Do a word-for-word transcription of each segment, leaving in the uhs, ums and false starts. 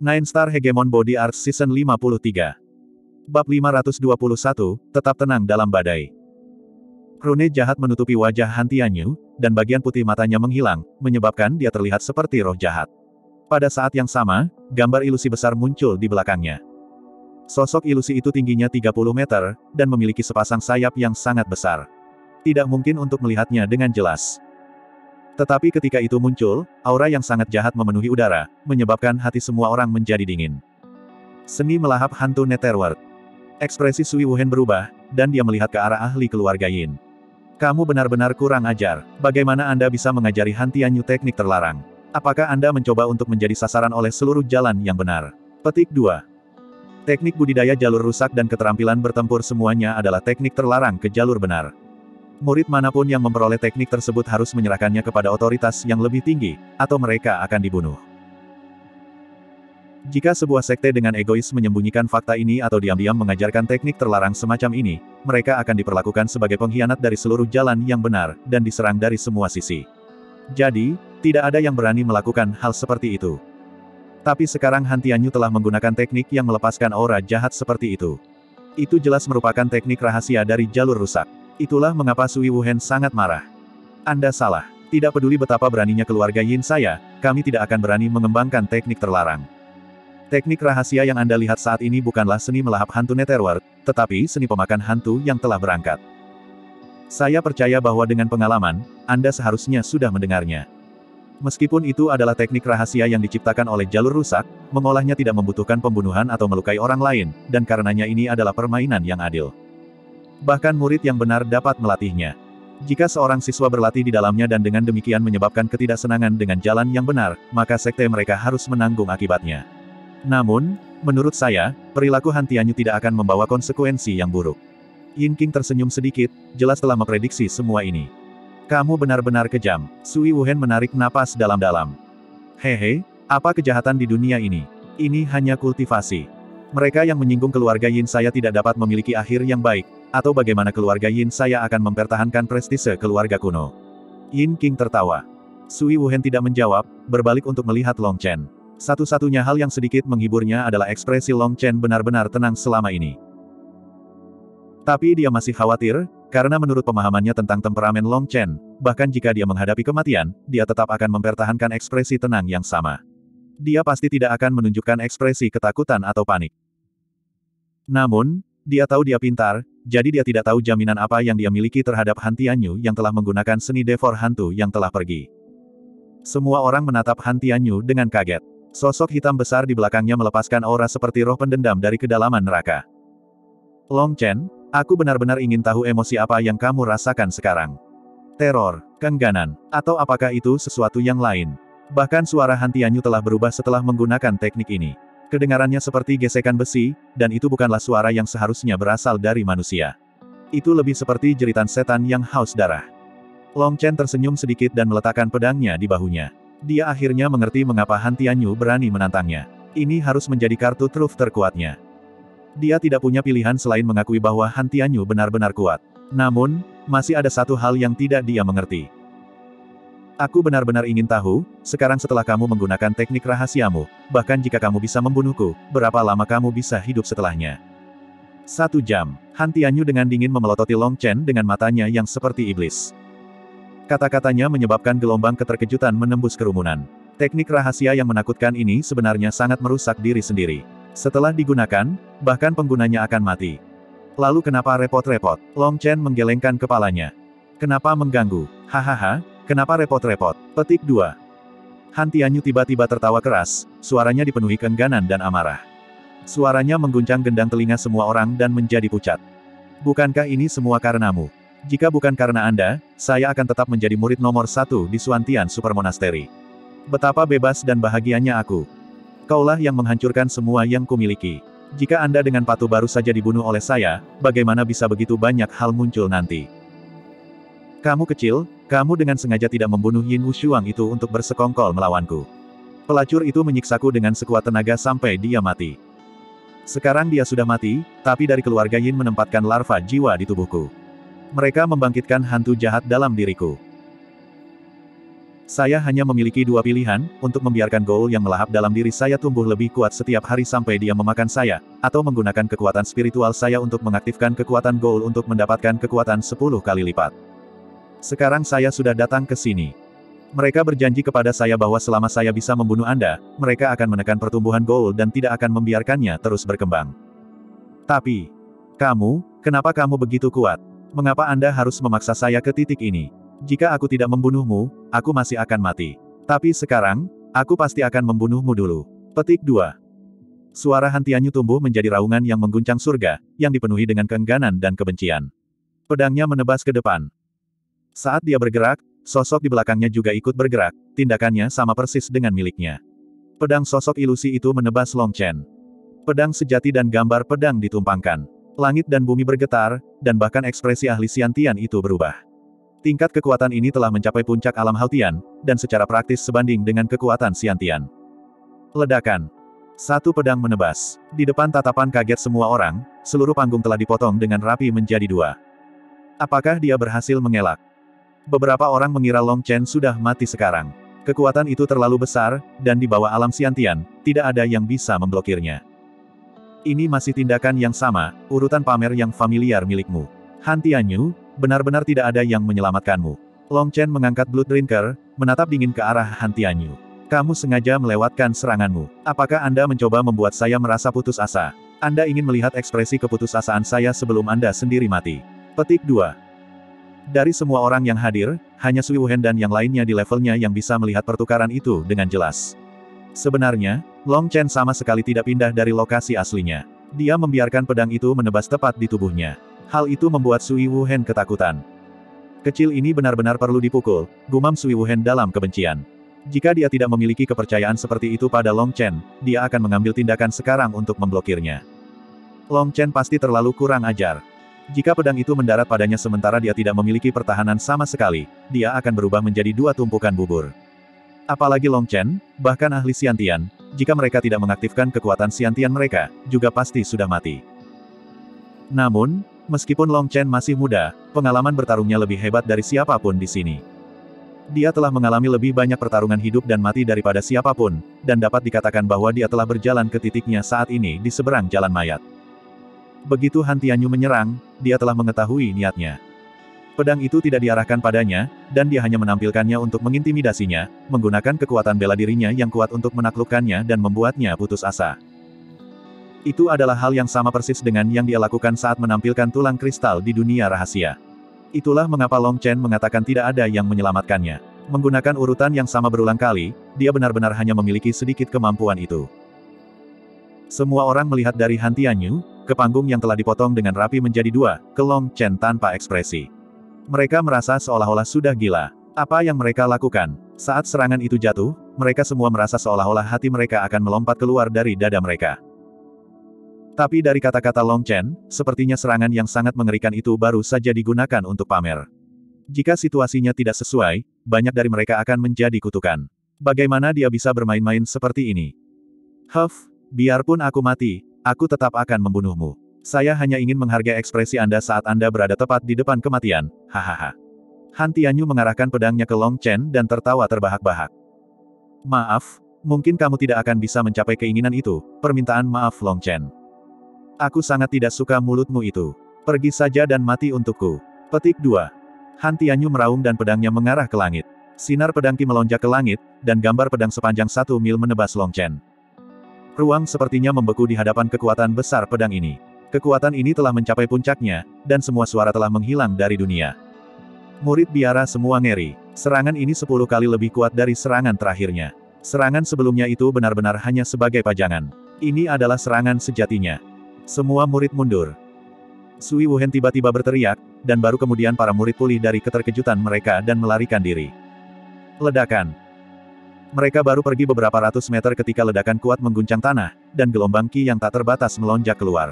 Nine Star Hegemon Body Arts Season lima puluh tiga. Bab lima ratus dua puluh satu, tetap tenang dalam badai. Rune jahat menutupi wajah Han Tianyu, dan bagian putih matanya menghilang, menyebabkan dia terlihat seperti roh jahat. Pada saat yang sama, gambar ilusi besar muncul di belakangnya. Sosok ilusi itu tingginya tiga puluh meter, dan memiliki sepasang sayap yang sangat besar. Tidak mungkin untuk melihatnya dengan jelas. Tetapi ketika itu muncul, aura yang sangat jahat memenuhi udara, menyebabkan hati semua orang menjadi dingin. Seni melahap hantu Netherworld. Ekspresi Sui Wuhen berubah, dan dia melihat ke arah ahli keluarga Yin. Kamu benar-benar kurang ajar. Bagaimana Anda bisa mengajari Han Tianyu teknik terlarang? Apakah Anda mencoba untuk menjadi sasaran oleh seluruh jalan yang benar? Petik dua. Teknik budidaya jalur rusak dan keterampilan bertempur semuanya adalah teknik terlarang ke jalur benar. Murid manapun yang memperoleh teknik tersebut harus menyerahkannya kepada otoritas yang lebih tinggi, atau mereka akan dibunuh. Jika sebuah sekte dengan egois menyembunyikan fakta ini atau diam-diam mengajarkan teknik terlarang semacam ini, mereka akan diperlakukan sebagai pengkhianat dari seluruh jalan yang benar, dan diserang dari semua sisi. Jadi, tidak ada yang berani melakukan hal seperti itu. Tapi sekarang Han Tianyu telah menggunakan teknik yang melepaskan aura jahat seperti itu. Itu jelas merupakan teknik rahasia dari jalur rusak. Itulah mengapa Sui Wuhen sangat marah. Anda salah. Tidak peduli betapa beraninya keluarga Yin saya, kami tidak akan berani mengembangkan teknik terlarang. Teknik rahasia yang Anda lihat saat ini bukanlah seni melahap hantu Netherworld, tetapi seni pemakan hantu yang telah berangkat. Saya percaya bahwa dengan pengalaman, Anda seharusnya sudah mendengarnya. Meskipun itu adalah teknik rahasia yang diciptakan oleh jalur rusak, mengolahnya tidak membutuhkan pembunuhan atau melukai orang lain, dan karenanya ini adalah permainan yang adil. Bahkan murid yang benar dapat melatihnya. Jika seorang siswa berlatih di dalamnya dan dengan demikian menyebabkan ketidaksenangan dengan jalan yang benar, maka sekte mereka harus menanggung akibatnya. Namun, menurut saya, perilaku Han Tianyu tidak akan membawa konsekuensi yang buruk. Yin King tersenyum sedikit, jelas telah memprediksi semua ini. Kamu benar-benar kejam. Sui Wuhen menarik napas dalam-dalam. Hehe, apa kejahatan di dunia ini? Ini hanya kultivasi. Mereka yang menyinggung keluarga Yin saya tidak dapat memiliki akhir yang baik, atau bagaimana keluarga Yin saya akan mempertahankan prestise keluarga kuno. Yin King tertawa. Sui Wuhen tidak menjawab, berbalik untuk melihat Long Chen. Satu-satunya hal yang sedikit menghiburnya adalah ekspresi Long Chen benar-benar tenang selama ini. Tapi dia masih khawatir, karena menurut pemahamannya tentang temperamen Long Chen, bahkan jika dia menghadapi kematian, dia tetap akan mempertahankan ekspresi tenang yang sama. Dia pasti tidak akan menunjukkan ekspresi ketakutan atau panik. Namun, dia tahu dia pintar, jadi dia tidak tahu jaminan apa yang dia miliki terhadap Han Tianyu yang telah menggunakan seni devor hantu yang telah pergi. Semua orang menatap Han Tianyu dengan kaget. Sosok hitam besar di belakangnya melepaskan aura seperti roh pendendam dari kedalaman neraka. Long Chen, aku benar-benar ingin tahu emosi apa yang kamu rasakan sekarang. Teror, keengganan, atau apakah itu sesuatu yang lain? Bahkan suara Han Tianyu telah berubah setelah menggunakan teknik ini. Kedengarannya seperti gesekan besi, dan itu bukanlah suara yang seharusnya berasal dari manusia. Itu lebih seperti jeritan setan yang haus darah. Long Chen tersenyum sedikit dan meletakkan pedangnya di bahunya. Dia akhirnya mengerti mengapa Han Tianyu berani menantangnya. Ini harus menjadi kartu truf terkuatnya. Dia tidak punya pilihan selain mengakui bahwa Han Tianyu benar-benar kuat. Namun, masih ada satu hal yang tidak dia mengerti. Aku benar-benar ingin tahu, sekarang setelah kamu menggunakan teknik rahasiamu, bahkan jika kamu bisa membunuhku, berapa lama kamu bisa hidup setelahnya? Satu jam. Han Tianyu dengan dingin memelototi Long Chen dengan matanya yang seperti iblis. Kata-katanya menyebabkan gelombang keterkejutan menembus kerumunan. Teknik rahasia yang menakutkan ini sebenarnya sangat merusak diri sendiri. Setelah digunakan, bahkan penggunanya akan mati. Lalu kenapa repot-repot? Long Chen menggelengkan kepalanya. Kenapa mengganggu? Hahaha. Kenapa repot-repot? Petik dua. Han Tianyu tiba-tiba tertawa keras, suaranya dipenuhi keengganan dan amarah. Suaranya mengguncang gendang telinga semua orang dan menjadi pucat. Bukankah ini semua karenamu? Jika bukan karena Anda, saya akan tetap menjadi murid nomor satu di Suantian Super Monastery. Betapa bebas dan bahagianya aku. Kaulah yang menghancurkan semua yang kumiliki. Jika Anda dengan patuh baru saja dibunuh oleh saya, bagaimana bisa begitu banyak hal muncul nanti? Kamu kecil, kamu dengan sengaja tidak membunuh Yin Wushuang itu untuk bersekongkol melawanku. Pelacur itu menyiksaku dengan sekuat tenaga sampai dia mati. Sekarang dia sudah mati, tapi dari keluarga Yin menempatkan larva jiwa di tubuhku. Mereka membangkitkan hantu jahat dalam diriku. Saya hanya memiliki dua pilihan, untuk membiarkan goal yang melahap dalam diri saya tumbuh lebih kuat setiap hari sampai dia memakan saya, atau menggunakan kekuatan spiritual saya untuk mengaktifkan kekuatan goal untuk mendapatkan kekuatan sepuluh kali lipat. Sekarang saya sudah datang ke sini. Mereka berjanji kepada saya bahwa selama saya bisa membunuh Anda, mereka akan menekan pertumbuhan goal dan tidak akan membiarkannya terus berkembang. Tapi, kamu, kenapa kamu begitu kuat? Mengapa Anda harus memaksa saya ke titik ini? Jika aku tidak membunuhmu, aku masih akan mati. Tapi sekarang, aku pasti akan membunuhmu dulu. Petik dua. Suara Hantianyu tumbuh menjadi raungan yang mengguncang surga, yang dipenuhi dengan keengganan dan kebencian. Pedangnya menebas ke depan. Saat dia bergerak, sosok di belakangnya juga ikut bergerak, tindakannya sama persis dengan miliknya. Pedang sosok ilusi itu menebas Long Chen. Pedang sejati dan gambar pedang ditumpangkan. Langit dan bumi bergetar, dan bahkan ekspresi ahli Xiantian itu berubah. Tingkat kekuatan ini telah mencapai puncak alam Haltian, dan secara praktis sebanding dengan kekuatan Xiantian. Ledakan. Satu pedang menebas. Di depan tatapan kaget semua orang, seluruh panggung telah dipotong dengan rapi menjadi dua. Apakah dia berhasil mengelak? Beberapa orang mengira Long Chen sudah mati sekarang. Kekuatan itu terlalu besar, dan di bawah alam Xiantian, tidak ada yang bisa memblokirnya. Ini masih tindakan yang sama, urutan pamer yang familiar milikmu. Hantianyu, benar-benar tidak ada yang menyelamatkanmu. Long Chen mengangkat Blood Drinker, menatap dingin ke arah Hantianyu. Kamu sengaja melewatkan seranganmu. Apakah Anda mencoba membuat saya merasa putus asa? Anda ingin melihat ekspresi keputusasaan saya sebelum Anda sendiri mati. Petik dua. Dari semua orang yang hadir, hanya Sui Wuhen dan yang lainnya di levelnya yang bisa melihat pertukaran itu dengan jelas. Sebenarnya, Long Chen sama sekali tidak pindah dari lokasi aslinya. Dia membiarkan pedang itu menebas tepat di tubuhnya. Hal itu membuat Sui Wuhen ketakutan. Kecil ini benar-benar perlu dipukul, gumam Sui Wuhen dalam kebencian. Jika dia tidak memiliki kepercayaan seperti itu pada Long Chen, dia akan mengambil tindakan sekarang untuk memblokirnya. Long Chen pasti terlalu kurang ajar. Jika pedang itu mendarat padanya sementara dia tidak memiliki pertahanan sama sekali, dia akan berubah menjadi dua tumpukan bubur. Apalagi Long Chen, bahkan ahli Xiantian, jika mereka tidak mengaktifkan kekuatan Xiantian mereka, juga pasti sudah mati. Namun, meskipun Long Chen masih muda, pengalaman bertarungnya lebih hebat dari siapapun di sini. Dia telah mengalami lebih banyak pertarungan hidup dan mati daripada siapapun, dan dapat dikatakan bahwa dia telah berjalan ke titiknya saat ini di seberang jalan mayat. Begitu Hantianyu menyerang, dia telah mengetahui niatnya. Pedang itu tidak diarahkan padanya, dan dia hanya menampilkannya untuk mengintimidasinya, menggunakan kekuatan bela dirinya yang kuat untuk menaklukkannya dan membuatnya putus asa. Itu adalah hal yang sama persis dengan yang dia lakukan saat menampilkan tulang kristal di dunia rahasia. Itulah mengapa Long Chen mengatakan tidak ada yang menyelamatkannya. Menggunakan urutan yang sama berulang kali, dia benar-benar hanya memiliki sedikit kemampuan itu. Semua orang melihat dari Hantianyu, ke panggung yang telah dipotong dengan rapi menjadi dua, ke Long Chen tanpa ekspresi. Mereka merasa seolah-olah sudah gila. Apa yang mereka lakukan? Saat serangan itu jatuh, mereka semua merasa seolah-olah hati mereka akan melompat keluar dari dada mereka. Tapi dari kata-kata Long Chen, sepertinya serangan yang sangat mengerikan itu baru saja digunakan untuk pamer. Jika situasinya tidak sesuai, banyak dari mereka akan menjadi kutukan. Bagaimana dia bisa bermain-main seperti ini? Huff, biarpun aku mati, aku tetap akan membunuhmu. Saya hanya ingin menghargai ekspresi Anda saat Anda berada tepat di depan kematian, hahaha. Hantianyu mengarahkan pedangnya ke Long Chen dan tertawa terbahak-bahak. Maaf, mungkin kamu tidak akan bisa mencapai keinginan itu, permintaan maaf Long Chen. Aku sangat tidak suka mulutmu itu. Pergi saja dan mati untukku. Petik dua. Hantianyu meraung dan pedangnya mengarah ke langit. Sinar pedang Qi melonjak ke langit, dan gambar pedang sepanjang satu mil menebas Long Chen. Ruang sepertinya membeku di hadapan kekuatan besar pedang ini. Kekuatan ini telah mencapai puncaknya, dan semua suara telah menghilang dari dunia. Murid biara semua ngeri. Serangan ini sepuluh kali lebih kuat dari serangan terakhirnya. Serangan sebelumnya itu benar-benar hanya sebagai pajangan. Ini adalah serangan sejatinya. Semua murid mundur. Sui Wuhen tiba-tiba berteriak, dan baru kemudian para murid pulih dari keterkejutan mereka dan melarikan diri. Ledakan. Mereka baru pergi beberapa ratus meter ketika ledakan kuat mengguncang tanah, dan gelombang Qi yang tak terbatas melonjak keluar.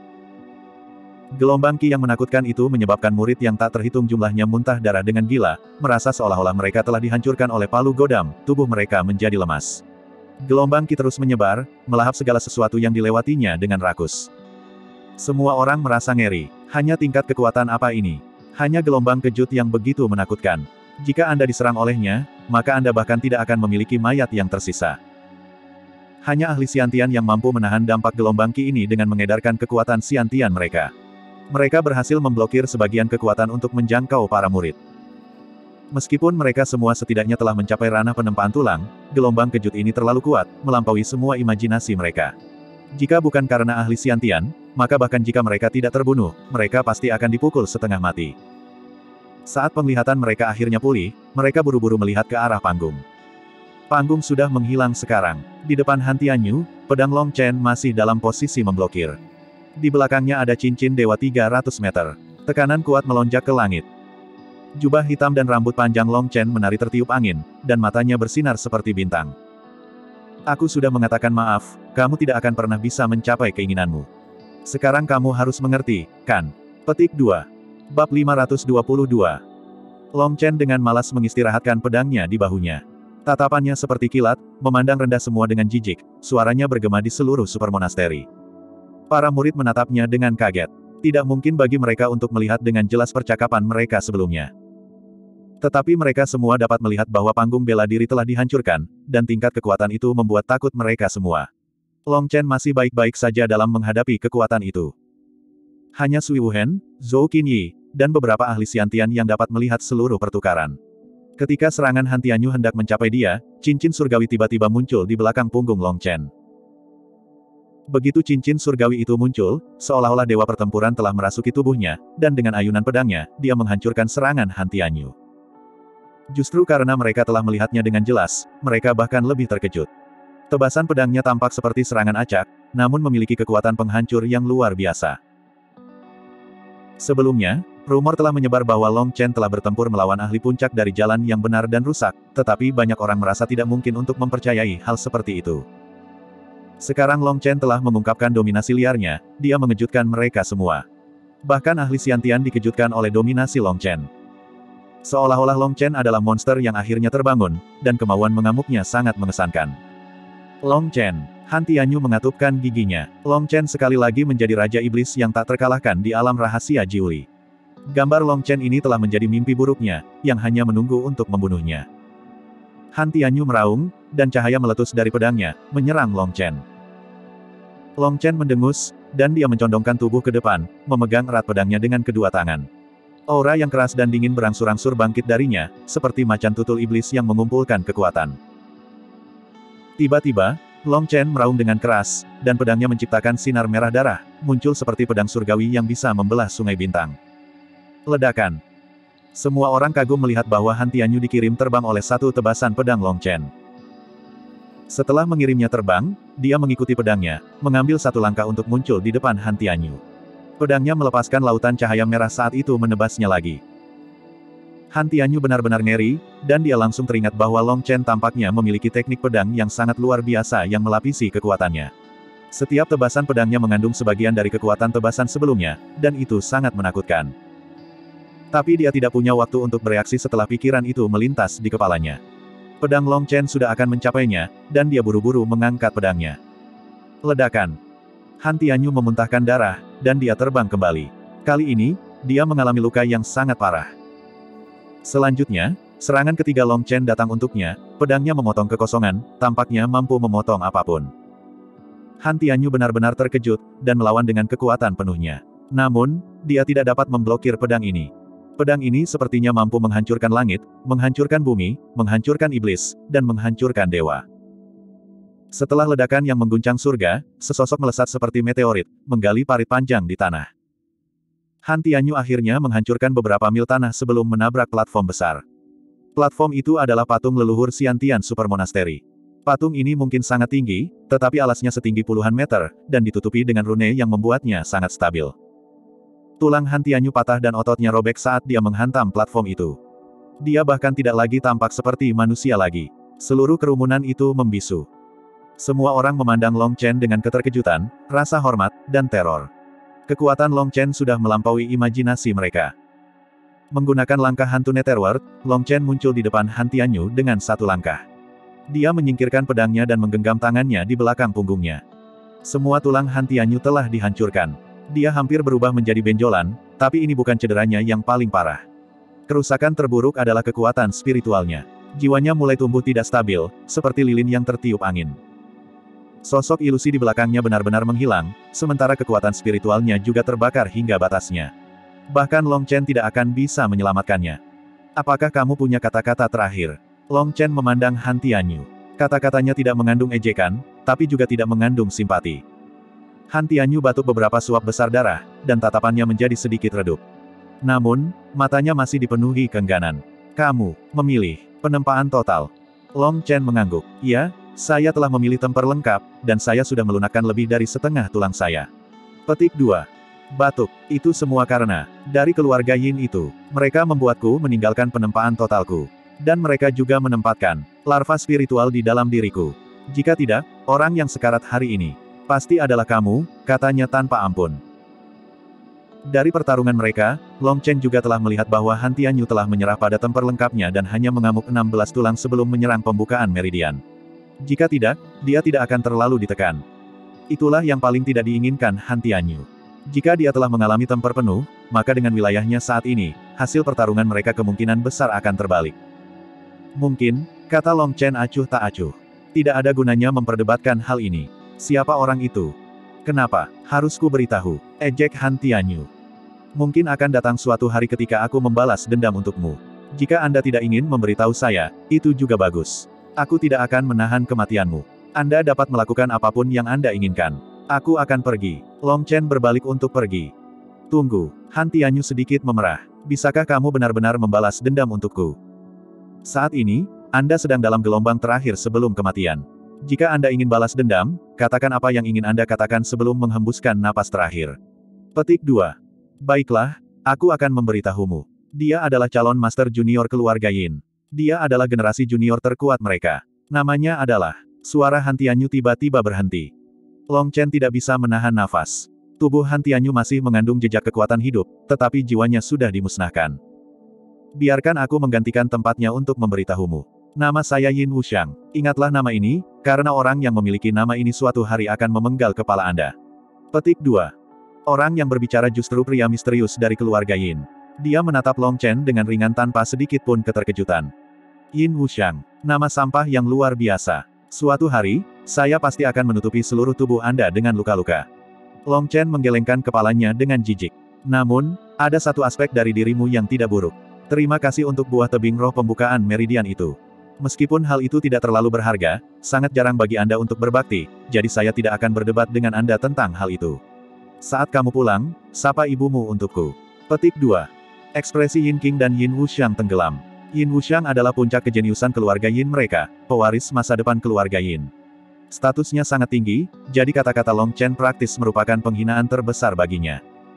Gelombang Qi yang menakutkan itu menyebabkan murid yang tak terhitung jumlahnya muntah darah dengan gila, merasa seolah-olah mereka telah dihancurkan oleh palu godam, tubuh mereka menjadi lemas. Gelombang Qi terus menyebar, melahap segala sesuatu yang dilewatinya dengan rakus. Semua orang merasa ngeri. Hanya tingkat kekuatan apa ini? Hanya gelombang kejut yang begitu menakutkan. Jika Anda diserang olehnya, maka Anda bahkan tidak akan memiliki mayat yang tersisa. Hanya ahli Xiantian yang mampu menahan dampak gelombang Qi ini dengan mengedarkan kekuatan Xiantian mereka. Mereka berhasil memblokir sebagian kekuatan untuk menjangkau para murid. Meskipun mereka semua setidaknya telah mencapai ranah penempaan tulang, gelombang kejut ini terlalu kuat, melampaui semua imajinasi mereka. Jika bukan karena ahli Xiantian, maka bahkan jika mereka tidak terbunuh, mereka pasti akan dipukul setengah mati. Saat penglihatan mereka akhirnya pulih, mereka buru-buru melihat ke arah panggung. Panggung sudah menghilang sekarang. Di depan Han Tianyu, pedang Long Chen masih dalam posisi memblokir. Di belakangnya ada cincin dewa tiga ratus meter. Tekanan kuat melonjak ke langit. Jubah hitam dan rambut panjang Long Chen menari tertiup angin, dan matanya bersinar seperti bintang. Aku sudah mengatakan maaf, kamu tidak akan pernah bisa mencapai keinginanmu. Sekarang kamu harus mengerti, kan? Petik dua. Bab lima ratus dua puluh dua. Long Chen dengan malas mengistirahatkan pedangnya di bahunya. Tatapannya seperti kilat, memandang rendah semua dengan jijik, suaranya bergema di seluruh super monasteri. Para murid menatapnya dengan kaget. Tidak mungkin bagi mereka untuk melihat dengan jelas percakapan mereka sebelumnya. Tetapi mereka semua dapat melihat bahwa panggung bela diri telah dihancurkan, dan tingkat kekuatan itu membuat takut mereka semua. Long Chen masih baik-baik saja dalam menghadapi kekuatan itu. Hanya Sui Wuhen, Zhou Qinyi, dan beberapa ahli Xiantian yang dapat melihat seluruh pertukaran. Ketika serangan Han Tianyu hendak mencapai dia, cincin surgawi tiba-tiba muncul di belakang punggung Long Chen. Begitu cincin surgawi itu muncul, seolah-olah dewa pertempuran telah merasuki tubuhnya, dan dengan ayunan pedangnya, dia menghancurkan serangan Han Tianyu. Justru karena mereka telah melihatnya dengan jelas, mereka bahkan lebih terkejut. Tebasan pedangnya tampak seperti serangan acak, namun memiliki kekuatan penghancur yang luar biasa. Sebelumnya, rumor telah menyebar bahwa Long Chen telah bertempur melawan ahli puncak dari jalan yang benar dan rusak, tetapi banyak orang merasa tidak mungkin untuk mempercayai hal seperti itu. Sekarang Long Chen telah mengungkapkan dominasi liarnya, dia mengejutkan mereka semua. Bahkan ahli Xiantian dikejutkan oleh dominasi Long Chen. Seolah-olah Long Chen adalah monster yang akhirnya terbangun, dan kemauan mengamuknya sangat mengesankan. Long Chen. Han Tianyu mengatupkan giginya. Long Chen sekali lagi menjadi Raja Iblis yang tak terkalahkan di alam rahasia Jiuli. Gambar Long Chen ini telah menjadi mimpi buruknya, yang hanya menunggu untuk membunuhnya. Han Tianyu meraung, dan cahaya meletus dari pedangnya, menyerang Long Chen. Long Chen mendengus, dan dia mencondongkan tubuh ke depan, memegang erat pedangnya dengan kedua tangan. Aura yang keras dan dingin berangsur-angsur bangkit darinya, seperti macan tutul iblis yang mengumpulkan kekuatan. Tiba-tiba, Long Chen meraung dengan keras, dan pedangnya menciptakan sinar merah darah, muncul seperti pedang surgawi yang bisa membelah sungai bintang. Ledakan. Semua orang kagum melihat bahwa Han Tianyu dikirim terbang oleh satu tebasan pedang Long Chen. Setelah mengirimnya terbang, dia mengikuti pedangnya, mengambil satu langkah untuk muncul di depan Han Tianyu. Pedangnya melepaskan lautan cahaya merah saat itu menebasnya lagi. Han Tianyu benar-benar ngeri, dan dia langsung teringat bahwa Long Chen tampaknya memiliki teknik pedang yang sangat luar biasa yang melapisi kekuatannya. Setiap tebasan pedangnya mengandung sebagian dari kekuatan tebasan sebelumnya, dan itu sangat menakutkan. Tapi dia tidak punya waktu untuk bereaksi setelah pikiran itu melintas di kepalanya. Pedang Long Chen sudah akan mencapainya, dan dia buru-buru mengangkat pedangnya. Ledakan. Han Tianyu memuntahkan darah, dan dia terbang kembali. Kali ini, dia mengalami luka yang sangat parah. Selanjutnya, serangan ketiga Long Chen datang untuknya, pedangnya memotong kekosongan, tampaknya mampu memotong apapun. Han Tianyu benar-benar terkejut, dan melawan dengan kekuatan penuhnya. Namun, dia tidak dapat memblokir pedang ini. Pedang ini sepertinya mampu menghancurkan langit, menghancurkan bumi, menghancurkan iblis, dan menghancurkan dewa. Setelah ledakan yang mengguncang surga, sesosok melesat seperti meteorit, menggali parit panjang di tanah. Han Tianyu akhirnya menghancurkan beberapa mil tanah sebelum menabrak platform besar. Platform itu adalah patung leluhur Xiantian Super Monastery. Patung ini mungkin sangat tinggi, tetapi alasnya setinggi puluhan meter, dan ditutupi dengan rune yang membuatnya sangat stabil. Tulang Han Tianyu patah dan ototnya robek saat dia menghantam platform itu. Dia bahkan tidak lagi tampak seperti manusia lagi. Seluruh kerumunan itu membisu. Semua orang memandang Long Chen dengan keterkejutan, rasa hormat, dan teror. Kekuatan Long Chen sudah melampaui imajinasi mereka. Menggunakan langkah hantu Netherworld, Long Chen muncul di depan Han Tianyu dengan satu langkah. Dia menyingkirkan pedangnya dan menggenggam tangannya di belakang punggungnya. Semua tulang Han Tianyu telah dihancurkan. Dia hampir berubah menjadi benjolan, tapi ini bukan cederanya yang paling parah. Kerusakan terburuk adalah kekuatan spiritualnya. Jiwanya mulai tumbuh tidak stabil, seperti lilin yang tertiup angin. Sosok ilusi di belakangnya benar-benar menghilang, sementara kekuatan spiritualnya juga terbakar hingga batasnya. Bahkan Long Chen tidak akan bisa menyelamatkannya. Apakah kamu punya kata-kata terakhir? Long Chen memandang Han Tianyu. Kata-katanya tidak mengandung ejekan, tapi juga tidak mengandung simpati. Han Tianyu batuk beberapa suap besar darah, dan tatapannya menjadi sedikit redup. Namun, matanya masih dipenuhi keengganan. Kamu memilih penempaan total. Long Chen mengangguk. Ya, saya telah memilih temper lengkap, dan saya sudah melunakkan lebih dari setengah tulang saya. Petik dua. Batuk, itu semua karena, dari keluarga Yin itu, mereka membuatku meninggalkan penempaan totalku. Dan mereka juga menempatkan, larva spiritual di dalam diriku. Jika tidak, orang yang sekarat hari ini, pasti adalah kamu, katanya tanpa ampun. Dari pertarungan mereka, Long Chen juga telah melihat bahwa Han Tianyu telah menyerah pada temper lengkapnya dan hanya mengamuk enam belas tulang sebelum menyerang pembukaan meridian. Jika tidak, dia tidak akan terlalu ditekan. Itulah yang paling tidak diinginkan Han Tianyu. Jika dia telah mengalami temper penuh, maka dengan wilayahnya saat ini, hasil pertarungan mereka kemungkinan besar akan terbalik. Mungkin, kata Long Chen acuh tak acuh. Tidak ada gunanya memperdebatkan hal ini. Siapa orang itu? Kenapa harus ku beritahu? Ejek Han Tianyu. Mungkin akan datang suatu hari ketika aku membalas dendam untukmu. Jika Anda tidak ingin memberitahu saya, itu juga bagus. Aku tidak akan menahan kematianmu. Anda dapat melakukan apapun yang Anda inginkan. Aku akan pergi. Long Chen berbalik untuk pergi. Tunggu. Han Tianyu sedikit memerah. Bisakah kamu benar-benar membalas dendam untukku? Saat ini, Anda sedang dalam gelombang terakhir sebelum kematian. Jika Anda ingin balas dendam, katakan apa yang ingin Anda katakan sebelum menghembuskan napas terakhir. Petik dua. Baiklah, aku akan memberitahumu. Dia adalah calon Master Junior keluarga Yin. Dia adalah generasi junior terkuat mereka. Namanya adalah... Suara Han Tianyu tiba-tiba berhenti. Long Chen tidak bisa menahan nafas. Tubuh Han Tianyu masih mengandung jejak kekuatan hidup, tetapi jiwanya sudah dimusnahkan. Biarkan aku menggantikan tempatnya untuk memberitahumu. Nama saya Yin Wuxiang. Ingatlah nama ini, karena orang yang memiliki nama ini suatu hari akan memenggal kepala Anda. Petik dua. Orang yang berbicara justru pria misterius dari keluarga Yin. Dia menatap Long Chen dengan ringan tanpa sedikit pun keterkejutan. Yin Wuxiang. Nama sampah yang luar biasa. Suatu hari, saya pasti akan menutupi seluruh tubuh Anda dengan luka-luka. Long Chen menggelengkan kepalanya dengan jijik. Namun, ada satu aspek dari dirimu yang tidak buruk. Terima kasih untuk buah tebing roh pembukaan meridian itu. Meskipun hal itu tidak terlalu berharga, sangat jarang bagi Anda untuk berbakti, jadi saya tidak akan berdebat dengan Anda tentang hal itu. Saat kamu pulang, sapa ibumu untukku. Petik dua. Ekspresi Yin King dan Yin Wuxiang tenggelam. Yin Wuxiang adalah puncak kejeniusan keluarga Yin mereka, pewaris masa depan keluarga Yin. Statusnya sangat tinggi, jadi kata-kata Long Chen praktis merupakan penghinaan terbesar baginya.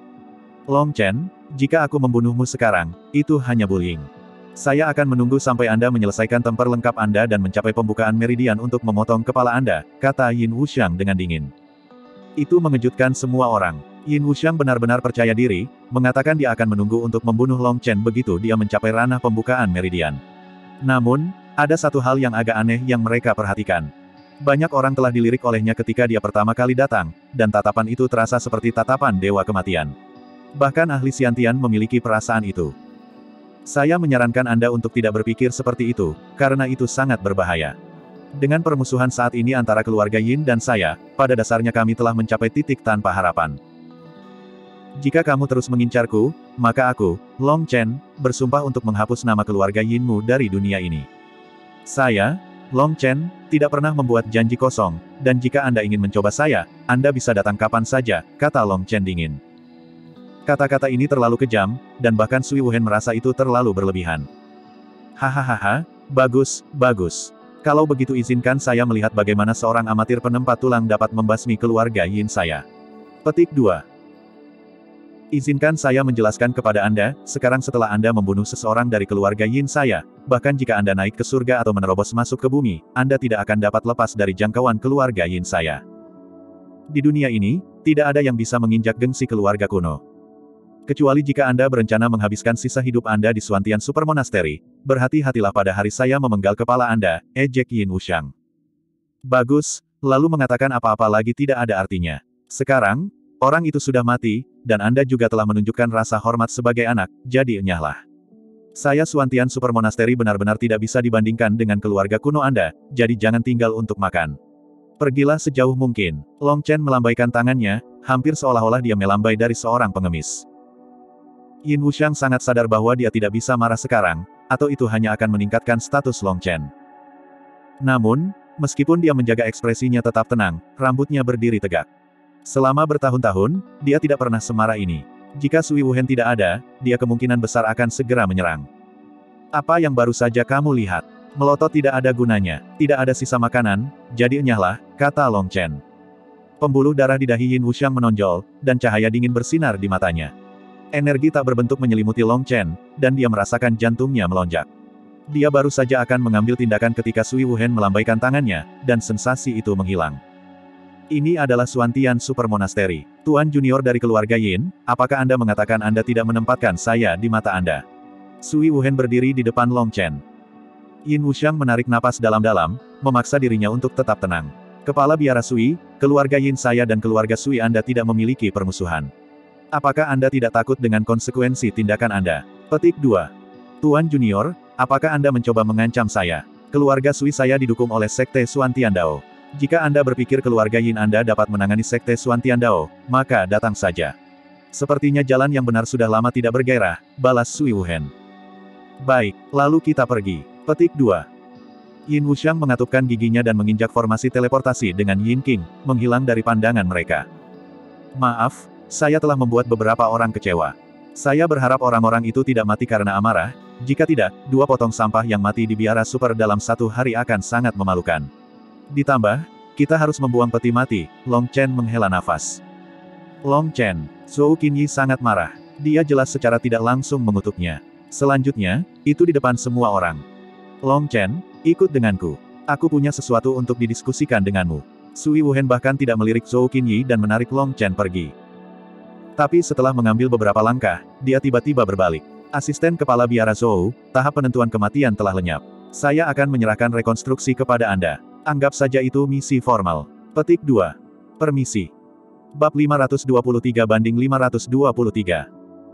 Long Chen, jika aku membunuhmu sekarang, itu hanya bullying. Saya akan menunggu sampai Anda menyelesaikan temper lengkap Anda dan mencapai pembukaan meridian untuk memotong kepala Anda, kata Yin Wuxiang dengan dingin. Itu mengejutkan semua orang. Yin Wuxiang benar-benar percaya diri, mengatakan dia akan menunggu untuk membunuh Long Chen begitu dia mencapai ranah pembukaan meridian. Namun, ada satu hal yang agak aneh yang mereka perhatikan. Banyak orang telah dilirik olehnya ketika dia pertama kali datang, dan tatapan itu terasa seperti tatapan dewa kematian. Bahkan ahli Xiantian memiliki perasaan itu. Saya menyarankan Anda untuk tidak berpikir seperti itu, karena itu sangat berbahaya. Dengan permusuhan saat ini antara keluarga Yin dan saya, pada dasarnya kami telah mencapai titik tanpa harapan. Jika kamu terus mengincarku, maka aku, Long Chen, bersumpah untuk menghapus nama keluarga Yinmu dari dunia ini. Saya, Long Chen, tidak pernah membuat janji kosong, dan jika Anda ingin mencoba saya, Anda bisa datang kapan saja, kata Long Chen dingin. Kata-kata ini terlalu kejam, dan bahkan Sui Wuhen merasa itu terlalu berlebihan. Hahaha, bagus, bagus. Kalau begitu izinkan saya melihat bagaimana seorang amatir penempat tulang dapat membasmi keluarga Yin saya. Petik dua. Izinkan saya menjelaskan kepada Anda, sekarang setelah Anda membunuh seseorang dari keluarga Yin saya, bahkan jika Anda naik ke surga atau menerobos masuk ke bumi, Anda tidak akan dapat lepas dari jangkauan keluarga Yin saya. Di dunia ini, tidak ada yang bisa menginjak gengsi keluarga kuno. Kecuali jika Anda berencana menghabiskan sisa hidup Anda di Suantian Super Monastery, berhati-hatilah pada hari saya memenggal kepala Anda, ejek Yin Wuxiang. Bagus, lalu mengatakan apa-apa lagi tidak ada artinya. Sekarang, orang itu sudah mati, dan Anda juga telah menunjukkan rasa hormat sebagai anak, jadi enyahlah. Saya Suantian Super Monastery benar-benar tidak bisa dibandingkan dengan keluarga kuno Anda, jadi jangan tinggal untuk makan. Pergilah sejauh mungkin. Long Chen melambaikan tangannya, hampir seolah-olah dia melambai dari seorang pengemis. Yin Wuxiang sangat sadar bahwa dia tidak bisa marah sekarang, atau itu hanya akan meningkatkan status Long Chen. Namun, meskipun dia menjaga ekspresinya tetap tenang, rambutnya berdiri tegak. Selama bertahun-tahun, dia tidak pernah semarah ini. Jika Sui Wuhen tidak ada, dia kemungkinan besar akan segera menyerang. Apa yang baru saja kamu lihat? Melotot tidak ada gunanya, tidak ada sisa makanan, jadi enyahlah, kata Long Chen. Pembuluh darah di dahi Yin Wuxiang menonjol, dan cahaya dingin bersinar di matanya. Energi tak berbentuk menyelimuti Long Chen, dan dia merasakan jantungnya melonjak. Dia baru saja akan mengambil tindakan ketika Sui Wuhen melambaikan tangannya, dan sensasi itu menghilang. Ini adalah Suantian Super Monastery. Tuan junior dari keluarga Yin, apakah Anda mengatakan Anda tidak menempatkan saya di mata Anda? Sui Wuhen berdiri di depan Long Chen. Yin Wuxiang menarik napas dalam-dalam, memaksa dirinya untuk tetap tenang. Kepala biara Sui, keluarga Yin saya dan keluarga Sui Anda tidak memiliki permusuhan. Apakah Anda tidak takut dengan konsekuensi tindakan Anda? Petik dua. Tuan Junior, apakah Anda mencoba mengancam saya? Keluarga Sui saya didukung oleh Sekte Suantian Dao. Jika Anda berpikir keluarga Yin Anda dapat menangani Sekte Suantian Dao, maka datang saja. Sepertinya jalan yang benar sudah lama tidak bergairah, balas Sui Wuhen. Baik, lalu kita pergi. Petik dua. Yin Wuxiang mengatupkan giginya dan menginjak formasi teleportasi dengan Yin King, menghilang dari pandangan mereka. Maaf, saya telah membuat beberapa orang kecewa. Saya berharap orang-orang itu tidak mati karena amarah, jika tidak, dua potong sampah yang mati di biara super dalam satu hari akan sangat memalukan. Ditambah, kita harus membuang peti mati, Long Chen menghela nafas. Long Chen, Zhou Qinyi sangat marah. Dia jelas secara tidak langsung mengutuknya. Selanjutnya, itu di depan semua orang. Long Chen, ikut denganku. Aku punya sesuatu untuk didiskusikan denganmu. Sui Wuhen bahkan tidak melirik Zhou Qinyi dan menarik Long Chen pergi. Tapi setelah mengambil beberapa langkah, dia tiba-tiba berbalik. Asisten kepala biara Zhou, tahap penentuan kematian telah lenyap. Saya akan menyerahkan rekonstruksi kepada Anda. Anggap saja itu misi formal. Petik dua. Permisi. Bab lima ratus dua puluh tiga banding lima ratus dua puluh tiga.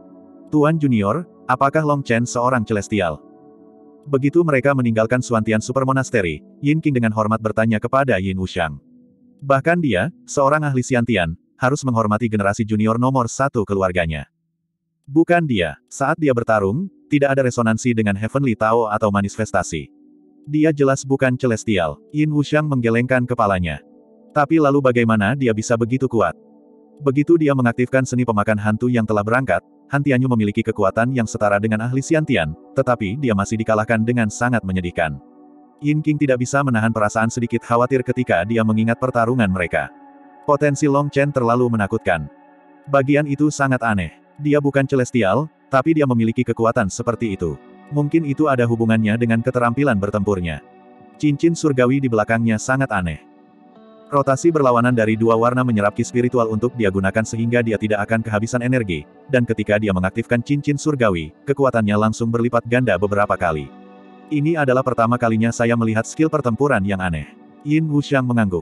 Tuan Junior, apakah Long Chen seorang celestial? Begitu mereka meninggalkan Suantian Super Monastery, Yin King dengan hormat bertanya kepada Yin Wuxiang. Bahkan dia, seorang ahli Xiantian, harus menghormati generasi junior nomor satu keluarganya. Bukan dia, saat dia bertarung, tidak ada resonansi dengan Heavenly Tao atau manifestasi. Dia jelas bukan celestial. Yin Wuxiang menggelengkan kepalanya. Tapi lalu bagaimana dia bisa begitu kuat? Begitu dia mengaktifkan seni pemakan hantu yang telah berangkat, Hantianyu memiliki kekuatan yang setara dengan ahli Xiantian, tetapi dia masih dikalahkan dengan sangat menyedihkan. Yin King tidak bisa menahan perasaan sedikit khawatir ketika dia mengingat pertarungan mereka. Potensi Long Chen terlalu menakutkan. Bagian itu sangat aneh. Dia bukan celestial, tapi dia memiliki kekuatan seperti itu. Mungkin itu ada hubungannya dengan keterampilan bertempurnya. Cincin surgawi di belakangnya sangat aneh. Rotasi berlawanan dari dua warna menyerap ki spiritual untuk dia gunakan sehingga dia tidak akan kehabisan energi, dan ketika dia mengaktifkan cincin surgawi, kekuatannya langsung berlipat ganda beberapa kali. Ini adalah pertama kalinya saya melihat skill pertempuran yang aneh. Yin Wuxiang mengangguk.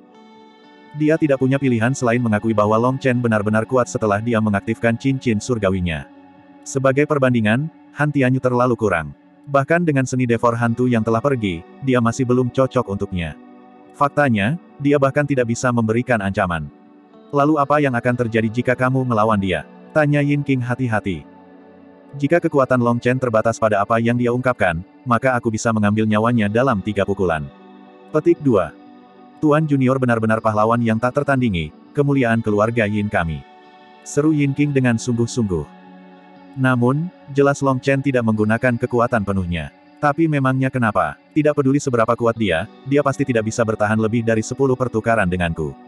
Dia tidak punya pilihan selain mengakui bahwa Long Chen benar-benar kuat setelah dia mengaktifkan cincin surgawinya. Sebagai perbandingan, Hantianyu terlalu kurang. Bahkan dengan seni devor hantu yang telah pergi, dia masih belum cocok untuknya. Faktanya, dia bahkan tidak bisa memberikan ancaman. Lalu apa yang akan terjadi jika kamu melawan dia? Tanya Yin King hati-hati. Jika kekuatan Long Chen terbatas pada apa yang dia ungkapkan, maka aku bisa mengambil nyawanya dalam tiga pukulan. Petik dua. Tuan Junior benar-benar pahlawan yang tak tertandingi, kemuliaan keluarga Yin kami. Seru Yin King dengan sungguh-sungguh. Namun, jelas Long Chen tidak menggunakan kekuatan penuhnya. Tapi memangnya kenapa? Tidak peduli seberapa kuat dia, dia pasti tidak bisa bertahan lebih dari sepuluh pertukaran denganku.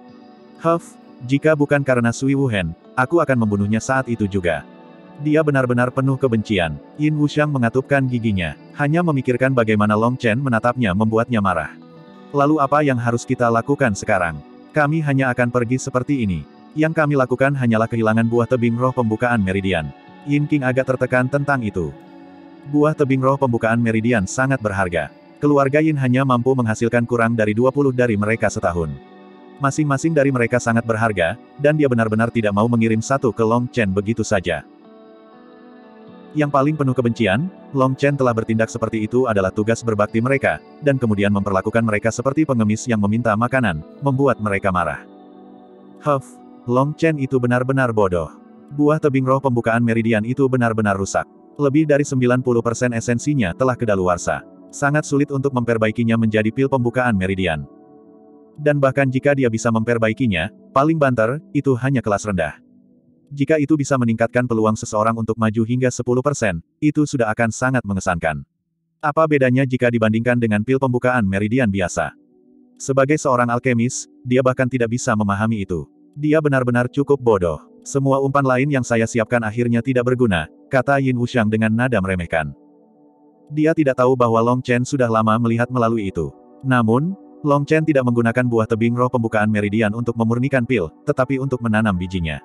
Huff, jika bukan karena Sui Wuhen, aku akan membunuhnya saat itu juga. Dia benar-benar penuh kebencian. Yin Wuxiang mengatupkan giginya. Hanya memikirkan bagaimana Long Chen menatapnya membuatnya marah. Lalu apa yang harus kita lakukan sekarang? Kami hanya akan pergi seperti ini. Yang kami lakukan hanyalah kehilangan buah tebing roh pembukaan meridian. Yin King agak tertekan tentang itu. Buah tebing roh pembukaan meridian sangat berharga. Keluarga Yin hanya mampu menghasilkan kurang dari dua puluh dari mereka setahun. Masing-masing dari mereka sangat berharga, dan dia benar-benar tidak mau mengirim satu ke Long Chen begitu saja. Yang paling penuh kebencian, Long Chen telah bertindak seperti itu adalah tugas berbakti mereka, dan kemudian memperlakukan mereka seperti pengemis yang meminta makanan, membuat mereka marah. Huff, Long Chen itu benar-benar bodoh. Buah tebing roh pembukaan meridian itu benar-benar rusak. Lebih dari sembilan puluh persen esensinya telah kedaluarsa. Sangat sulit untuk memperbaikinya menjadi pil pembukaan meridian. Dan bahkan jika dia bisa memperbaikinya, paling banter, itu hanya kelas rendah. Jika itu bisa meningkatkan peluang seseorang untuk maju hingga sepuluh persen, itu sudah akan sangat mengesankan. Apa bedanya jika dibandingkan dengan pil pembukaan meridian biasa? Sebagai seorang alkemis, dia bahkan tidak bisa memahami itu. Dia benar-benar cukup bodoh. Semua umpan lain yang saya siapkan akhirnya tidak berguna, kata Yin Wuxiang dengan nada meremehkan. Dia tidak tahu bahwa Long Chen sudah lama melihat melalui itu. Namun, Long Chen tidak menggunakan buah tebing roh pembukaan meridian untuk memurnikan pil, tetapi untuk menanam bijinya.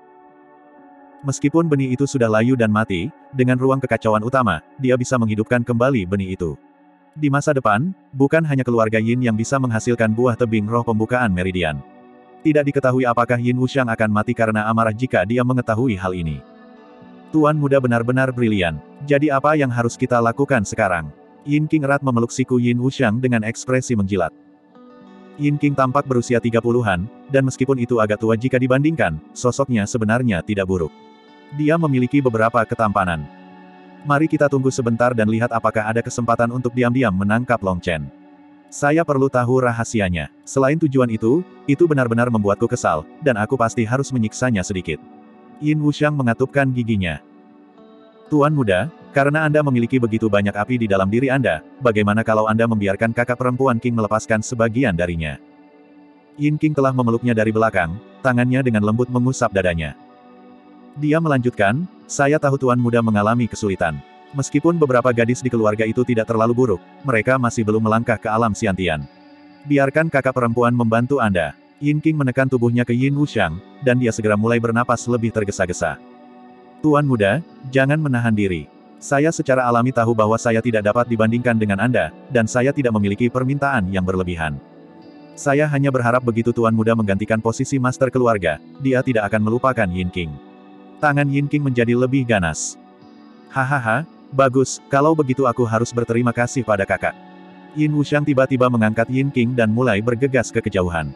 Meskipun benih itu sudah layu dan mati, dengan ruang kekacauan utama, dia bisa menghidupkan kembali benih itu. Di masa depan, bukan hanya keluarga Yin yang bisa menghasilkan buah tebing roh pembukaan meridian. Tidak diketahui apakah Yin Wuxiang akan mati karena amarah jika dia mengetahui hal ini. Tuan muda benar-benar brilian. Jadi apa yang harus kita lakukan sekarang? Yin King erat memeluk siku Yin Wuxiang dengan ekspresi menjilat. Yin King tampak berusia tiga puluhan, dan meskipun itu agak tua jika dibandingkan, sosoknya sebenarnya tidak buruk. Dia memiliki beberapa ketampanan. Mari kita tunggu sebentar dan lihat apakah ada kesempatan untuk diam-diam menangkap Long Chen. Saya perlu tahu rahasianya. Selain tujuan itu, itu benar-benar membuatku kesal, dan aku pasti harus menyiksanya sedikit. Yin Wuxiang mengatupkan giginya. Tuan muda, karena Anda memiliki begitu banyak api di dalam diri Anda, bagaimana kalau Anda membiarkan kakak perempuan King melepaskan sebagian darinya? Yin King telah memeluknya dari belakang, tangannya dengan lembut mengusap dadanya. Dia melanjutkan, saya tahu Tuan muda mengalami kesulitan. Meskipun beberapa gadis di keluarga itu tidak terlalu buruk, mereka masih belum melangkah ke alam Xiantian. Biarkan kakak perempuan membantu Anda. Yin King menekan tubuhnya ke Yin Wuxiang, dan dia segera mulai bernapas lebih tergesa-gesa. Tuan muda, jangan menahan diri. Saya secara alami tahu bahwa saya tidak dapat dibandingkan dengan Anda, dan saya tidak memiliki permintaan yang berlebihan. Saya hanya berharap begitu Tuan muda menggantikan posisi master keluarga, dia tidak akan melupakan Yin King. Tangan Yin King menjadi lebih ganas. Hahaha, bagus, kalau begitu aku harus berterima kasih pada kakak. Yin Wuxiang tiba-tiba mengangkat Yin King dan mulai bergegas ke kejauhan.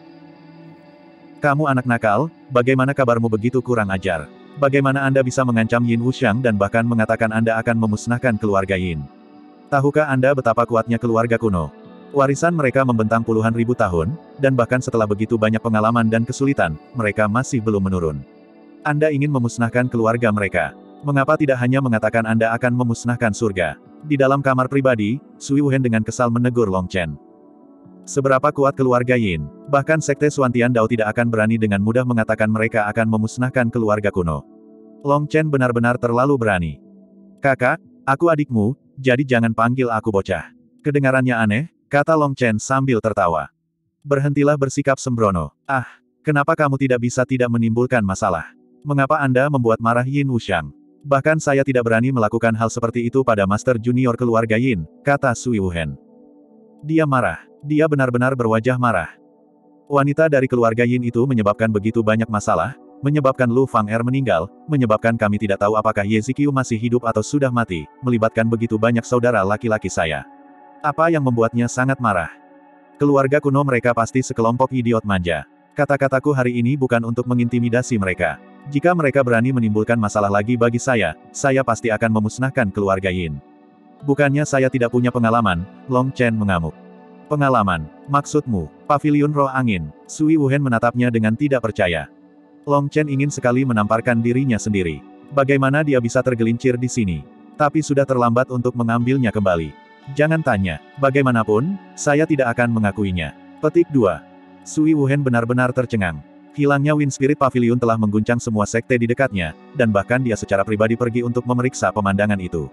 Kamu anak nakal, bagaimana kabarmu begitu kurang ajar? Bagaimana Anda bisa mengancam Yin Wuxiang dan bahkan mengatakan Anda akan memusnahkan keluarga Yin? Tahukah Anda betapa kuatnya keluarga kuno? Warisan mereka membentang puluhan ribu tahun, dan bahkan setelah begitu banyak pengalaman dan kesulitan, mereka masih belum menurun. Anda ingin memusnahkan keluarga mereka. Mengapa tidak hanya mengatakan Anda akan memusnahkan surga? Di dalam kamar pribadi, Sui Wuhen dengan kesal menegur Long Chen. Seberapa kuat keluarga Yin, bahkan Sekte Xuantian Dao tidak akan berani dengan mudah mengatakan mereka akan memusnahkan keluarga kuno. Long Chen benar-benar terlalu berani. Kakak, aku adikmu, jadi jangan panggil aku bocah. Kedengarannya aneh, kata Long Chen sambil tertawa. Berhentilah bersikap sembrono. Ah, kenapa kamu tidak bisa tidak menimbulkan masalah? Mengapa Anda membuat marah Yin Wuxiang? Bahkan saya tidak berani melakukan hal seperti itu pada Master Junior keluarga Yin, kata Sui Wuhen. Dia marah. Dia benar-benar berwajah marah. Wanita dari keluarga Yin itu menyebabkan begitu banyak masalah, menyebabkan Lu Fang-er meninggal, menyebabkan kami tidak tahu apakah Ye Ziqiu masih hidup atau sudah mati, melibatkan begitu banyak saudara laki-laki saya. Apa yang membuatnya sangat marah? Keluarga kuno mereka pasti sekelompok idiot manja. Kata-kataku hari ini bukan untuk mengintimidasi mereka. Jika mereka berani menimbulkan masalah lagi bagi saya, saya pasti akan memusnahkan keluarga Yin. Bukannya saya tidak punya pengalaman, Long Chen mengamuk. Pengalaman, maksudmu, paviliun roh angin. Sui Wuhen menatapnya dengan tidak percaya. Long Chen ingin sekali menamparkan dirinya sendiri. Bagaimana dia bisa tergelincir di sini? Tapi sudah terlambat untuk mengambilnya kembali. Jangan tanya, bagaimanapun, saya tidak akan mengakuinya. Petik dua. Sui Wuhen benar-benar tercengang. Hilangnya Wind Spirit Pavilion telah mengguncang semua sekte di dekatnya, dan bahkan dia secara pribadi pergi untuk memeriksa pemandangan itu.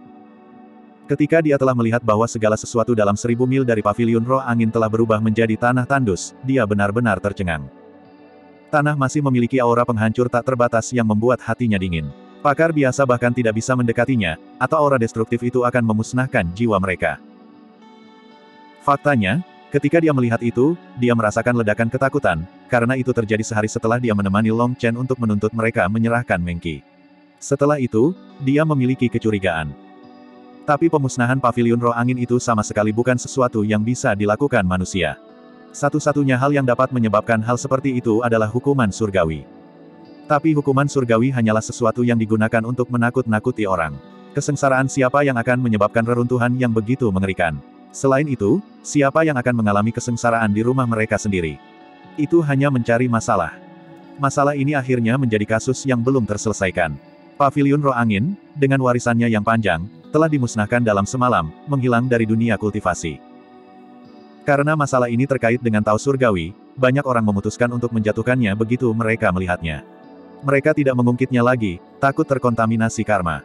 Ketika dia telah melihat bahwa segala sesuatu dalam seribu mil dari paviliun roh angin telah berubah menjadi tanah tandus, dia benar-benar tercengang. Tanah masih memiliki aura penghancur tak terbatas yang membuat hatinya dingin. Pakar biasa bahkan tidak bisa mendekatinya, atau aura destruktif itu akan memusnahkan jiwa mereka. Faktanya, ketika dia melihat itu, dia merasakan ledakan ketakutan, karena itu terjadi sehari setelah dia menemani Long Chen untuk menuntut mereka menyerahkan Meng Qi. Setelah itu, dia memiliki kecurigaan. Tapi pemusnahan paviliun roh angin itu sama sekali bukan sesuatu yang bisa dilakukan manusia. Satu-satunya hal yang dapat menyebabkan hal seperti itu adalah hukuman surgawi. Tapi hukuman surgawi hanyalah sesuatu yang digunakan untuk menakut-nakuti orang. Kesengsaraan siapa yang akan menyebabkan reruntuhan yang begitu mengerikan? Selain itu, siapa yang akan mengalami kesengsaraan di rumah mereka sendiri? Itu hanya mencari masalah. Masalah ini akhirnya menjadi kasus yang belum terselesaikan. Paviliun roh angin, dengan warisannya yang panjang, telah dimusnahkan dalam semalam, menghilang dari dunia kultivasi. Karena masalah ini terkait dengan Tao surgawi, banyak orang memutuskan untuk menjatuhkannya begitu mereka melihatnya. Mereka tidak mengungkitnya lagi, takut terkontaminasi karma.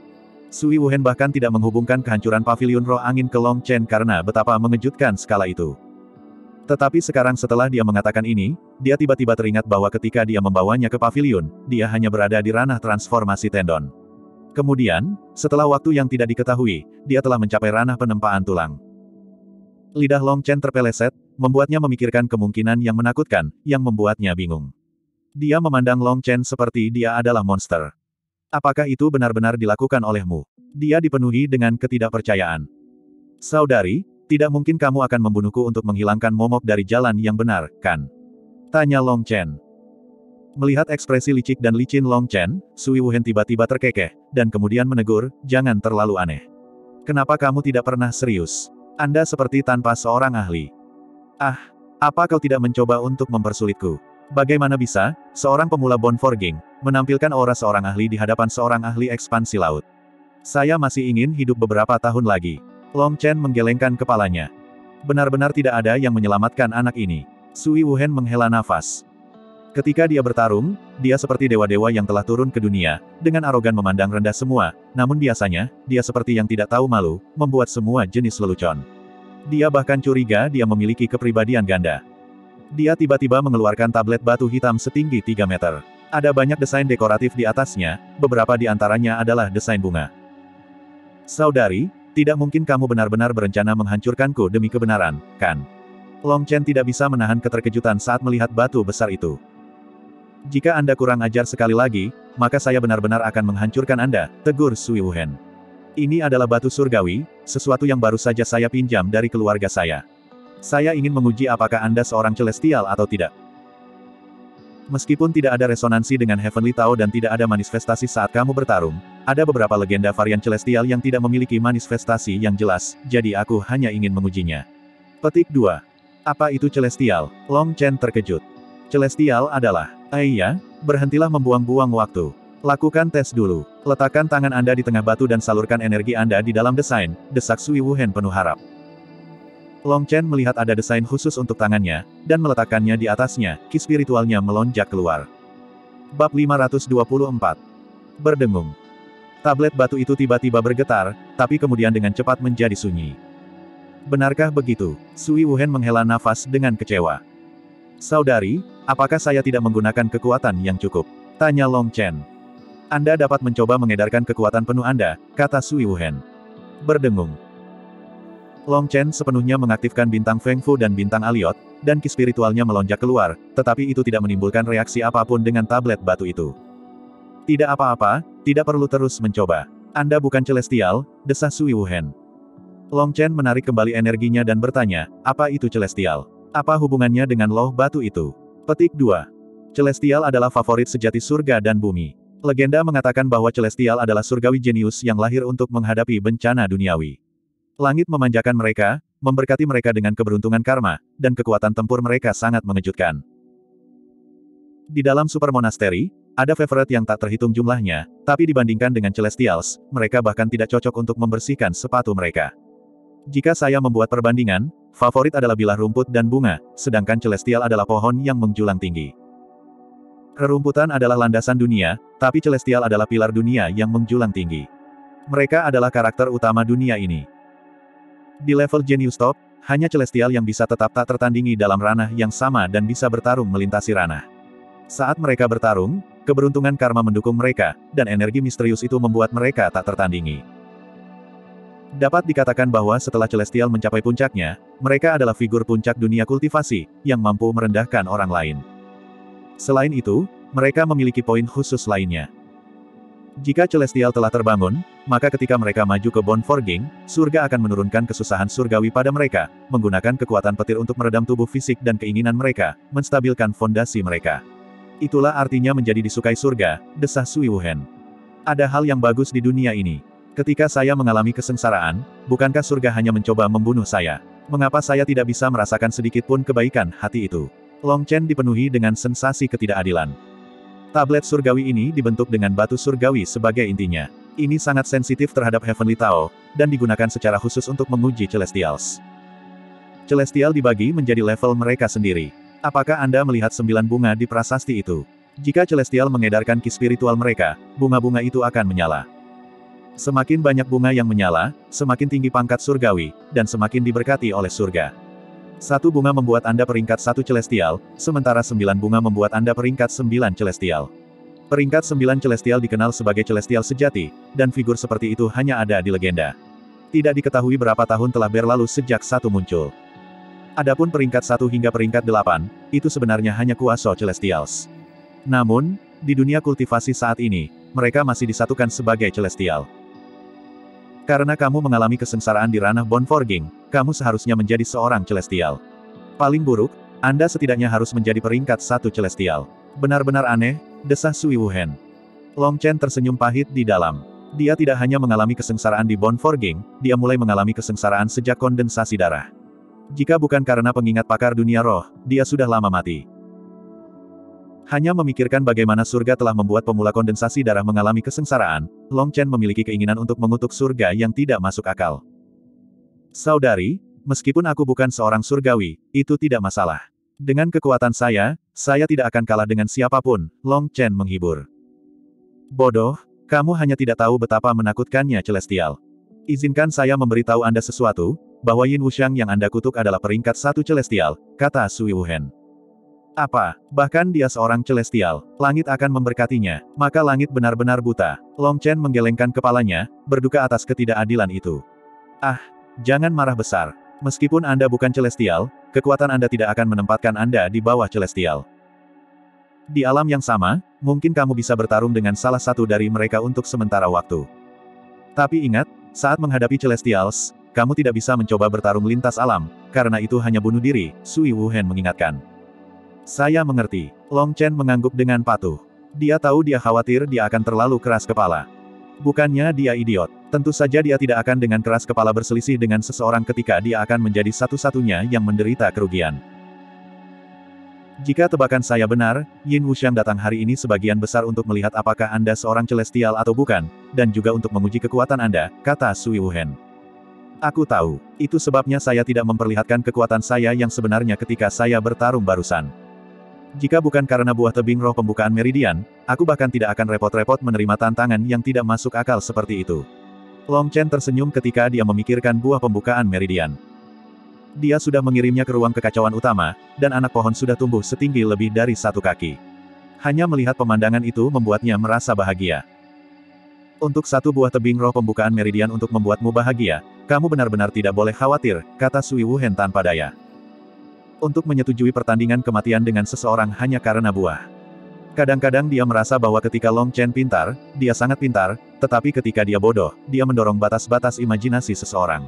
Sui Wuhen bahkan tidak menghubungkan kehancuran paviliun roh angin ke Long Chen karena betapa mengejutkan skala itu. Tetapi sekarang setelah dia mengatakan ini, dia tiba-tiba teringat bahwa ketika dia membawanya ke paviliun, dia hanya berada di ranah transformasi tendon. Kemudian, setelah waktu yang tidak diketahui, dia telah mencapai ranah penempaan tulang. Lidah Long Chen terpeleset, membuatnya memikirkan kemungkinan yang menakutkan, yang membuatnya bingung. Dia memandang Long Chen seperti dia adalah monster. Apakah itu benar-benar dilakukan olehmu? Dia dipenuhi dengan ketidakpercayaan. Saudari, tidak mungkin kamu akan membunuhku untuk menghilangkan momok dari jalan yang benar, kan? Tanya Long Chen. Melihat ekspresi licik dan licin Long Chen, Sui Wuhen tiba-tiba terkekeh, dan kemudian menegur, jangan terlalu aneh. Kenapa kamu tidak pernah serius? Anda seperti tanpa seorang ahli. Ah, apa kau tidak mencoba untuk mempersulitku? Bagaimana bisa, seorang pemula Bone Forging, menampilkan aura seorang ahli di hadapan seorang ahli ekspansi laut? Saya masih ingin hidup beberapa tahun lagi. Long Chen menggelengkan kepalanya. Benar-benar tidak ada yang menyelamatkan anak ini. Sui Wuhen menghela nafas. Ketika dia bertarung, dia seperti dewa-dewa yang telah turun ke dunia, dengan arogan memandang rendah semua, namun biasanya, dia seperti yang tidak tahu malu, membuat semua jenis lelucon. Dia bahkan curiga dia memiliki kepribadian ganda. Dia tiba-tiba mengeluarkan tablet batu hitam setinggi tiga meter. Ada banyak desain dekoratif di atasnya, beberapa di antaranya adalah desain bunga. Saudari, tidak mungkin kamu benar-benar berencana menghancurkanku demi kebenaran, kan? Long Chen tidak bisa menahan keterkejutan saat melihat batu besar itu. Jika Anda kurang ajar sekali lagi, maka saya benar-benar akan menghancurkan Anda, tegur Sui Wuhen. Ini adalah batu surgawi, sesuatu yang baru saja saya pinjam dari keluarga saya. Saya ingin menguji apakah Anda seorang celestial atau tidak. Meskipun tidak ada resonansi dengan Heavenly Tao dan tidak ada manifestasi saat kamu bertarung, ada beberapa legenda varian celestial yang tidak memiliki manifestasi yang jelas, jadi aku hanya ingin mengujinya. Petik dua. Apa itu celestial? Long Chen terkejut. Celestial adalah, ah iya, berhentilah membuang-buang waktu. Lakukan tes dulu. Letakkan tangan Anda di tengah batu dan salurkan energi Anda di dalam desain, desak Sui Wuhen penuh harap. Long Chen melihat ada desain khusus untuk tangannya, dan meletakkannya di atasnya, ki spiritualnya melonjak keluar. Bab lima ratus dua puluh empat. Berdengung. Tablet batu itu tiba-tiba bergetar, tapi kemudian dengan cepat menjadi sunyi. Benarkah begitu? Sui Wuhen menghela nafas dengan kecewa. Saudari, apakah saya tidak menggunakan kekuatan yang cukup? Tanya Long Chen. Anda dapat mencoba mengedarkan kekuatan penuh Anda, kata Sui Wuhen. Berdengung. Long Chen sepenuhnya mengaktifkan bintang Feng Fu dan bintang Aliot, dan ki spiritualnya melonjak keluar, tetapi itu tidak menimbulkan reaksi apapun dengan tablet batu itu. Tidak apa-apa, tidak perlu terus mencoba. Anda bukan celestial, desah Sui Wuhen. Long Chen menarik kembali energinya dan bertanya, apa itu celestial? Apa hubungannya dengan loh batu itu? Petik dua. Celestial adalah favorit sejati surga dan bumi. Legenda mengatakan bahwa celestial adalah surgawi jenius yang lahir untuk menghadapi bencana duniawi. Langit memanjakan mereka, memberkati mereka dengan keberuntungan karma, dan kekuatan tempur mereka sangat mengejutkan. Di dalam super monasteri, ada favorite yang tak terhitung jumlahnya, tapi dibandingkan dengan Celestials, mereka bahkan tidak cocok untuk membersihkan sepatu mereka. Jika saya membuat perbandingan, favorit adalah bilah rumput dan bunga, sedangkan Celestial adalah pohon yang menjulang tinggi. Rerumputan adalah landasan dunia, tapi Celestial adalah pilar dunia yang menjulang tinggi. Mereka adalah karakter utama dunia ini. Di level Genius Top, hanya Celestial yang bisa tetap tak tertandingi dalam ranah yang sama dan bisa bertarung melintasi ranah. Saat mereka bertarung, keberuntungan karma mendukung mereka, dan energi misterius itu membuat mereka tak tertandingi. Dapat dikatakan bahwa setelah Celestial mencapai puncaknya, mereka adalah figur puncak dunia kultivasi, yang mampu merendahkan orang lain. Selain itu, mereka memiliki poin khusus lainnya. Jika Celestial telah terbangun, maka ketika mereka maju ke Bone Forging, surga akan menurunkan kesusahan surgawi pada mereka, menggunakan kekuatan petir untuk meredam tubuh fisik dan keinginan mereka, menstabilkan fondasi mereka. Itulah artinya menjadi disukai surga, desah Sui Wuhen. Ada hal yang bagus di dunia ini. Ketika saya mengalami kesengsaraan, bukankah surga hanya mencoba membunuh saya? Mengapa saya tidak bisa merasakan sedikit pun kebaikan hati itu? Long Chen dipenuhi dengan sensasi ketidakadilan. Tablet surgawi ini dibentuk dengan batu surgawi sebagai intinya. Ini sangat sensitif terhadap Heavenly Tao, dan digunakan secara khusus untuk menguji Celestials. Celestial dibagi menjadi level mereka sendiri. Apakah Anda melihat sembilan bunga di prasasti itu? Jika Celestial mengedarkan ki spiritual mereka, bunga-bunga itu akan menyala. Semakin banyak bunga yang menyala, semakin tinggi pangkat surgawi, dan semakin diberkati oleh surga. Satu bunga membuat Anda peringkat satu Celestial, sementara sembilan bunga membuat Anda peringkat sembilan Celestial. Peringkat sembilan Celestial dikenal sebagai Celestial sejati, dan figur seperti itu hanya ada di legenda. Tidak diketahui berapa tahun telah berlalu sejak satu muncul. Adapun peringkat satu hingga peringkat delapan, itu sebenarnya hanya kuasa Celestials. Namun, di dunia kultivasi saat ini, mereka masih disatukan sebagai Celestial. Karena kamu mengalami kesengsaraan di ranah Bone Forging, kamu seharusnya menjadi seorang Celestial. Paling buruk, Anda setidaknya harus menjadi peringkat satu Celestial. Benar-benar aneh, desah Sui Wuhen. Long Chen tersenyum pahit di dalam. Dia tidak hanya mengalami kesengsaraan di Bone Forging, dia mulai mengalami kesengsaraan sejak kondensasi darah. Jika bukan karena pengingat pakar dunia roh, dia sudah lama mati. Hanya memikirkan bagaimana surga telah membuat pemula kondensasi darah mengalami kesengsaraan, Long Chen memiliki keinginan untuk mengutuk surga yang tidak masuk akal. Saudari, meskipun aku bukan seorang surgawi, itu tidak masalah. Dengan kekuatan saya, saya tidak akan kalah dengan siapapun, Long Chen menghibur. Bodoh, kamu hanya tidak tahu betapa menakutkannya Celestial. Izinkan saya memberitahu Anda sesuatu, bahwa Yin Wuxiang yang Anda kutuk adalah peringkat satu Celestial, kata Sui Wuhen. Apa? Bahkan dia seorang Celestial, langit akan memberkatinya, maka langit benar-benar buta. Long Chen menggelengkan kepalanya, berduka atas ketidakadilan itu. Ah, jangan marah besar. Meskipun Anda bukan Celestial, kekuatan Anda tidak akan menempatkan Anda di bawah Celestial. Di alam yang sama, mungkin kamu bisa bertarung dengan salah satu dari mereka untuk sementara waktu. Tapi ingat, saat menghadapi Celestials, kamu tidak bisa mencoba bertarung lintas alam, karena itu hanya bunuh diri, Sui Wuhen mengingatkan. Saya mengerti. Long Chen mengangguk dengan patuh. Dia tahu dia khawatir dia akan terlalu keras kepala. Bukannya dia idiot. Tentu saja dia tidak akan dengan keras kepala berselisih dengan seseorang ketika dia akan menjadi satu-satunya yang menderita kerugian. Jika tebakan saya benar, Yin Wuxiang datang hari ini sebagian besar untuk melihat apakah Anda seorang Celestial atau bukan, dan juga untuk menguji kekuatan Anda, kata Sui Wuhen. Aku tahu. Itu sebabnya saya tidak memperlihatkan kekuatan saya yang sebenarnya ketika saya bertarung barusan. Jika bukan karena buah tebing roh pembukaan meridian, aku bahkan tidak akan repot-repot menerima tantangan yang tidak masuk akal seperti itu. Long Chen tersenyum ketika dia memikirkan buah pembukaan meridian. Dia sudah mengirimnya ke ruang kekacauan utama, dan anak pohon sudah tumbuh setinggi lebih dari satu kaki. Hanya melihat pemandangan itu membuatnya merasa bahagia. Untuk satu buah tebing roh pembukaan meridian untuk membuatmu bahagia, kamu benar-benar tidak boleh khawatir, kata Sui Wuhen tanpa daya. Untuk menyetujui pertandingan kematian dengan seseorang hanya karena buah. Kadang-kadang dia merasa bahwa ketika Long Chen pintar, dia sangat pintar, tetapi ketika dia bodoh, dia mendorong batas-batas imajinasi seseorang.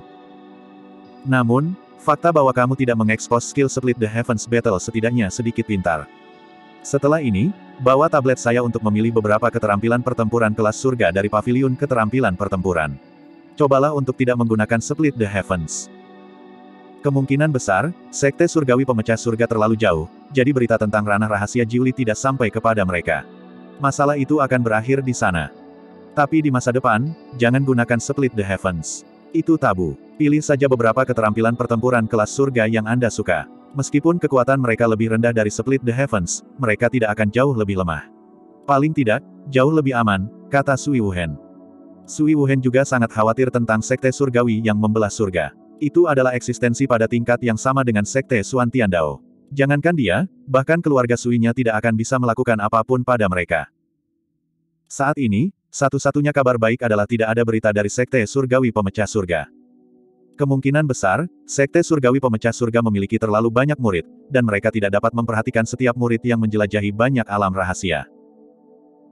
Namun, fakta bahwa kamu tidak mengekspos skill Split the Heavens Battle setidaknya sedikit pintar. Setelah ini, bawa tablet saya untuk memilih beberapa keterampilan pertempuran kelas surga dari paviliun keterampilan pertempuran. Cobalah untuk tidak menggunakan Split the Heavens. Kemungkinan besar, Sekte Surgawi Pemecah Surga terlalu jauh, jadi berita tentang ranah rahasia Jiuli tidak sampai kepada mereka. Masalah itu akan berakhir di sana. Tapi di masa depan, jangan gunakan Split the Heavens. Itu tabu. Pilih saja beberapa keterampilan pertempuran kelas surga yang Anda suka. Meskipun kekuatan mereka lebih rendah dari Split the Heavens, mereka tidak akan jauh lebih lemah. Paling tidak, jauh lebih aman, kata Sui Wuhen. Sui Wuhen juga sangat khawatir tentang Sekte Surgawi yang membelah surga. Itu adalah eksistensi pada tingkat yang sama dengan Sekte Xuan Tiandao. Jangankan dia, bahkan keluarga Sui-nya tidak akan bisa melakukan apapun pada mereka. Saat ini, satu-satunya kabar baik adalah tidak ada berita dari Sekte Surgawi Pemecah Surga. Kemungkinan besar, Sekte Surgawi Pemecah Surga memiliki terlalu banyak murid, dan mereka tidak dapat memperhatikan setiap murid yang menjelajahi banyak alam rahasia.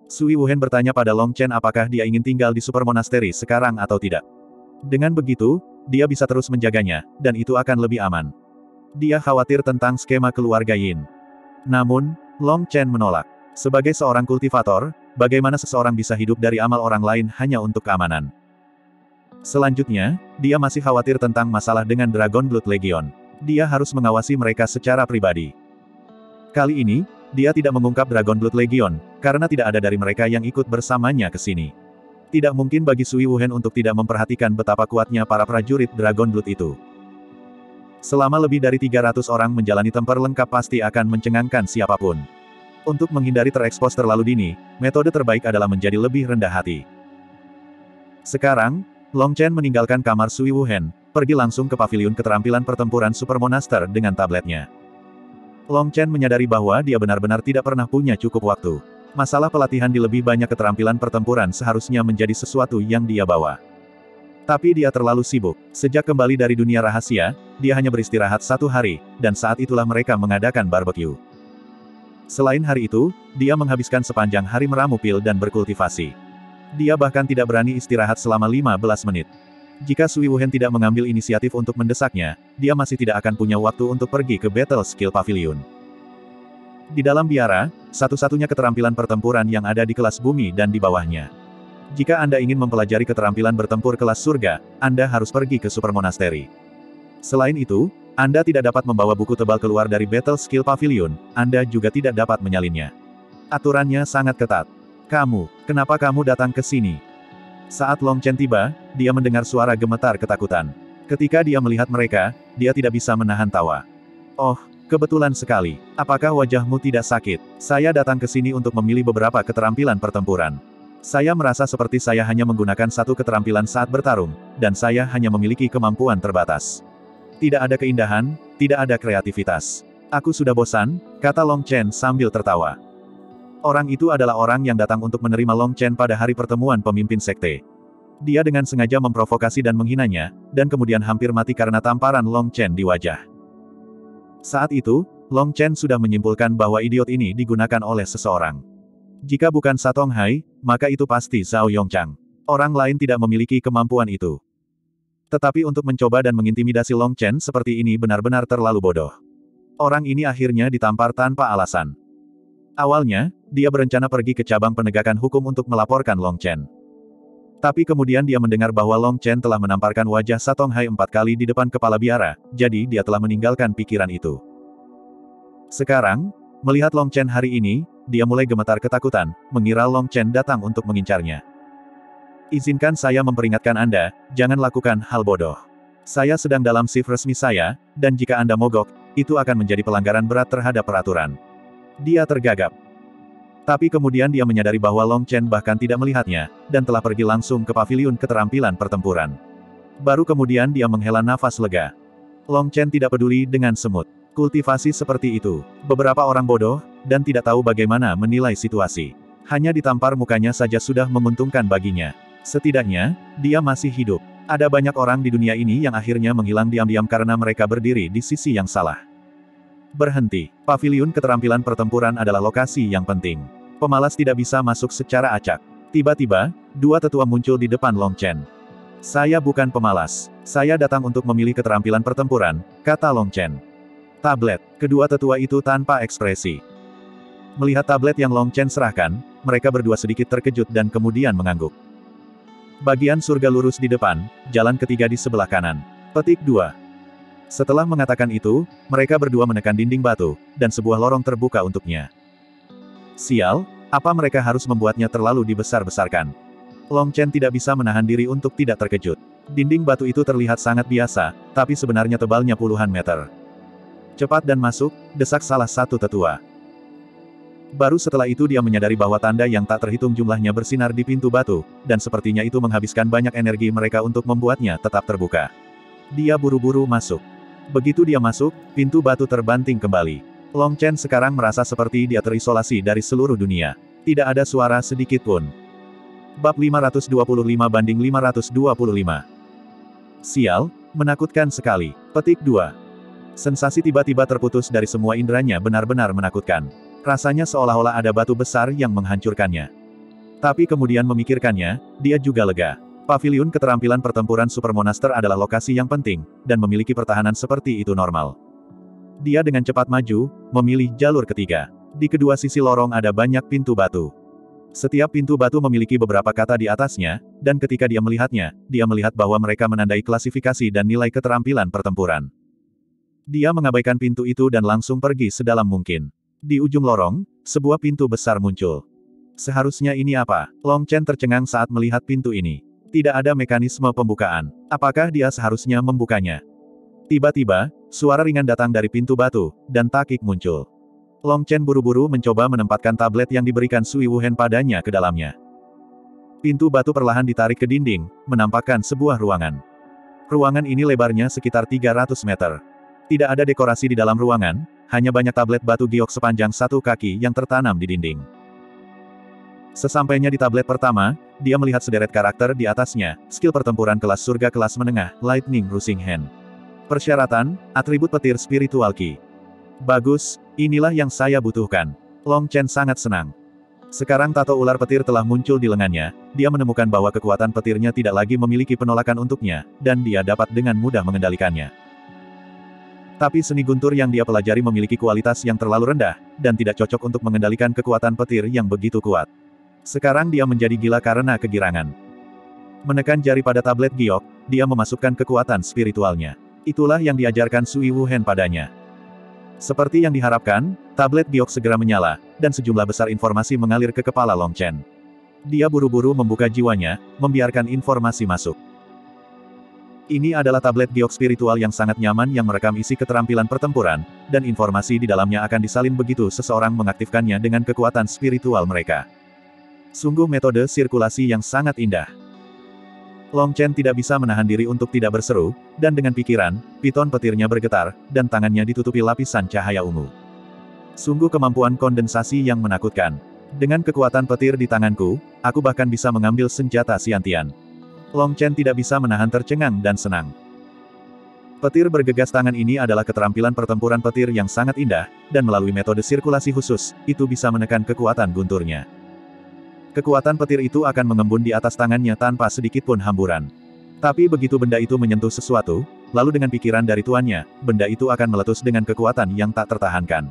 Sui Wuhen bertanya pada Long Chen apakah dia ingin tinggal di Super Monastery sekarang atau tidak. Dengan begitu, dia bisa terus menjaganya, dan itu akan lebih aman. Dia khawatir tentang skema keluarga Yin. Namun, Long Chen menolak. Sebagai seorang kultivator, bagaimana seseorang bisa hidup dari amal orang lain hanya untuk keamanan? Selanjutnya, dia masih khawatir tentang masalah dengan Dragon Blood Legion. Dia harus mengawasi mereka secara pribadi. Kali ini, dia tidak mengungkap Dragon Blood Legion, karena tidak ada dari mereka yang ikut bersamanya ke sini. Tidak mungkin bagi Sui Wuhen untuk tidak memperhatikan betapa kuatnya para prajurit Dragon Blood itu. Selama lebih dari tiga ratus orang menjalani tempur lengkap pasti akan mencengangkan siapapun. Untuk menghindari terekspos terlalu dini, metode terbaik adalah menjadi lebih rendah hati. Sekarang, Long Chen meninggalkan kamar Sui Wuhen, pergi langsung ke paviliun keterampilan pertempuran Super Monaster dengan tabletnya. Long Chen menyadari bahwa dia benar-benar tidak pernah punya cukup waktu. Masalah pelatihan di lebih banyak keterampilan pertempuran seharusnya menjadi sesuatu yang dia bawa. Tapi dia terlalu sibuk. Sejak kembali dari dunia rahasia, dia hanya beristirahat satu hari, dan saat itulah mereka mengadakan barbecue. Selain hari itu, dia menghabiskan sepanjang hari meramu pil dan berkultivasi. Dia bahkan tidak berani istirahat selama lima belas menit. Jika Sui Wuhen tidak mengambil inisiatif untuk mendesaknya, dia masih tidak akan punya waktu untuk pergi ke Battle Skill Pavilion. Di dalam biara, satu-satunya keterampilan pertempuran yang ada di kelas bumi dan di bawahnya. Jika Anda ingin mempelajari keterampilan bertempur kelas surga, Anda harus pergi ke Super Monastery. Selain itu, Anda tidak dapat membawa buku tebal keluar dari Battle Skill Pavilion, Anda juga tidak dapat menyalinnya. Aturannya sangat ketat. Kamu, kenapa kamu datang ke sini? Saat Long Chen tiba, dia mendengar suara gemetar ketakutan. Ketika dia melihat mereka, dia tidak bisa menahan tawa. Oh, kebetulan sekali. Apakah wajahmu tidak sakit? Saya datang ke sini untuk memilih beberapa keterampilan pertempuran. Saya merasa seperti saya hanya menggunakan satu keterampilan saat bertarung, dan saya hanya memiliki kemampuan terbatas. Tidak ada keindahan, tidak ada kreativitas. Aku sudah bosan, kata Long Chen sambil tertawa. Orang itu adalah orang yang datang untuk menerima Long Chen pada hari pertemuan pemimpin sekte. Dia dengan sengaja memprovokasi dan menghinanya, dan kemudian hampir mati karena tamparan Long Chen di wajah. Saat itu, Long Chen sudah menyimpulkan bahwa idiot ini digunakan oleh seseorang. Jika bukan Satong Hai, maka itu pasti Zhao Yongchang. Orang lain tidak memiliki kemampuan itu. Tetapi untuk mencoba dan mengintimidasi Long Chen seperti ini benar-benar terlalu bodoh. Orang ini akhirnya ditampar tanpa alasan. Awalnya, dia berencana pergi ke cabang penegakan hukum untuk melaporkan Long Chen. Tapi kemudian dia mendengar bahwa Long Chen telah menamparkan wajah Satong Hai empat kali di depan kepala biara, jadi dia telah meninggalkan pikiran itu. Sekarang, melihat Long Chen hari ini, dia mulai gemetar ketakutan, mengira Long Chen datang untuk mengincarnya. Izinkan saya memperingatkan Anda, jangan lakukan hal bodoh. Saya sedang dalam shift resmi saya, dan jika Anda mogok, itu akan menjadi pelanggaran berat terhadap peraturan. Dia tergagap. Tapi kemudian dia menyadari bahwa Long Chen bahkan tidak melihatnya, dan telah pergi langsung ke paviliun keterampilan pertempuran. Baru kemudian dia menghela nafas lega. Long Chen tidak peduli dengan semut. Kultivasi seperti itu. Beberapa orang bodoh, dan tidak tahu bagaimana menilai situasi. Hanya ditampar mukanya saja sudah menguntungkan baginya. Setidaknya, dia masih hidup. Ada banyak orang di dunia ini yang akhirnya menghilang diam-diam karena mereka berdiri di sisi yang salah. Berhenti. Paviliun keterampilan pertempuran adalah lokasi yang penting. Pemalas tidak bisa masuk secara acak. Tiba-tiba, dua tetua muncul di depan Long Chen. Saya bukan pemalas. Saya datang untuk memilih keterampilan pertempuran, kata Long Chen. Tablet. Kedua tetua itu tanpa ekspresi. Melihat tablet yang Long Chen serahkan, mereka berdua sedikit terkejut dan kemudian mengangguk. Bagian surga lurus di depan, jalan ketiga di sebelah kanan. Petik dua. Setelah mengatakan itu, mereka berdua menekan dinding batu, dan sebuah lorong terbuka untuknya. Sial, apa mereka harus membuatnya terlalu dibesar-besarkan? Long Chen tidak bisa menahan diri untuk tidak terkejut. Dinding batu itu terlihat sangat biasa, tapi sebenarnya tebalnya puluhan meter. Cepat dan masuk, desak salah satu tetua. Baru setelah itu dia menyadari bahwa tanda yang tak terhitung jumlahnya bersinar di pintu batu, dan sepertinya itu menghabiskan banyak energi mereka untuk membuatnya tetap terbuka. Dia buru-buru masuk. Begitu dia masuk, pintu batu terbanting kembali. Long Chen sekarang merasa seperti dia terisolasi dari seluruh dunia. Tidak ada suara sedikit pun. Bab lima ratus dua puluh lima banding lima ratus dua puluh lima. Sial, menakutkan sekali. Petik dua. Sensasi tiba-tiba terputus dari semua inderanya benar-benar menakutkan. Rasanya seolah-olah ada batu besar yang menghancurkannya. Tapi kemudian memikirkannya, dia juga lega. Paviliun keterampilan pertempuran Super Monster adalah lokasi yang penting, dan memiliki pertahanan seperti itu normal. Dia dengan cepat maju, memilih jalur ketiga. Di kedua sisi lorong ada banyak pintu batu. Setiap pintu batu memiliki beberapa kata di atasnya, dan ketika dia melihatnya, dia melihat bahwa mereka menandai klasifikasi dan nilai keterampilan pertempuran. Dia mengabaikan pintu itu dan langsung pergi sedalam mungkin. Di ujung lorong, sebuah pintu besar muncul. Seharusnya ini apa? Long Chen tercengang saat melihat pintu ini. Tidak ada mekanisme pembukaan. Apakah dia seharusnya membukanya? Tiba-tiba, suara ringan datang dari pintu batu, dan takik muncul. Long Chen buru-buru mencoba menempatkan tablet yang diberikan Sui Wuhen padanya ke dalamnya. Pintu batu perlahan ditarik ke dinding, menampakkan sebuah ruangan. Ruangan ini lebarnya sekitar tiga ratus meter. Tidak ada dekorasi di dalam ruangan, hanya banyak tablet batu giok sepanjang satu kaki yang tertanam di dinding. Sesampainya di tablet pertama, dia melihat sederet karakter di atasnya, skill pertempuran kelas surga kelas menengah, Lightning Rushing Hand. Persyaratan, atribut petir spiritual Qi. Bagus, inilah yang saya butuhkan. Long Chen sangat senang. Sekarang tato ular petir telah muncul di lengannya, dia menemukan bahwa kekuatan petirnya tidak lagi memiliki penolakan untuknya, dan dia dapat dengan mudah mengendalikannya. Tapi seni guntur yang dia pelajari memiliki kualitas yang terlalu rendah, dan tidak cocok untuk mengendalikan kekuatan petir yang begitu kuat. Sekarang dia menjadi gila karena kegirangan. Menekan jari pada tablet giok, dia memasukkan kekuatan spiritualnya. Itulah yang diajarkan Sui Wuhen padanya. Seperti yang diharapkan, tablet giok segera menyala, dan sejumlah besar informasi mengalir ke kepala Long Chen. Dia buru-buru membuka jiwanya, membiarkan informasi masuk. Ini adalah tablet giok spiritual yang sangat nyaman yang merekam isi keterampilan pertempuran, dan informasi di dalamnya akan disalin begitu seseorang mengaktifkannya dengan kekuatan spiritual mereka. Sungguh metode sirkulasi yang sangat indah. Long Chen tidak bisa menahan diri untuk tidak berseru, dan dengan pikiran, piton petirnya bergetar, dan tangannya ditutupi lapisan cahaya ungu. Sungguh kemampuan kondensasi yang menakutkan. Dengan kekuatan petir di tanganku, aku bahkan bisa mengambil senjata Xiantian. Long Chen tidak bisa menahan tercengang dan senang. Petir bergegas tangan ini adalah keterampilan pertempuran petir yang sangat indah, dan melalui metode sirkulasi khusus, itu bisa menekan kekuatan gunturnya. Kekuatan petir itu akan mengembun di atas tangannya tanpa sedikit pun hamburan. Tapi begitu benda itu menyentuh sesuatu, lalu dengan pikiran dari tuannya, benda itu akan meletus dengan kekuatan yang tak tertahankan.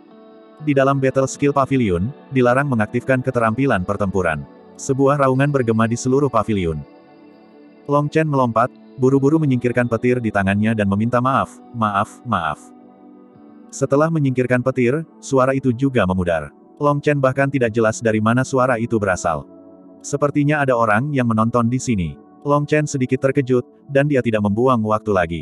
Di dalam Battle Skill Pavilion, dilarang mengaktifkan keterampilan pertempuran. Sebuah raungan bergema di seluruh pavilion. Long Chen melompat, buru-buru menyingkirkan petir di tangannya dan meminta maaf, maaf, maaf. Setelah menyingkirkan petir, suara itu juga memudar. Long Chen bahkan tidak jelas dari mana suara itu berasal. Sepertinya ada orang yang menonton di sini. Long Chen sedikit terkejut, dan dia tidak membuang waktu lagi.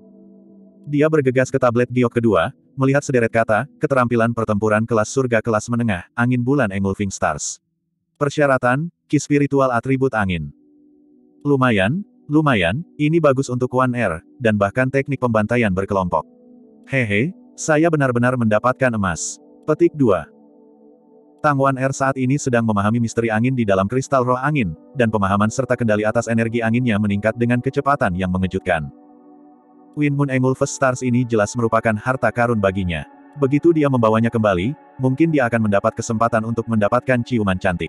Dia bergegas ke tablet giok kedua, melihat sederet kata, keterampilan pertempuran kelas surga kelas menengah, angin bulan Engulfing Stars. Persyaratan, Qi spiritual atribut angin. Lumayan, lumayan, ini bagus untuk One Air, dan bahkan teknik pembantaian berkelompok. Hehe, saya benar-benar mendapatkan emas. Petik dua. Tang Wan Er saat ini sedang memahami misteri angin di dalam kristal roh angin, dan pemahaman serta kendali atas energi anginnya meningkat dengan kecepatan yang mengejutkan. Wind Moon Engulfus Stars ini jelas merupakan harta karun baginya. Begitu dia membawanya kembali, mungkin dia akan mendapat kesempatan untuk mendapatkan ciuman cantik.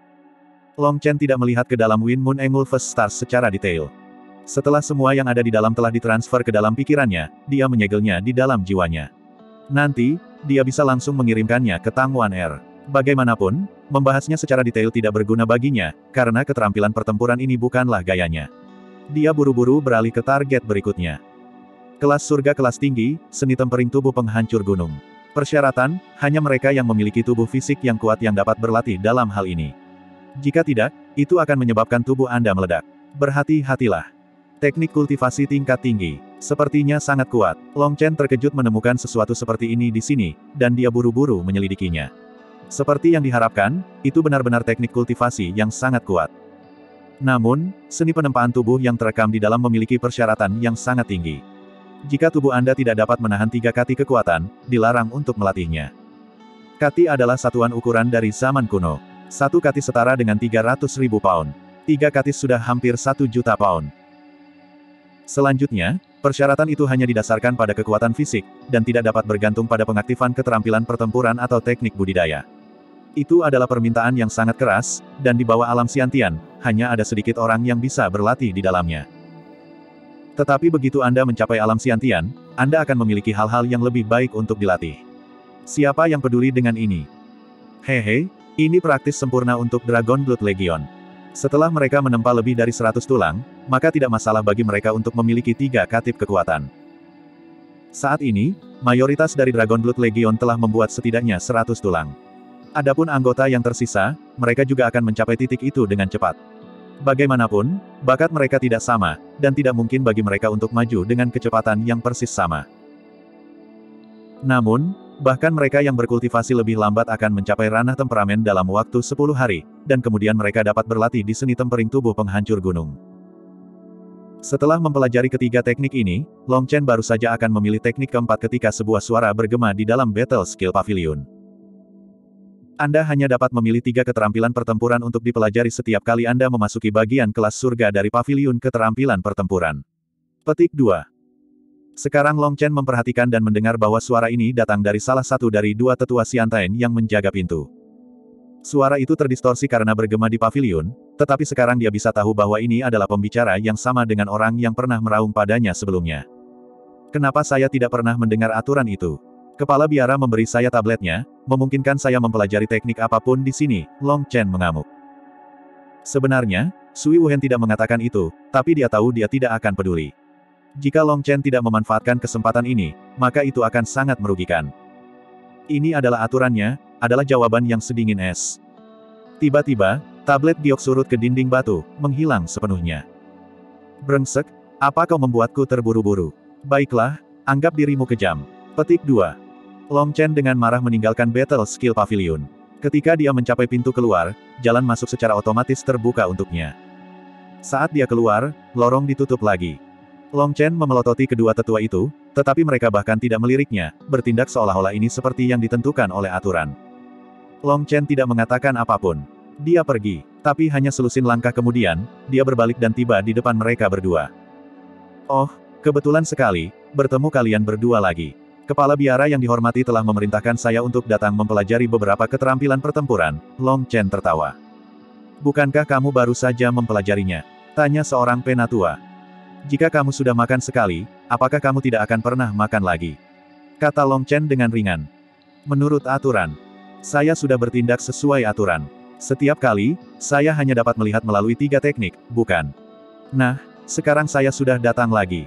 Long Chen tidak melihat ke dalam Wind Moon Engulfus Stars secara detail. Setelah semua yang ada di dalam telah ditransfer ke dalam pikirannya, dia menyegelnya di dalam jiwanya. Nanti, dia bisa langsung mengirimkannya ke Tang Wan Er. Bagaimanapun, membahasnya secara detail tidak berguna baginya, karena keterampilan pertempuran ini bukanlah gayanya. Dia buru-buru beralih ke target berikutnya. Kelas surga kelas tinggi, seni tempering tubuh penghancur gunung. Persyaratan, hanya mereka yang memiliki tubuh fisik yang kuat yang dapat berlatih dalam hal ini. Jika tidak, itu akan menyebabkan tubuh Anda meledak. Berhati-hatilah. Teknik kultivasi tingkat tinggi. Sepertinya sangat kuat. Long Chen terkejut menemukan sesuatu seperti ini di sini, dan dia buru-buru menyelidikinya. Seperti yang diharapkan, itu benar-benar teknik kultivasi yang sangat kuat. Namun, seni penempaan tubuh yang terekam di dalam memiliki persyaratan yang sangat tinggi. Jika tubuh Anda tidak dapat menahan tiga kati kekuatan, dilarang untuk melatihnya. Kati adalah satuan ukuran dari zaman kuno. Satu kati setara dengan tiga ratus ribu pound. Tiga kati sudah hampir satu juta pound. Selanjutnya, persyaratan itu hanya didasarkan pada kekuatan fisik, dan tidak dapat bergantung pada pengaktifan keterampilan pertempuran atau teknik budidaya. Itu adalah permintaan yang sangat keras, dan di bawah alam Xiantian, hanya ada sedikit orang yang bisa berlatih di dalamnya. Tetapi begitu Anda mencapai alam Xiantian, Anda akan memiliki hal-hal yang lebih baik untuk dilatih. Siapa yang peduli dengan ini? Hehe, ini praktis sempurna untuk Dragon Blood Legion. Setelah mereka menempa lebih dari seratus tulang, maka tidak masalah bagi mereka untuk memiliki tiga katip kekuatan. Saat ini, mayoritas dari Dragon Blood Legion telah membuat setidaknya seratus tulang. Adapun anggota yang tersisa, mereka juga akan mencapai titik itu dengan cepat. Bagaimanapun, bakat mereka tidak sama, dan tidak mungkin bagi mereka untuk maju dengan kecepatan yang persis sama. Namun, bahkan mereka yang berkultivasi lebih lambat akan mencapai ranah temperamen dalam waktu sepuluh hari, dan kemudian mereka dapat berlatih di seni tempering tubuh penghancur gunung. Setelah mempelajari ketiga teknik ini, Long Chen baru saja akan memilih teknik keempat ketika sebuah suara bergema di dalam Battle Skill Pavilion. Anda hanya dapat memilih tiga keterampilan pertempuran untuk dipelajari setiap kali Anda memasuki bagian kelas surga dari paviliun keterampilan pertempuran. Petik dua. Sekarang Long Chen memperhatikan dan mendengar bahwa suara ini datang dari salah satu dari dua tetua Xiantian yang menjaga pintu. Suara itu terdistorsi karena bergema di paviliun, tetapi sekarang dia bisa tahu bahwa ini adalah pembicara yang sama dengan orang yang pernah meraung padanya sebelumnya. Kenapa saya tidak pernah mendengar aturan itu? Kepala biara memberi saya tabletnya, memungkinkan saya mempelajari teknik apapun di sini, Long Chen mengamuk. Sebenarnya, Sui Wuhen tidak mengatakan itu, tapi dia tahu dia tidak akan peduli. Jika Long Chen tidak memanfaatkan kesempatan ini, maka itu akan sangat merugikan. Ini adalah aturannya, adalah jawaban yang sedingin es. Tiba-tiba, tablet giok surut ke dinding batu, menghilang sepenuhnya. Brengsek, apa kau membuatku terburu-buru? Baiklah, anggap dirimu kejam. Petik dua. Long Chen dengan marah meninggalkan Battle Skill Pavilion. Ketika dia mencapai pintu keluar, jalan masuk secara otomatis terbuka untuknya. Saat dia keluar, lorong ditutup lagi. Long Chen memelototi kedua tetua itu, tetapi mereka bahkan tidak meliriknya, bertindak seolah-olah ini seperti yang ditentukan oleh aturan. Long Chen tidak mengatakan apapun. Dia pergi, tapi hanya selusin langkah kemudian, dia berbalik dan tiba di depan mereka berdua. Oh, kebetulan sekali, bertemu kalian berdua lagi. Kepala biara yang dihormati telah memerintahkan saya untuk datang mempelajari beberapa keterampilan pertempuran, Long Chen tertawa. Bukankah kamu baru saja mempelajarinya? Tanya seorang penatua. Jika kamu sudah makan sekali, apakah kamu tidak akan pernah makan lagi? Kata Long Chen dengan ringan. Menurut aturan, saya sudah bertindak sesuai aturan. Setiap kali, saya hanya dapat melihat melalui tiga teknik, bukan? Nah, sekarang saya sudah datang lagi.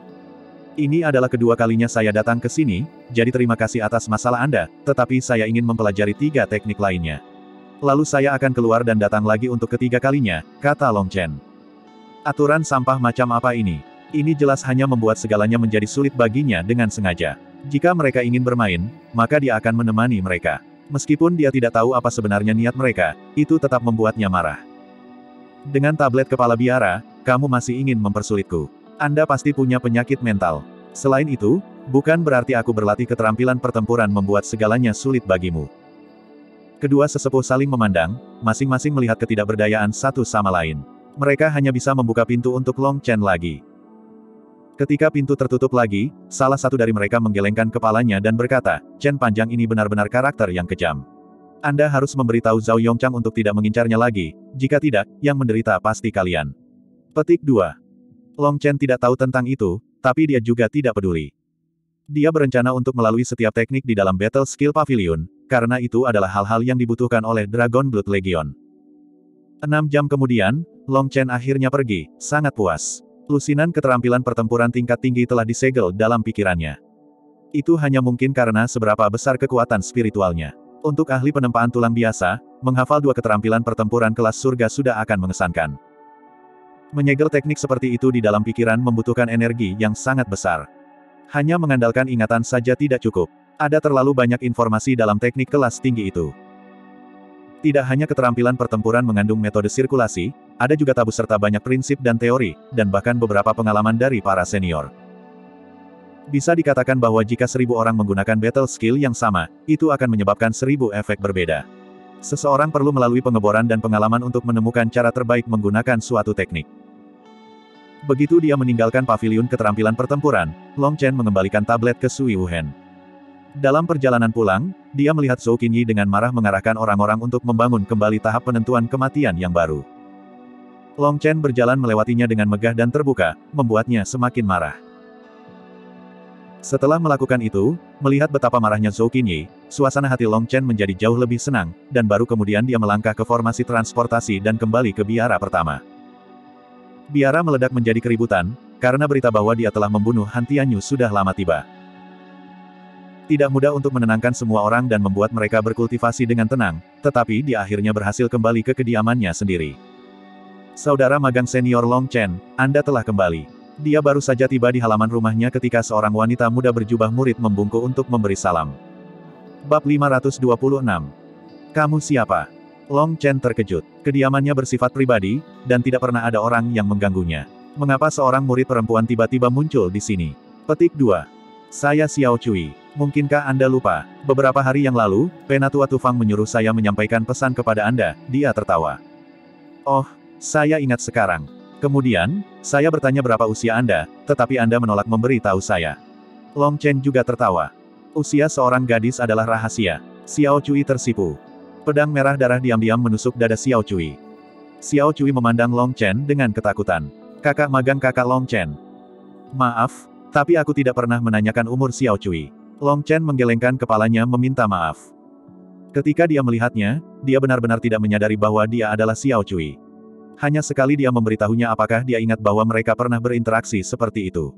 Ini adalah kedua kalinya saya datang ke sini, jadi terima kasih atas masalah Anda, tetapi saya ingin mempelajari tiga teknik lainnya. Lalu saya akan keluar dan datang lagi untuk ketiga kalinya, kata Long Chen. Aturan sampah macam apa ini? Ini jelas hanya membuat segalanya menjadi sulit baginya dengan sengaja. Jika mereka ingin bermain, maka dia akan menemani mereka. Meskipun dia tidak tahu apa sebenarnya niat mereka, itu tetap membuatnya marah. Dengan tablet kepala biara, kamu masih ingin mempersulitku. Anda pasti punya penyakit mental. Selain itu, bukan berarti aku berlatih keterampilan pertempuran membuat segalanya sulit bagimu. Kedua sesepuh saling memandang, masing-masing melihat ketidakberdayaan satu sama lain. Mereka hanya bisa membuka pintu untuk Long Chen lagi. Ketika pintu tertutup lagi, salah satu dari mereka menggelengkan kepalanya dan berkata, Chen Panjang ini benar-benar karakter yang kejam. Anda harus memberitahu Zhao Yongchang untuk tidak mengincarnya lagi, jika tidak, yang menderita pasti kalian. Petik dua. Long Chen tidak tahu tentang itu, tapi dia juga tidak peduli. Dia berencana untuk melalui setiap teknik di dalam Battle Skill Pavilion, karena itu adalah hal-hal yang dibutuhkan oleh Dragon Blood Legion. Enam jam kemudian, Long Chen akhirnya pergi, sangat puas. Lusinan keterampilan pertempuran tingkat tinggi telah disegel dalam pikirannya. Itu hanya mungkin karena seberapa besar kekuatan spiritualnya. Untuk ahli penempaan tulang biasa, menghafal dua keterampilan pertempuran kelas surga sudah akan mengesankan. Menyegel teknik seperti itu di dalam pikiran membutuhkan energi yang sangat besar. Hanya mengandalkan ingatan saja tidak cukup. Ada terlalu banyak informasi dalam teknik kelas tinggi itu. Tidak hanya keterampilan pertempuran mengandung metode sirkulasi, ada juga tabu serta banyak prinsip dan teori, dan bahkan beberapa pengalaman dari para senior. Bisa dikatakan bahwa jika seribu orang menggunakan battle skill yang sama, itu akan menyebabkan seribu efek berbeda. Seseorang perlu melalui pengeboran dan pengalaman untuk menemukan cara terbaik menggunakan suatu teknik. Begitu dia meninggalkan paviliun keterampilan pertempuran, Long Chen mengembalikan tablet ke Sui Wuhen. Dalam perjalanan pulang, dia melihat Zhou Qinyi dengan marah mengarahkan orang-orang untuk membangun kembali tahap penentuan kematian yang baru. Long Chen berjalan melewatinya dengan megah dan terbuka, membuatnya semakin marah. Setelah melakukan itu, melihat betapa marahnya Zhou Qinyi, suasana hati Long Chen menjadi jauh lebih senang, dan baru kemudian dia melangkah ke formasi transportasi dan kembali ke biara pertama. Biara meledak menjadi keributan, karena berita bahwa dia telah membunuh Han Tianyu sudah lama tiba. Tidak mudah untuk menenangkan semua orang dan membuat mereka berkultivasi dengan tenang, tetapi dia akhirnya berhasil kembali ke kediamannya sendiri. Saudara magang senior Long Chen, Anda telah kembali. Dia baru saja tiba di halaman rumahnya ketika seorang wanita muda berjubah murid membungkuk untuk memberi salam. Bab lima ratus dua puluh enam. Kamu siapa? Long Chen terkejut. Kediamannya bersifat pribadi, dan tidak pernah ada orang yang mengganggunya. Mengapa seorang murid perempuan tiba-tiba muncul di sini? Petik dua. Saya Xiao Cui. Mungkinkah Anda lupa? Beberapa hari yang lalu, Penatua Tufang menyuruh saya menyampaikan pesan kepada Anda. Dia tertawa. Oh, saya ingat sekarang. Kemudian, saya bertanya berapa usia Anda, tetapi Anda menolak memberi tahu saya. Long Chen juga tertawa. Usia seorang gadis adalah rahasia. Xiao Cui tersipu. Pedang merah darah diam-diam menusuk dada Xiao Cui. Xiao Cui memandang Long Chen dengan ketakutan. Kakak magang kakak Long Chen. Maaf, tapi aku tidak pernah menanyakan umur Xiao Cui. Long Chen menggelengkan kepalanya meminta maaf. Ketika dia melihatnya, dia benar-benar tidak menyadari bahwa dia adalah Xiao Cui. Hanya sekali dia memberitahunya apakah dia ingat bahwa mereka pernah berinteraksi seperti itu.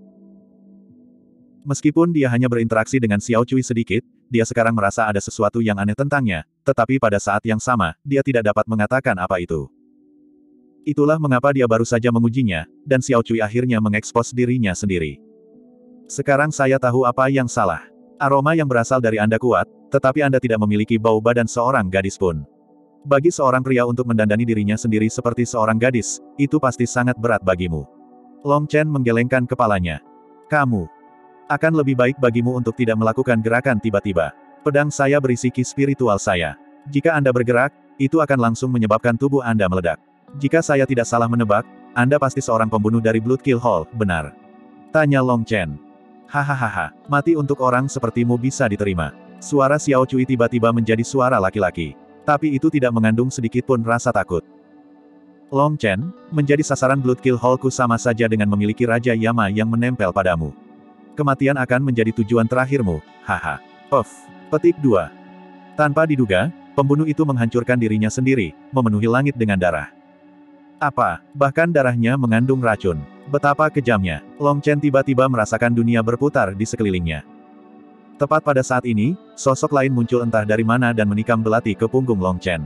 Meskipun dia hanya berinteraksi dengan Xiao Cui sedikit, dia sekarang merasa ada sesuatu yang aneh tentangnya, tetapi pada saat yang sama, dia tidak dapat mengatakan apa itu. Itulah mengapa dia baru saja mengujinya, dan Xiao Cui akhirnya mengekspos dirinya sendiri. Sekarang saya tahu apa yang salah. Aroma yang berasal dari Anda kuat, tetapi Anda tidak memiliki bau badan seorang gadis pun. Bagi seorang pria untuk mendandani dirinya sendiri seperti seorang gadis, itu pasti sangat berat bagimu. Long Chen menggelengkan kepalanya. Kamu akan lebih baik bagimu untuk tidak melakukan gerakan tiba-tiba. Pedang saya berisi ki spiritual saya. Jika Anda bergerak, itu akan langsung menyebabkan tubuh Anda meledak. Jika saya tidak salah menebak, Anda pasti seorang pembunuh dari Bloodkill Hall, benar? Tanya Long Chen. Hahaha, mati untuk orang sepertimu bisa diterima. Suara Xiao Cui tiba-tiba menjadi suara laki-laki. Tapi itu tidak mengandung sedikit pun rasa takut. Long Chen, menjadi sasaran Bloodkill Hall-ku sama saja dengan memiliki Raja Yama yang menempel padamu. Kematian akan menjadi tujuan terakhirmu, haha. Of. Petik dua. Tanpa diduga, pembunuh itu menghancurkan dirinya sendiri, memenuhi langit dengan darah. Apa, bahkan darahnya mengandung racun. Betapa kejamnya. Long Chen tiba-tiba merasakan dunia berputar di sekelilingnya. Tepat pada saat ini, sosok lain muncul entah dari mana dan menikam belati ke punggung Long Chen.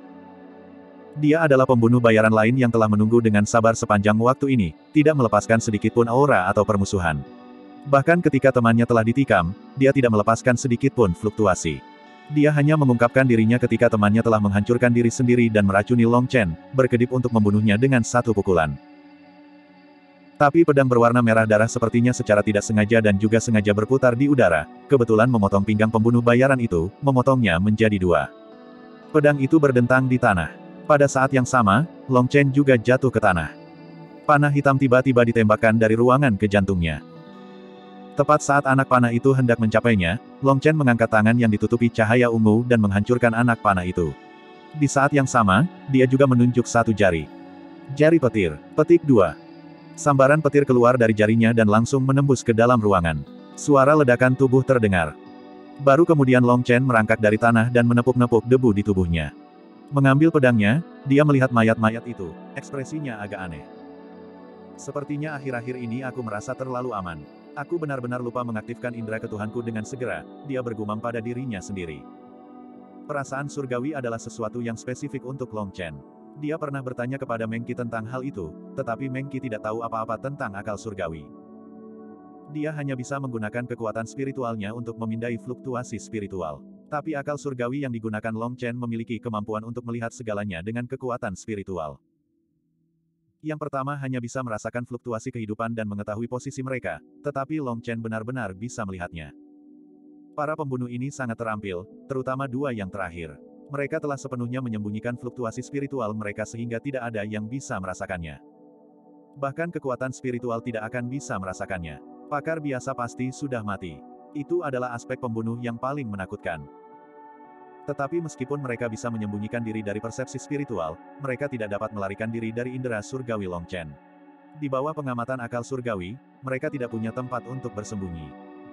Dia adalah pembunuh bayaran lain yang telah menunggu dengan sabar sepanjang waktu ini, tidak melepaskan sedikitpun aura atau permusuhan. Bahkan ketika temannya telah ditikam, dia tidak melepaskan sedikitpun fluktuasi. Dia hanya mengungkapkan dirinya ketika temannya telah menghancurkan diri sendiri dan meracuni Long Chen, berkedip untuk membunuhnya dengan satu pukulan. Tapi pedang berwarna merah darah sepertinya secara tidak sengaja dan juga sengaja berputar di udara, kebetulan memotong pinggang pembunuh bayaran itu, memotongnya menjadi dua. Pedang itu berdentang di tanah. Pada saat yang sama, Long Chen juga jatuh ke tanah. Panah hitam tiba-tiba ditembakkan dari ruangan ke jantungnya. Tepat saat anak panah itu hendak mencapainya, Long Chen mengangkat tangan yang ditutupi cahaya ungu dan menghancurkan anak panah itu. Di saat yang sama, dia juga menunjuk satu jari. Jari petir. Petik dua. Sambaran petir keluar dari jarinya dan langsung menembus ke dalam ruangan. Suara ledakan tubuh terdengar. Baru kemudian Long Chen merangkak dari tanah dan menepuk-nepuk debu di tubuhnya. Mengambil pedangnya, dia melihat mayat-mayat itu. Ekspresinya agak aneh. Sepertinya akhir-akhir ini aku merasa terlalu aman. Aku benar-benar lupa mengaktifkan indera ketuhanku dengan segera, dia bergumam pada dirinya sendiri. Perasaan surgawi adalah sesuatu yang spesifik untuk Long Chen. Dia pernah bertanya kepada Meng Qi tentang hal itu, tetapi Meng Qi tidak tahu apa-apa tentang akal surgawi. Dia hanya bisa menggunakan kekuatan spiritualnya untuk memindai fluktuasi spiritual. Tapi akal surgawi yang digunakan Long Chen memiliki kemampuan untuk melihat segalanya dengan kekuatan spiritual. Yang pertama hanya bisa merasakan fluktuasi kehidupan dan mengetahui posisi mereka, tetapi Long Chen benar-benar bisa melihatnya. Para pembunuh ini sangat terampil, terutama dua yang terakhir. Mereka telah sepenuhnya menyembunyikan fluktuasi spiritual mereka sehingga tidak ada yang bisa merasakannya. Bahkan kekuatan spiritual tidak akan bisa merasakannya. Pakar biasa pasti sudah mati. Itu adalah aspek pembunuh yang paling menakutkan. Tetapi meskipun mereka bisa menyembunyikan diri dari persepsi spiritual, mereka tidak dapat melarikan diri dari indera surgawi Long Chen. Di bawah pengamatan akal surgawi, mereka tidak punya tempat untuk bersembunyi.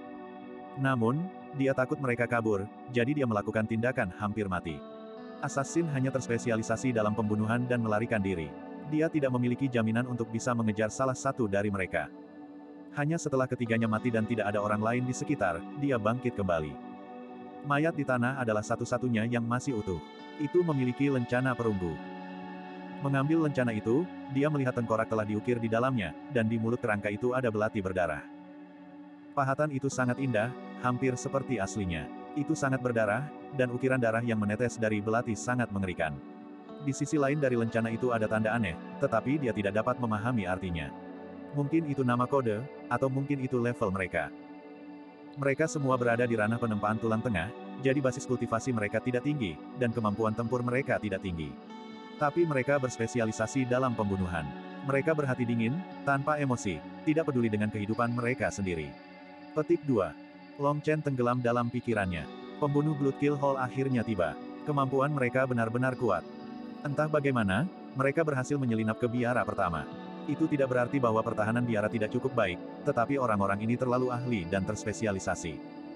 Namun, dia takut mereka kabur, jadi dia melakukan tindakan hampir mati. Assassin hanya terspesialisasi dalam pembunuhan dan melarikan diri. Dia tidak memiliki jaminan untuk bisa mengejar salah satu dari mereka. Hanya setelah ketiganya mati dan tidak ada orang lain di sekitar, dia bangkit kembali. Mayat di tanah adalah satu-satunya yang masih utuh. Itu memiliki lencana perunggu. Mengambil lencana itu, dia melihat tengkorak telah diukir di dalamnya, dan di mulut kerangka itu ada belati berdarah. Pahatan itu sangat indah, hampir seperti aslinya. Itu sangat berdarah, dan ukiran darah yang menetes dari belati sangat mengerikan. Di sisi lain dari lencana itu ada tanda aneh, tetapi dia tidak dapat memahami artinya. Mungkin itu nama kode, atau mungkin itu level mereka. Mereka semua berada di ranah penempaan tulang tengah, jadi basis kultivasi mereka tidak tinggi, dan kemampuan tempur mereka tidak tinggi. Tapi mereka berspesialisasi dalam pembunuhan. Mereka berhati dingin, tanpa emosi, tidak peduli dengan kehidupan mereka sendiri. Petik dua. Long Chen tenggelam dalam pikirannya. Pembunuh Bloodkill Hall akhirnya tiba. Kemampuan mereka benar-benar kuat. Entah bagaimana, mereka berhasil menyelinap ke biara pertama. Itu tidak berarti bahwa pertahanan biara tidak cukup baik, tetapi orang-orang ini terlalu ahli dan terspesialisasi.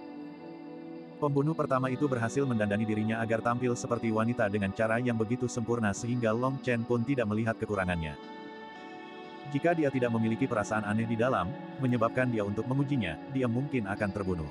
Pembunuh pertama itu berhasil mendandani dirinya agar tampil seperti wanita dengan cara yang begitu sempurna sehingga Long Chen pun tidak melihat kekurangannya. Jika dia tidak memiliki perasaan aneh di dalam, menyebabkan dia untuk mengujinya, dia mungkin akan terbunuh.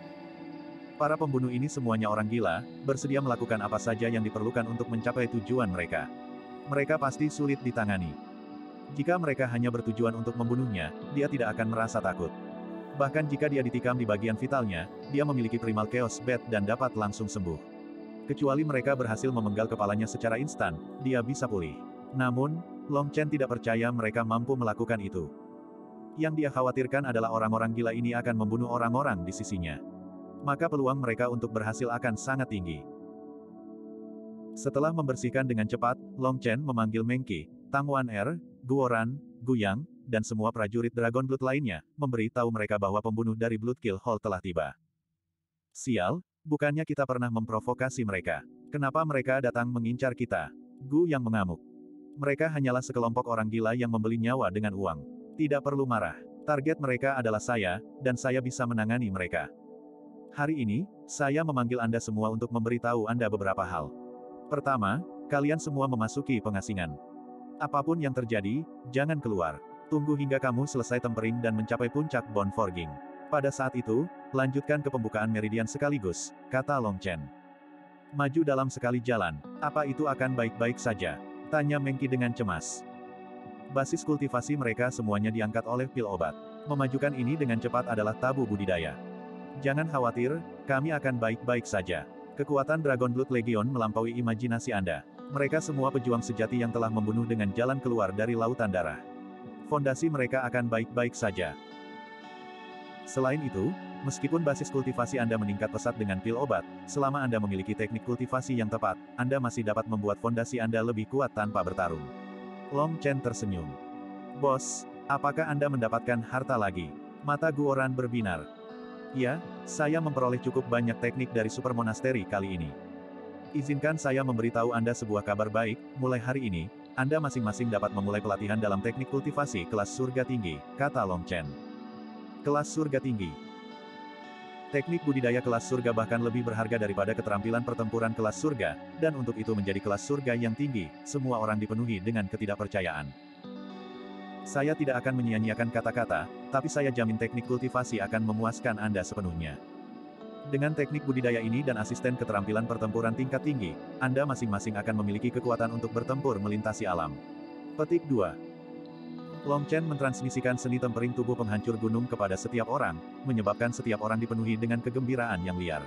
Para pembunuh ini semuanya orang gila, bersedia melakukan apa saja yang diperlukan untuk mencapai tujuan mereka. Mereka pasti sulit ditangani. Jika mereka hanya bertujuan untuk membunuhnya, dia tidak akan merasa takut. Bahkan jika dia ditikam di bagian vitalnya, dia memiliki primal chaos bat dan dapat langsung sembuh. Kecuali mereka berhasil memenggal kepalanya secara instan, dia bisa pulih. Namun, Long Chen tidak percaya mereka mampu melakukan itu. Yang dia khawatirkan adalah orang-orang gila ini akan membunuh orang-orang di sisinya. Maka peluang mereka untuk berhasil akan sangat tinggi. Setelah membersihkan dengan cepat, Long Chen memanggil Meng Qi, Tang Wan-er, Guoran, Guyang, dan semua prajurit Dragon Blood lainnya, memberi tahu mereka bahwa pembunuh dari Bloodkill Hall telah tiba. Sial, bukannya kita pernah memprovokasi mereka. Kenapa mereka datang mengincar kita? Gu yang mengamuk. Mereka hanyalah sekelompok orang gila yang membeli nyawa dengan uang. Tidak perlu marah. Target mereka adalah saya, dan saya bisa menangani mereka. Hari ini, saya memanggil Anda semua untuk memberitahu Anda beberapa hal. Pertama, kalian semua memasuki pengasingan. Apapun yang terjadi, jangan keluar. Tunggu hingga kamu selesai tempering dan mencapai puncak Bone Forging. Pada saat itu, lanjutkan ke pembukaan meridian sekaligus, kata Long Chen. Maju dalam sekali jalan, apa itu akan baik-baik saja? Tanya Meng Qi dengan cemas. Basis kultivasi mereka semuanya diangkat oleh pil obat. Memajukan ini dengan cepat adalah tabu budidaya. Jangan khawatir, kami akan baik-baik saja. Kekuatan Dragon Blood Legion melampaui imajinasi Anda. Mereka semua pejuang sejati yang telah membunuh dengan jalan keluar dari lautan darah. Fondasi mereka akan baik-baik saja. Selain itu, meskipun basis kultivasi Anda meningkat pesat dengan pil obat, selama Anda memiliki teknik kultivasi yang tepat, Anda masih dapat membuat fondasi Anda lebih kuat tanpa bertarung. Long Chen tersenyum. Bos, apakah Anda mendapatkan harta lagi? Mata Guoran berbinar. Ya, saya memperoleh cukup banyak teknik dari Super Monasteri kali ini. Izinkan saya memberitahu Anda sebuah kabar baik, mulai hari ini, Anda masing-masing dapat memulai pelatihan dalam teknik kultivasi kelas surga tinggi, kata Long Chen. Kelas surga tinggi. Teknik budidaya kelas surga bahkan lebih berharga daripada keterampilan pertempuran kelas surga, dan untuk itu menjadi kelas surga yang tinggi, semua orang dipenuhi dengan ketidakpercayaan. Saya tidak akan menyia-nyiakan kata-kata, tapi saya jamin teknik kultivasi akan memuaskan Anda sepenuhnya. Dengan teknik budidaya ini dan asisten keterampilan pertempuran tingkat tinggi, Anda masing-masing akan memiliki kekuatan untuk bertempur melintasi alam. Petik dua. Long Chen mentransmisikan seni tempering tubuh penghancur gunung kepada setiap orang, menyebabkan setiap orang dipenuhi dengan kegembiraan yang liar.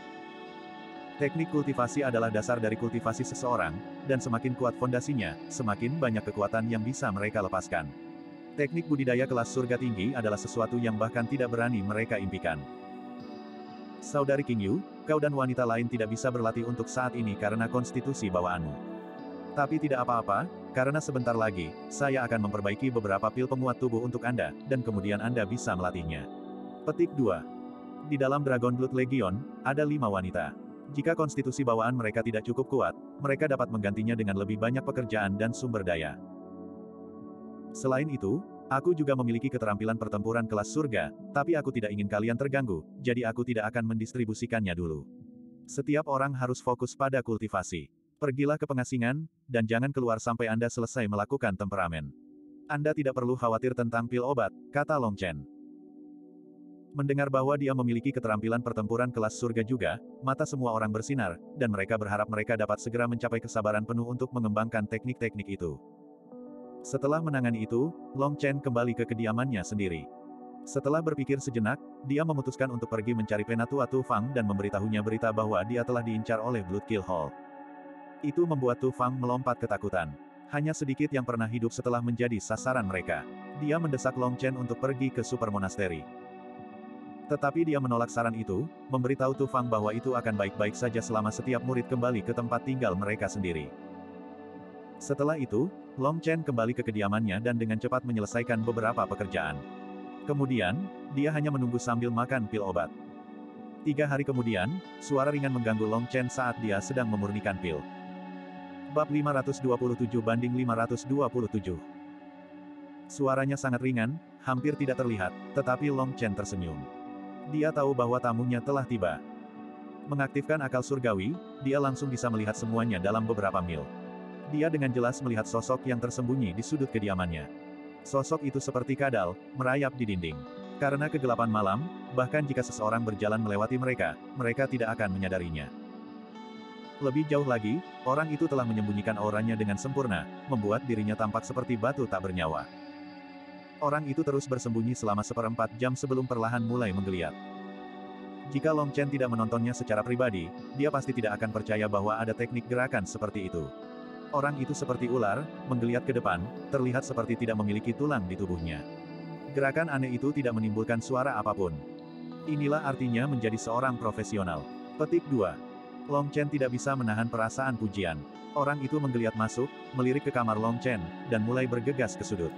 Teknik kultivasi adalah dasar dari kultivasi seseorang, dan semakin kuat fondasinya, semakin banyak kekuatan yang bisa mereka lepaskan. Teknik budidaya kelas surga tinggi adalah sesuatu yang bahkan tidak berani mereka impikan. Saudari King Yu, kau dan wanita lain tidak bisa berlatih untuk saat ini karena konstitusi bawaanmu. Tapi tidak apa-apa, karena sebentar lagi, saya akan memperbaiki beberapa pil penguat tubuh untuk Anda, dan kemudian Anda bisa melatihnya. Petik dua. Di dalam Dragon Blood Legion, ada lima wanita. Jika konstitusi bawaan mereka tidak cukup kuat, mereka dapat menggantinya dengan lebih banyak pekerjaan dan sumber daya. Selain itu, aku juga memiliki keterampilan pertempuran kelas surga, tapi aku tidak ingin kalian terganggu, jadi aku tidak akan mendistribusikannya dulu. Setiap orang harus fokus pada kultivasi. Pergilah ke pengasingan, dan jangan keluar sampai Anda selesai melakukan temperamen. Anda tidak perlu khawatir tentang pil obat, kata Long Chen. Mendengar bahwa dia memiliki keterampilan pertempuran kelas surga juga, mata semua orang bersinar, dan mereka berharap mereka dapat segera mencapai kesabaran penuh untuk mengembangkan teknik-teknik itu. Setelah menangani itu, Long Chen kembali ke kediamannya sendiri. Setelah berpikir sejenak, dia memutuskan untuk pergi mencari Penatua Tu Fang dan memberitahunya berita bahwa dia telah diincar oleh Bloodkill Hall. Itu membuat Tu Fang melompat ketakutan. Hanya sedikit yang pernah hidup setelah menjadi sasaran mereka. Dia mendesak Long Chen untuk pergi ke Super Monastery. Tetapi dia menolak saran itu, memberitahu Tu Fang bahwa itu akan baik-baik saja selama setiap murid kembali ke tempat tinggal mereka sendiri. Setelah itu, Long Chen kembali ke kediamannya dan dengan cepat menyelesaikan beberapa pekerjaan. Kemudian, dia hanya menunggu sambil makan pil obat. Tiga hari kemudian, suara ringan mengganggu Long Chen saat dia sedang memurnikan pil. Bab lima ratus dua puluh tujuh banding lima ratus dua puluh tujuh. Suaranya sangat ringan, hampir tidak terlihat, tetapi Long Chen tersenyum. Dia tahu bahwa tamunya telah tiba. Mengaktifkan akal surgawi, dia langsung bisa melihat semuanya dalam beberapa mil. Dia dengan jelas melihat sosok yang tersembunyi di sudut kediamannya. Sosok itu seperti kadal, merayap di dinding. Karena kegelapan malam, bahkan jika seseorang berjalan melewati mereka, mereka tidak akan menyadarinya. Lebih jauh lagi, orang itu telah menyembunyikan auranya dengan sempurna, membuat dirinya tampak seperti batu tak bernyawa. Orang itu terus bersembunyi selama seperempat jam sebelum perlahan mulai menggeliat. Jika Long Chen tidak menontonnya secara pribadi, dia pasti tidak akan percaya bahwa ada teknik gerakan seperti itu. Orang itu seperti ular, menggeliat ke depan, terlihat seperti tidak memiliki tulang di tubuhnya. Gerakan aneh itu tidak menimbulkan suara apapun. Inilah artinya menjadi seorang profesional. Petik dua. Long Chen tidak bisa menahan perasaan pujian. Orang itu menggeliat masuk, melirik ke kamar Long Chen, dan mulai bergegas ke sudut.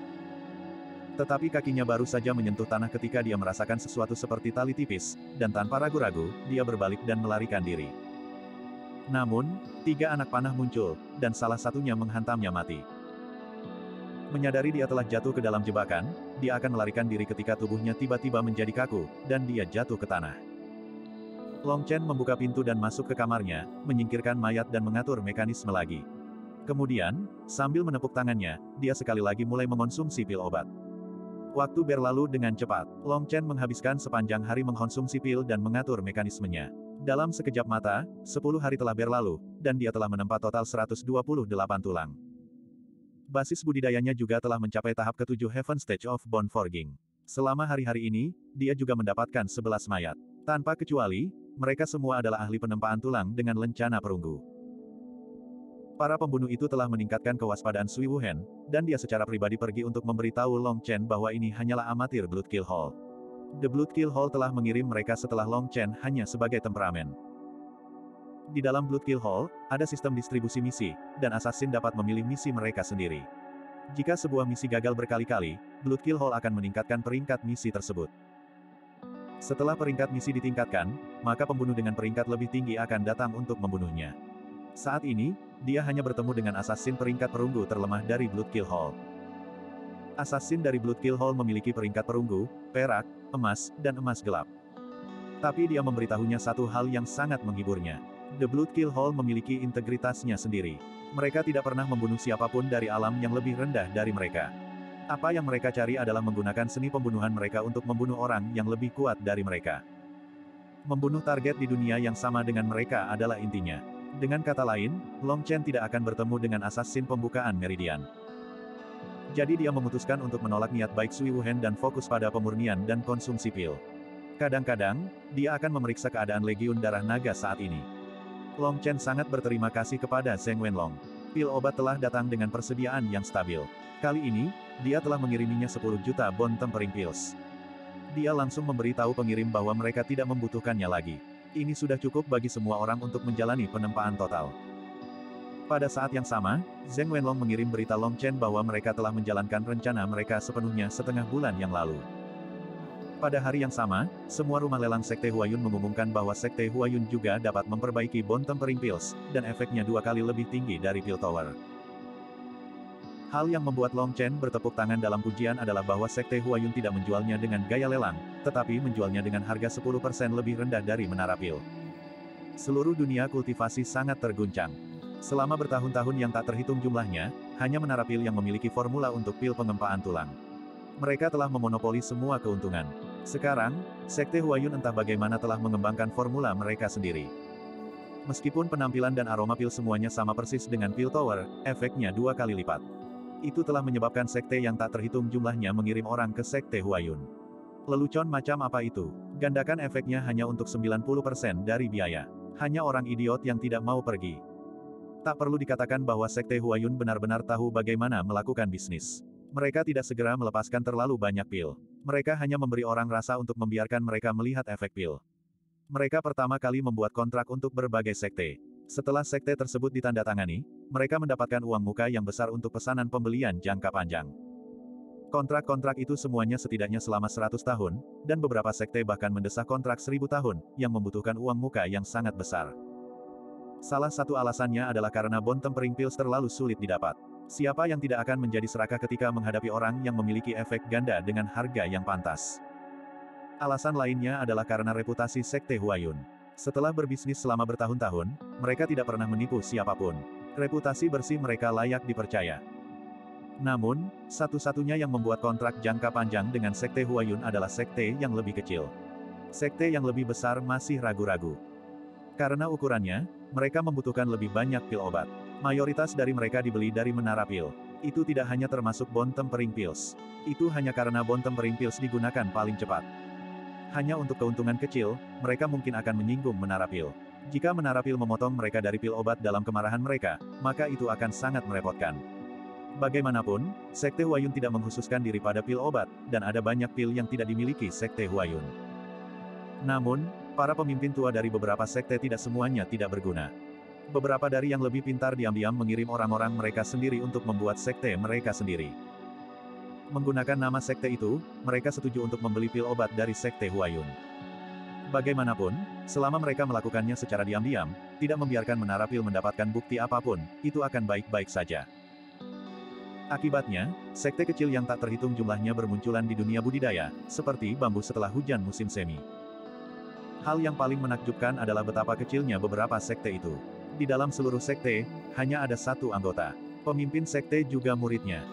Tetapi kakinya baru saja menyentuh tanah ketika dia merasakan sesuatu seperti tali tipis, dan tanpa ragu-ragu, dia berbalik dan melarikan diri. Namun, tiga anak panah muncul, dan salah satunya menghantamnya mati. Menyadari dia telah jatuh ke dalam jebakan, dia akan melarikan diri ketika tubuhnya tiba-tiba menjadi kaku, dan dia jatuh ke tanah. Long Chen membuka pintu dan masuk ke kamarnya, menyingkirkan mayat dan mengatur mekanisme lagi. Kemudian, sambil menepuk tangannya, dia sekali lagi mulai mengonsumsi pil obat. Waktu berlalu dengan cepat. Long Chen menghabiskan sepanjang hari mengkonsumsi pil dan mengatur mekanismenya. Dalam sekejap mata, sepuluh hari telah berlalu, dan dia telah menempa total seratus dua puluh delapan tulang. Basis budidayanya juga telah mencapai tahap ketujuh Heaven Stage of Bone Forging. Selama hari-hari ini, dia juga mendapatkan sebelas mayat. Tanpa kecuali, mereka semua adalah ahli penempaan tulang dengan lencana perunggu. Para pembunuh itu telah meningkatkan kewaspadaan Sui Wuhen, dan dia secara pribadi pergi untuk memberitahu Long Chen bahwa ini hanyalah amatir Bloodkill Hall. The Bloodkill Hall telah mengirim mereka setelah Long Chen hanya sebagai temperamen. Di dalam Bloodkill Hall, ada sistem distribusi misi, dan assassin dapat memilih misi mereka sendiri. Jika sebuah misi gagal berkali-kali, Bloodkill Hall akan meningkatkan peringkat misi tersebut. Setelah peringkat misi ditingkatkan, maka pembunuh dengan peringkat lebih tinggi akan datang untuk membunuhnya. Saat ini, dia hanya bertemu dengan assassin peringkat perunggu terlemah dari Bloodkill Hall. Assassin dari Bloodkill Hall memiliki peringkat perunggu, perak, emas, dan emas gelap. Tapi dia memberitahunya satu hal yang sangat menghiburnya. The Bloodkill Hall memiliki integritasnya sendiri. Mereka tidak pernah membunuh siapapun dari alam yang lebih rendah dari mereka. Apa yang mereka cari adalah menggunakan seni pembunuhan mereka untuk membunuh orang yang lebih kuat dari mereka. Membunuh target di dunia yang sama dengan mereka adalah intinya. Dengan kata lain, Long Chen tidak akan bertemu dengan assassin pembukaan Meridian. Jadi dia memutuskan untuk menolak niat baik Sui Wuhen dan fokus pada pemurnian dan konsumsi pil. Kadang-kadang, dia akan memeriksa keadaan Legiun Darah Naga saat ini. Long Chen sangat berterima kasih kepada Zheng Wenlong. Pil obat telah datang dengan persediaan yang stabil. Kali ini, dia telah mengiriminya sepuluh juta bone tempering pills. Dia langsung memberitahu pengirim bahwa mereka tidak membutuhkannya lagi. Ini sudah cukup bagi semua orang untuk menjalani penempaan total. Pada saat yang sama, Zheng Wenlong mengirim berita Long Chen bahwa mereka telah menjalankan rencana mereka sepenuhnya setengah bulan yang lalu. Pada hari yang sama, semua rumah lelang Sekte Huayun mengumumkan bahwa Sekte Huayun juga dapat memperbaiki Bone Tempering Pills, dan efeknya dua kali lebih tinggi dari Pill Tower. Hal yang membuat Long Chen bertepuk tangan dalam pujian adalah bahwa Sekte Huayun tidak menjualnya dengan gaya lelang, tetapi menjualnya dengan harga sepuluh persen lebih rendah dari Menara Pil. Seluruh dunia kultivasi sangat terguncang. Selama bertahun-tahun yang tak terhitung jumlahnya, hanya Menara Pil yang memiliki formula untuk pil pengempaan tulang. Mereka telah memonopoli semua keuntungan. Sekarang, Sekte Huayun entah bagaimana telah mengembangkan formula mereka sendiri. Meskipun penampilan dan aroma pil semuanya sama persis dengan Pill Tower, efeknya dua kali lipat. Itu telah menyebabkan sekte yang tak terhitung jumlahnya mengirim orang ke Sekte Huayun. Lelucon macam apa itu? Gandakan efeknya hanya untuk sembilan puluh persen dari biaya. Hanya orang idiot yang tidak mau pergi. Tak perlu dikatakan bahwa Sekte Huayun benar-benar tahu bagaimana melakukan bisnis. Mereka tidak segera melepaskan terlalu banyak pil. Mereka hanya memberi orang rasa untuk membiarkan mereka melihat efek pil. Mereka pertama kali membuat kontrak untuk berbagai sekte. Setelah sekte tersebut ditandatangani, mereka mendapatkan uang muka yang besar untuk pesanan pembelian jangka panjang. Kontrak-kontrak itu semuanya setidaknya selama seratus tahun, dan beberapa sekte bahkan mendesak kontrak seribu tahun, yang membutuhkan uang muka yang sangat besar. Salah satu alasannya adalah karena Bone Tempering Pills terlalu sulit didapat. Siapa yang tidak akan menjadi serakah ketika menghadapi orang yang memiliki efek ganda dengan harga yang pantas? Alasan lainnya adalah karena reputasi Sekte Huayun. Setelah berbisnis selama bertahun-tahun, mereka tidak pernah menipu siapapun. Reputasi bersih mereka layak dipercaya. Namun, satu-satunya yang membuat kontrak jangka panjang dengan Sekte Huayun adalah sekte yang lebih kecil. Sekte yang lebih besar masih ragu-ragu. Karena ukurannya, mereka membutuhkan lebih banyak pil obat. Mayoritas dari mereka dibeli dari Menara Pil. Itu tidak hanya termasuk Bone Tempering Pills. Itu hanya karena Bone Tempering Pills digunakan paling cepat. Hanya untuk keuntungan kecil, mereka mungkin akan menyinggung Menara Pil. Jika Menara Pil memotong mereka dari pil obat dalam kemarahan mereka, maka itu akan sangat merepotkan. Bagaimanapun, Sekte Huayun tidak mengkhususkan diri pada pil obat, dan ada banyak pil yang tidak dimiliki Sekte Huayun. Namun, para pemimpin tua dari beberapa sekte tidak semuanya tidak berguna. Beberapa dari yang lebih pintar diam-diam mengirim orang-orang mereka sendiri untuk membuat sekte mereka sendiri. Menggunakan nama sekte itu, mereka setuju untuk membeli pil obat dari Sekte Huayun. Bagaimanapun, selama mereka melakukannya secara diam-diam, tidak membiarkan Menara Pil mendapatkan bukti apapun, itu akan baik-baik saja. Akibatnya, sekte kecil yang tak terhitung jumlahnya bermunculan di dunia budidaya, seperti bambu setelah hujan musim semi. Hal yang paling menakjubkan adalah betapa kecilnya beberapa sekte itu. Di dalam seluruh sekte, hanya ada satu anggota. Pemimpin sekte juga muridnya.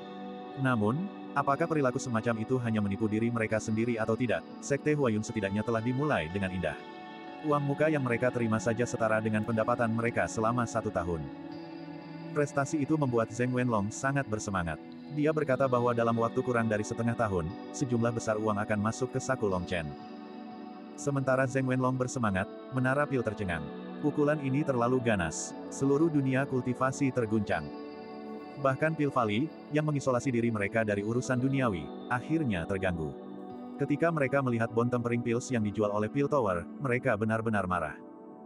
Namun, apakah perilaku semacam itu hanya menipu diri mereka sendiri atau tidak? Sekte Huayun setidaknya telah dimulai dengan indah. Uang muka yang mereka terima saja setara dengan pendapatan mereka selama satu tahun. Prestasi itu membuat Zheng Wenlong sangat bersemangat. Dia berkata bahwa dalam waktu kurang dari setengah tahun, sejumlah besar uang akan masuk ke saku Long Chen. Sementara Zheng Wenlong bersemangat, Menara Pil tercengang. Pukulan ini terlalu ganas. Seluruh dunia kultivasi terguncang. Bahkan Pil Valley, yang mengisolasi diri mereka dari urusan duniawi, akhirnya terganggu. Ketika mereka melihat Bone Tempering Pills yang dijual oleh Pill Tower, mereka benar-benar marah.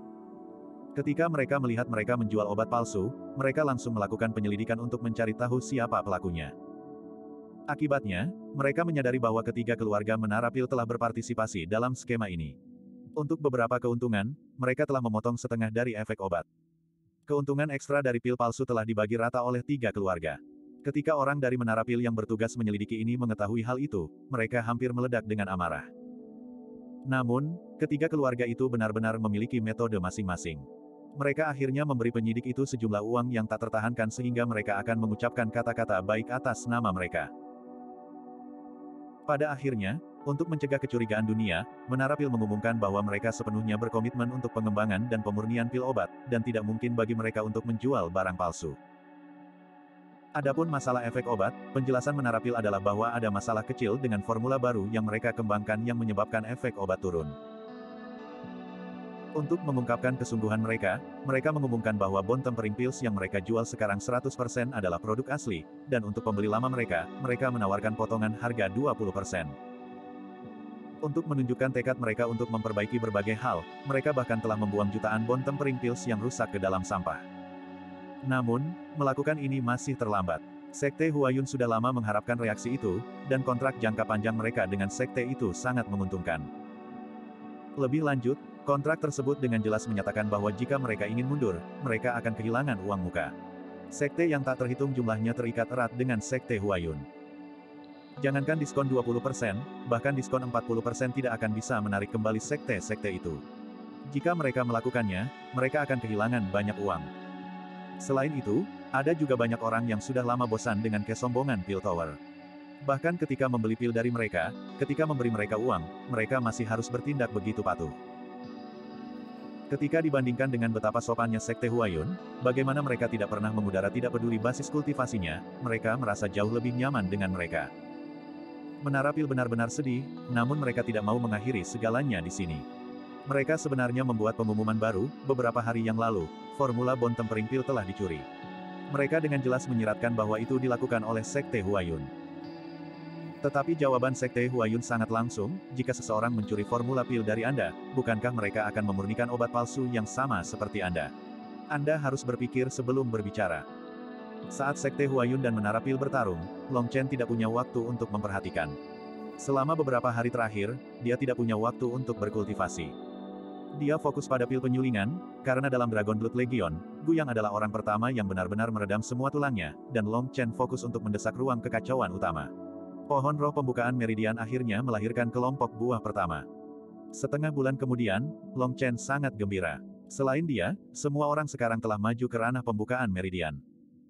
Ketika mereka melihat mereka menjual obat palsu, mereka langsung melakukan penyelidikan untuk mencari tahu siapa pelakunya. Akibatnya, mereka menyadari bahwa ketiga keluarga Menara Pil telah berpartisipasi dalam skema ini. Untuk beberapa keuntungan, mereka telah memotong setengah dari efek obat. Keuntungan ekstra dari pil palsu telah dibagi rata oleh tiga keluarga. Ketika orang dari Menara Pil yang bertugas menyelidiki ini mengetahui hal itu, mereka hampir meledak dengan amarah. Namun, ketiga keluarga itu benar-benar memiliki metode masing-masing. Mereka akhirnya memberi penyidik itu sejumlah uang yang tak tertahankan sehingga mereka akan mengucapkan kata-kata baik atas nama mereka. Pada akhirnya, untuk mencegah kecurigaan dunia, Menara Pil mengumumkan bahwa mereka sepenuhnya berkomitmen untuk pengembangan dan pemurnian pil obat, dan tidak mungkin bagi mereka untuk menjual barang palsu. Adapun masalah efek obat, penjelasan Menara Pil adalah bahwa ada masalah kecil dengan formula baru yang mereka kembangkan yang menyebabkan efek obat turun. Untuk mengungkapkan kesungguhan mereka, mereka mengumumkan bahwa Bone Tempering Pills yang mereka jual sekarang seratus persen adalah produk asli, dan untuk pembeli lama mereka, mereka menawarkan potongan harga dua puluh persen. Untuk menunjukkan tekad mereka untuk memperbaiki berbagai hal, mereka bahkan telah membuang jutaan Bone Tempering Pills yang rusak ke dalam sampah. Namun, melakukan ini masih terlambat. Sekte Huayun sudah lama mengharapkan reaksi itu, dan kontrak jangka panjang mereka dengan sekte itu sangat menguntungkan. Lebih lanjut, kontrak tersebut dengan jelas menyatakan bahwa jika mereka ingin mundur, mereka akan kehilangan uang muka. Sekte yang tak terhitung jumlahnya terikat erat dengan Sekte Huayun. Jangankan diskon dua puluh persen, bahkan diskon empat puluh persen tidak akan bisa menarik kembali sekte-sekte itu. Jika mereka melakukannya, mereka akan kehilangan banyak uang. Selain itu, ada juga banyak orang yang sudah lama bosan dengan kesombongan Pil Tower. Bahkan ketika membeli pil dari mereka, ketika memberi mereka uang, mereka masih harus bertindak begitu patuh. Ketika dibandingkan dengan betapa sopannya Sekte Huayun, bagaimana mereka tidak pernah mengudara tidak peduli basis kultivasinya, mereka merasa jauh lebih nyaman dengan mereka. Menara Pil benar-benar sedih, namun mereka tidak mau mengakhiri segalanya di sini. Mereka sebenarnya membuat pengumuman baru, beberapa hari yang lalu, formula bon tempering pil telah dicuri. Mereka dengan jelas menyiratkan bahwa itu dilakukan oleh Sekte Huayun. Tetapi jawaban Sekte Huayun sangat langsung, jika seseorang mencuri formula pil dari Anda, bukankah mereka akan memurnikan obat palsu yang sama seperti Anda? Anda harus berpikir sebelum berbicara. Saat Sekte Huayun dan Menara Pil bertarung, Long Chen tidak punya waktu untuk memperhatikan. Selama beberapa hari terakhir, dia tidak punya waktu untuk berkultivasi. Dia fokus pada pil penyulingan, karena dalam Dragon Blood Legion, Gu Yang adalah orang pertama yang benar-benar meredam semua tulangnya, dan Long Chen fokus untuk mendesak ruang kekacauan utama. Pohon roh pembukaan meridian akhirnya melahirkan kelompok buah pertama. Setengah bulan kemudian, Long Chen sangat gembira. Selain dia, semua orang sekarang telah maju ke ranah pembukaan meridian.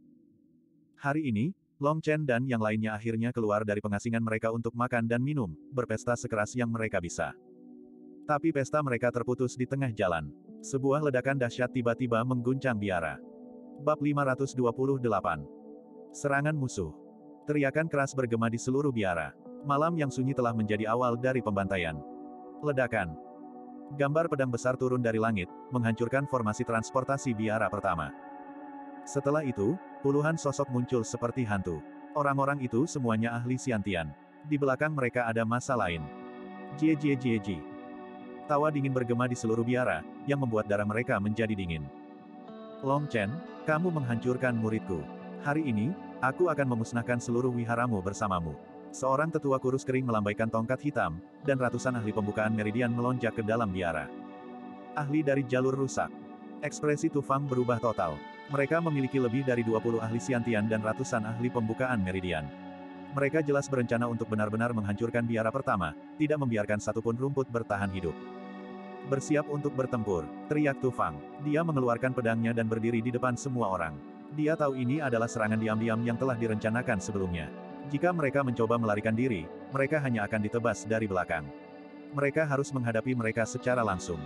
Hari ini, Long Chen dan yang lainnya akhirnya keluar dari pengasingan mereka untuk makan dan minum, berpesta sekeras yang mereka bisa. Tapi pesta mereka terputus di tengah jalan. Sebuah ledakan dahsyat tiba-tiba mengguncang biara. Bab lima ratus dua puluh delapan. Serangan musuh. Teriakan keras bergema di seluruh biara. Malam yang sunyi telah menjadi awal dari pembantaian. Ledakan. Gambar pedang besar turun dari langit, menghancurkan formasi transportasi biara pertama. Setelah itu, puluhan sosok muncul seperti hantu. Orang-orang itu semuanya ahli Xiantian. Di belakang mereka ada masa lain. Jie jie jie jie. Tawa dingin bergema di seluruh biara, yang membuat darah mereka menjadi dingin. Long Chen, kamu menghancurkan muridku. Hari ini, aku akan memusnahkan seluruh wiharamu bersamamu. Seorang tetua kurus kering melambaikan tongkat hitam, dan ratusan ahli pembukaan meridian melonjak ke dalam biara. Ahli dari jalur rusak. Ekspresi Tu Fang berubah total. Mereka memiliki lebih dari dua puluh ahli Xiantian dan ratusan ahli pembukaan meridian. Mereka jelas berencana untuk benar-benar menghancurkan biara pertama, tidak membiarkan satupun rumput bertahan hidup. Bersiap untuk bertempur, teriak Tu Fang. Dia mengeluarkan pedangnya dan berdiri di depan semua orang. Dia tahu ini adalah serangan diam-diam yang telah direncanakan sebelumnya. Jika mereka mencoba melarikan diri, mereka hanya akan ditebas dari belakang. Mereka harus menghadapi mereka secara langsung.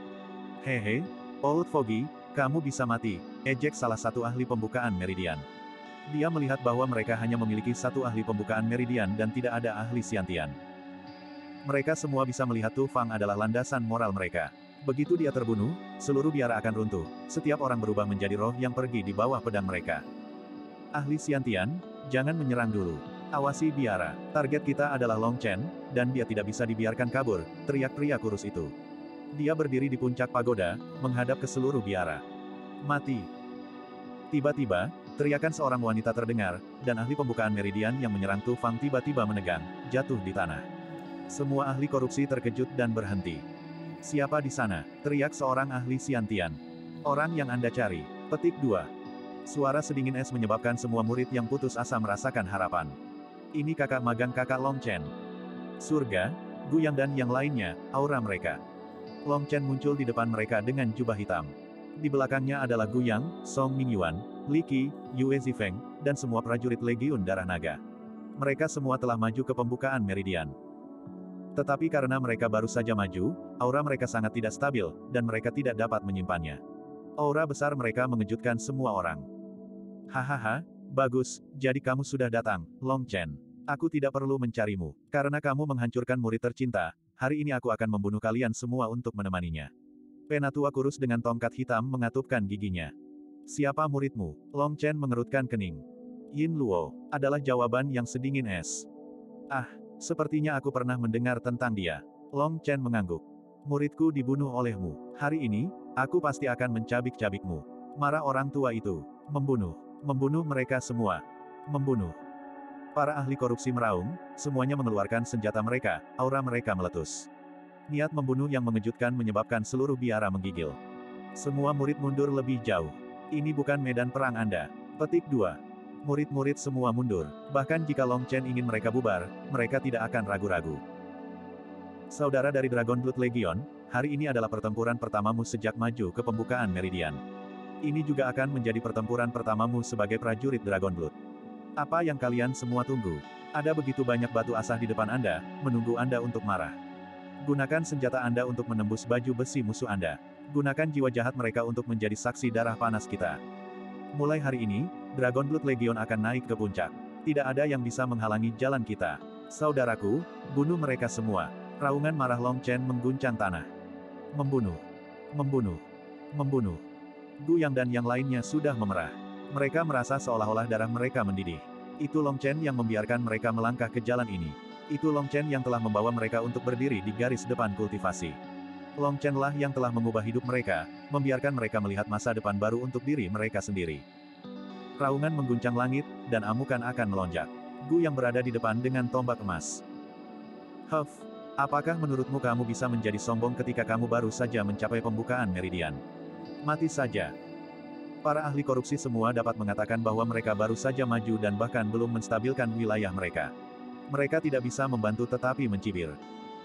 Hehe, Old Foggy, kamu bisa mati, ejek salah satu ahli pembukaan meridian. Dia melihat bahwa mereka hanya memiliki satu ahli pembukaan meridian dan tidak ada ahli Xiantian. Mereka semua bisa melihat Tu Fang adalah landasan moral mereka. Begitu dia terbunuh, seluruh biara akan runtuh. Setiap orang berubah menjadi roh yang pergi di bawah pedang mereka. Ahli Xiantian, jangan menyerang dulu. Awasi biara. Target kita adalah Long Chen, dan dia tidak bisa dibiarkan kabur, teriak pria kurus itu. Dia berdiri di puncak pagoda, menghadap ke seluruh biara. Mati. Tiba-tiba, teriakan seorang wanita terdengar, dan ahli pembukaan meridian yang menyerang Tu Fang tiba-tiba menegang, jatuh di tanah. Semua ahli korupsi terkejut dan berhenti. Siapa di sana? Teriak seorang ahli Xiantian. Orang yang Anda cari. Petik dua. Suara sedingin es menyebabkan semua murid yang putus asa merasakan harapan. Ini kakak magang kakak Long Chen. Surga, Gu Yang dan yang lainnya, aura mereka. Long Chen muncul di depan mereka dengan jubah hitam. Di belakangnya adalah Gu Yang, Song Mingyuan, Li Qi, Yue Zifeng, dan semua prajurit Legiun Darah Naga. Mereka semua telah maju ke pembukaan meridian. Tetapi karena mereka baru saja maju, aura mereka sangat tidak stabil, dan mereka tidak dapat menyimpannya. Aura besar mereka mengejutkan semua orang. Hahaha, bagus, jadi kamu sudah datang, Long Chen. Aku tidak perlu mencarimu. Karena kamu menghancurkan murid tercinta, hari ini aku akan membunuh kalian semua untuk menemaninya. Penatua kurus dengan tongkat hitam mengatupkan giginya. Siapa muridmu? Long Chen mengerutkan kening. Yin Luo, adalah jawaban yang sedingin es. Ah, sepertinya aku pernah mendengar tentang dia. Long Chen mengangguk. Muridku dibunuh olehmu. Hari ini, aku pasti akan mencabik-cabikmu. Marah orang tua itu. Membunuh. Membunuh mereka semua. Membunuh. Para ahli korupsi meraung, semuanya mengeluarkan senjata mereka, aura mereka meletus. Niat membunuh yang mengejutkan menyebabkan seluruh biara menggigil. Semua murid mundur lebih jauh. Ini bukan medan perang Anda. Petik dua. Murid-murid semua mundur. Bahkan jika Long Chen ingin mereka bubar, mereka tidak akan ragu-ragu. Saudara dari Dragon Blood Legion, hari ini adalah pertempuran pertamamu sejak maju ke pembukaan Meridian. Ini juga akan menjadi pertempuran pertamamu sebagai prajurit Dragon Blood. Apa yang kalian semua tunggu? Ada begitu banyak batu asah di depan Anda, menunggu Anda untuk marah. Gunakan senjata Anda untuk menembus baju besi musuh Anda. Gunakan jiwa jahat mereka untuk menjadi saksi darah panas kita. Mulai hari ini, Dragon Blood Legion akan naik ke puncak. Tidak ada yang bisa menghalangi jalan kita. Saudaraku, bunuh mereka semua. Raungan marah Long Chen mengguncang tanah. Membunuh. Membunuh. Membunuh. Gu Yang dan yang lainnya sudah memerah. Mereka merasa seolah-olah darah mereka mendidih. Itu Long Chen yang membiarkan mereka melangkah ke jalan ini. Itu Long Chen yang telah membawa mereka untuk berdiri di garis depan kultivasi. Long Chen lah yang telah mengubah hidup mereka, membiarkan mereka melihat masa depan baru untuk diri mereka sendiri. Raungan mengguncang langit, dan amukan akan melonjak. Gu Yang berada di depan dengan tombak emas. Huff, apakah menurutmu kamu bisa menjadi sombong ketika kamu baru saja mencapai pembukaan Meridian? Mati saja. Para ahli korupsi semua dapat mengatakan bahwa mereka baru saja maju dan bahkan belum menstabilkan wilayah mereka. Mereka tidak bisa membantu tetapi mencibir.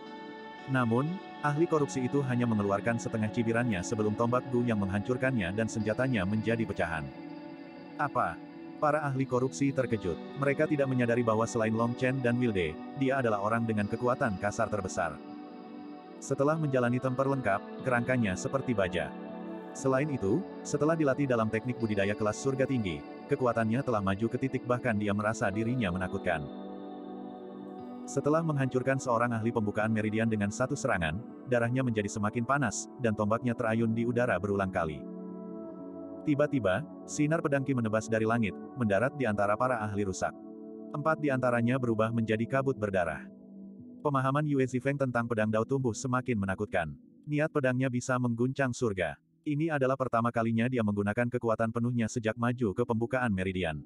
Namun, ahli korupsi itu hanya mengeluarkan setengah cibirannya sebelum tombak Gu yang menghancurkannya dan senjatanya menjadi pecahan. Apa? Para ahli korupsi terkejut. Mereka tidak menyadari bahwa selain Long Chen dan Wilde, dia adalah orang dengan kekuatan kasar terbesar. Setelah menjalani tempur lengkap, kerangkanya seperti baja. Selain itu, setelah dilatih dalam teknik budidaya kelas surga tinggi, kekuatannya telah maju ke titik bahkan dia merasa dirinya menakutkan. Setelah menghancurkan seorang ahli pembukaan Meridian dengan satu serangan, darahnya menjadi semakin panas, dan tombaknya terayun di udara berulang kali. Tiba-tiba, sinar pedang Qi menebas dari langit, mendarat di antara para ahli rusak. Empat di antaranya berubah menjadi kabut berdarah. Pemahaman Yue Zifeng tentang pedang Dao tumbuh semakin menakutkan. Niat pedangnya bisa mengguncang surga. Ini adalah pertama kalinya dia menggunakan kekuatan penuhnya sejak maju ke pembukaan Meridian.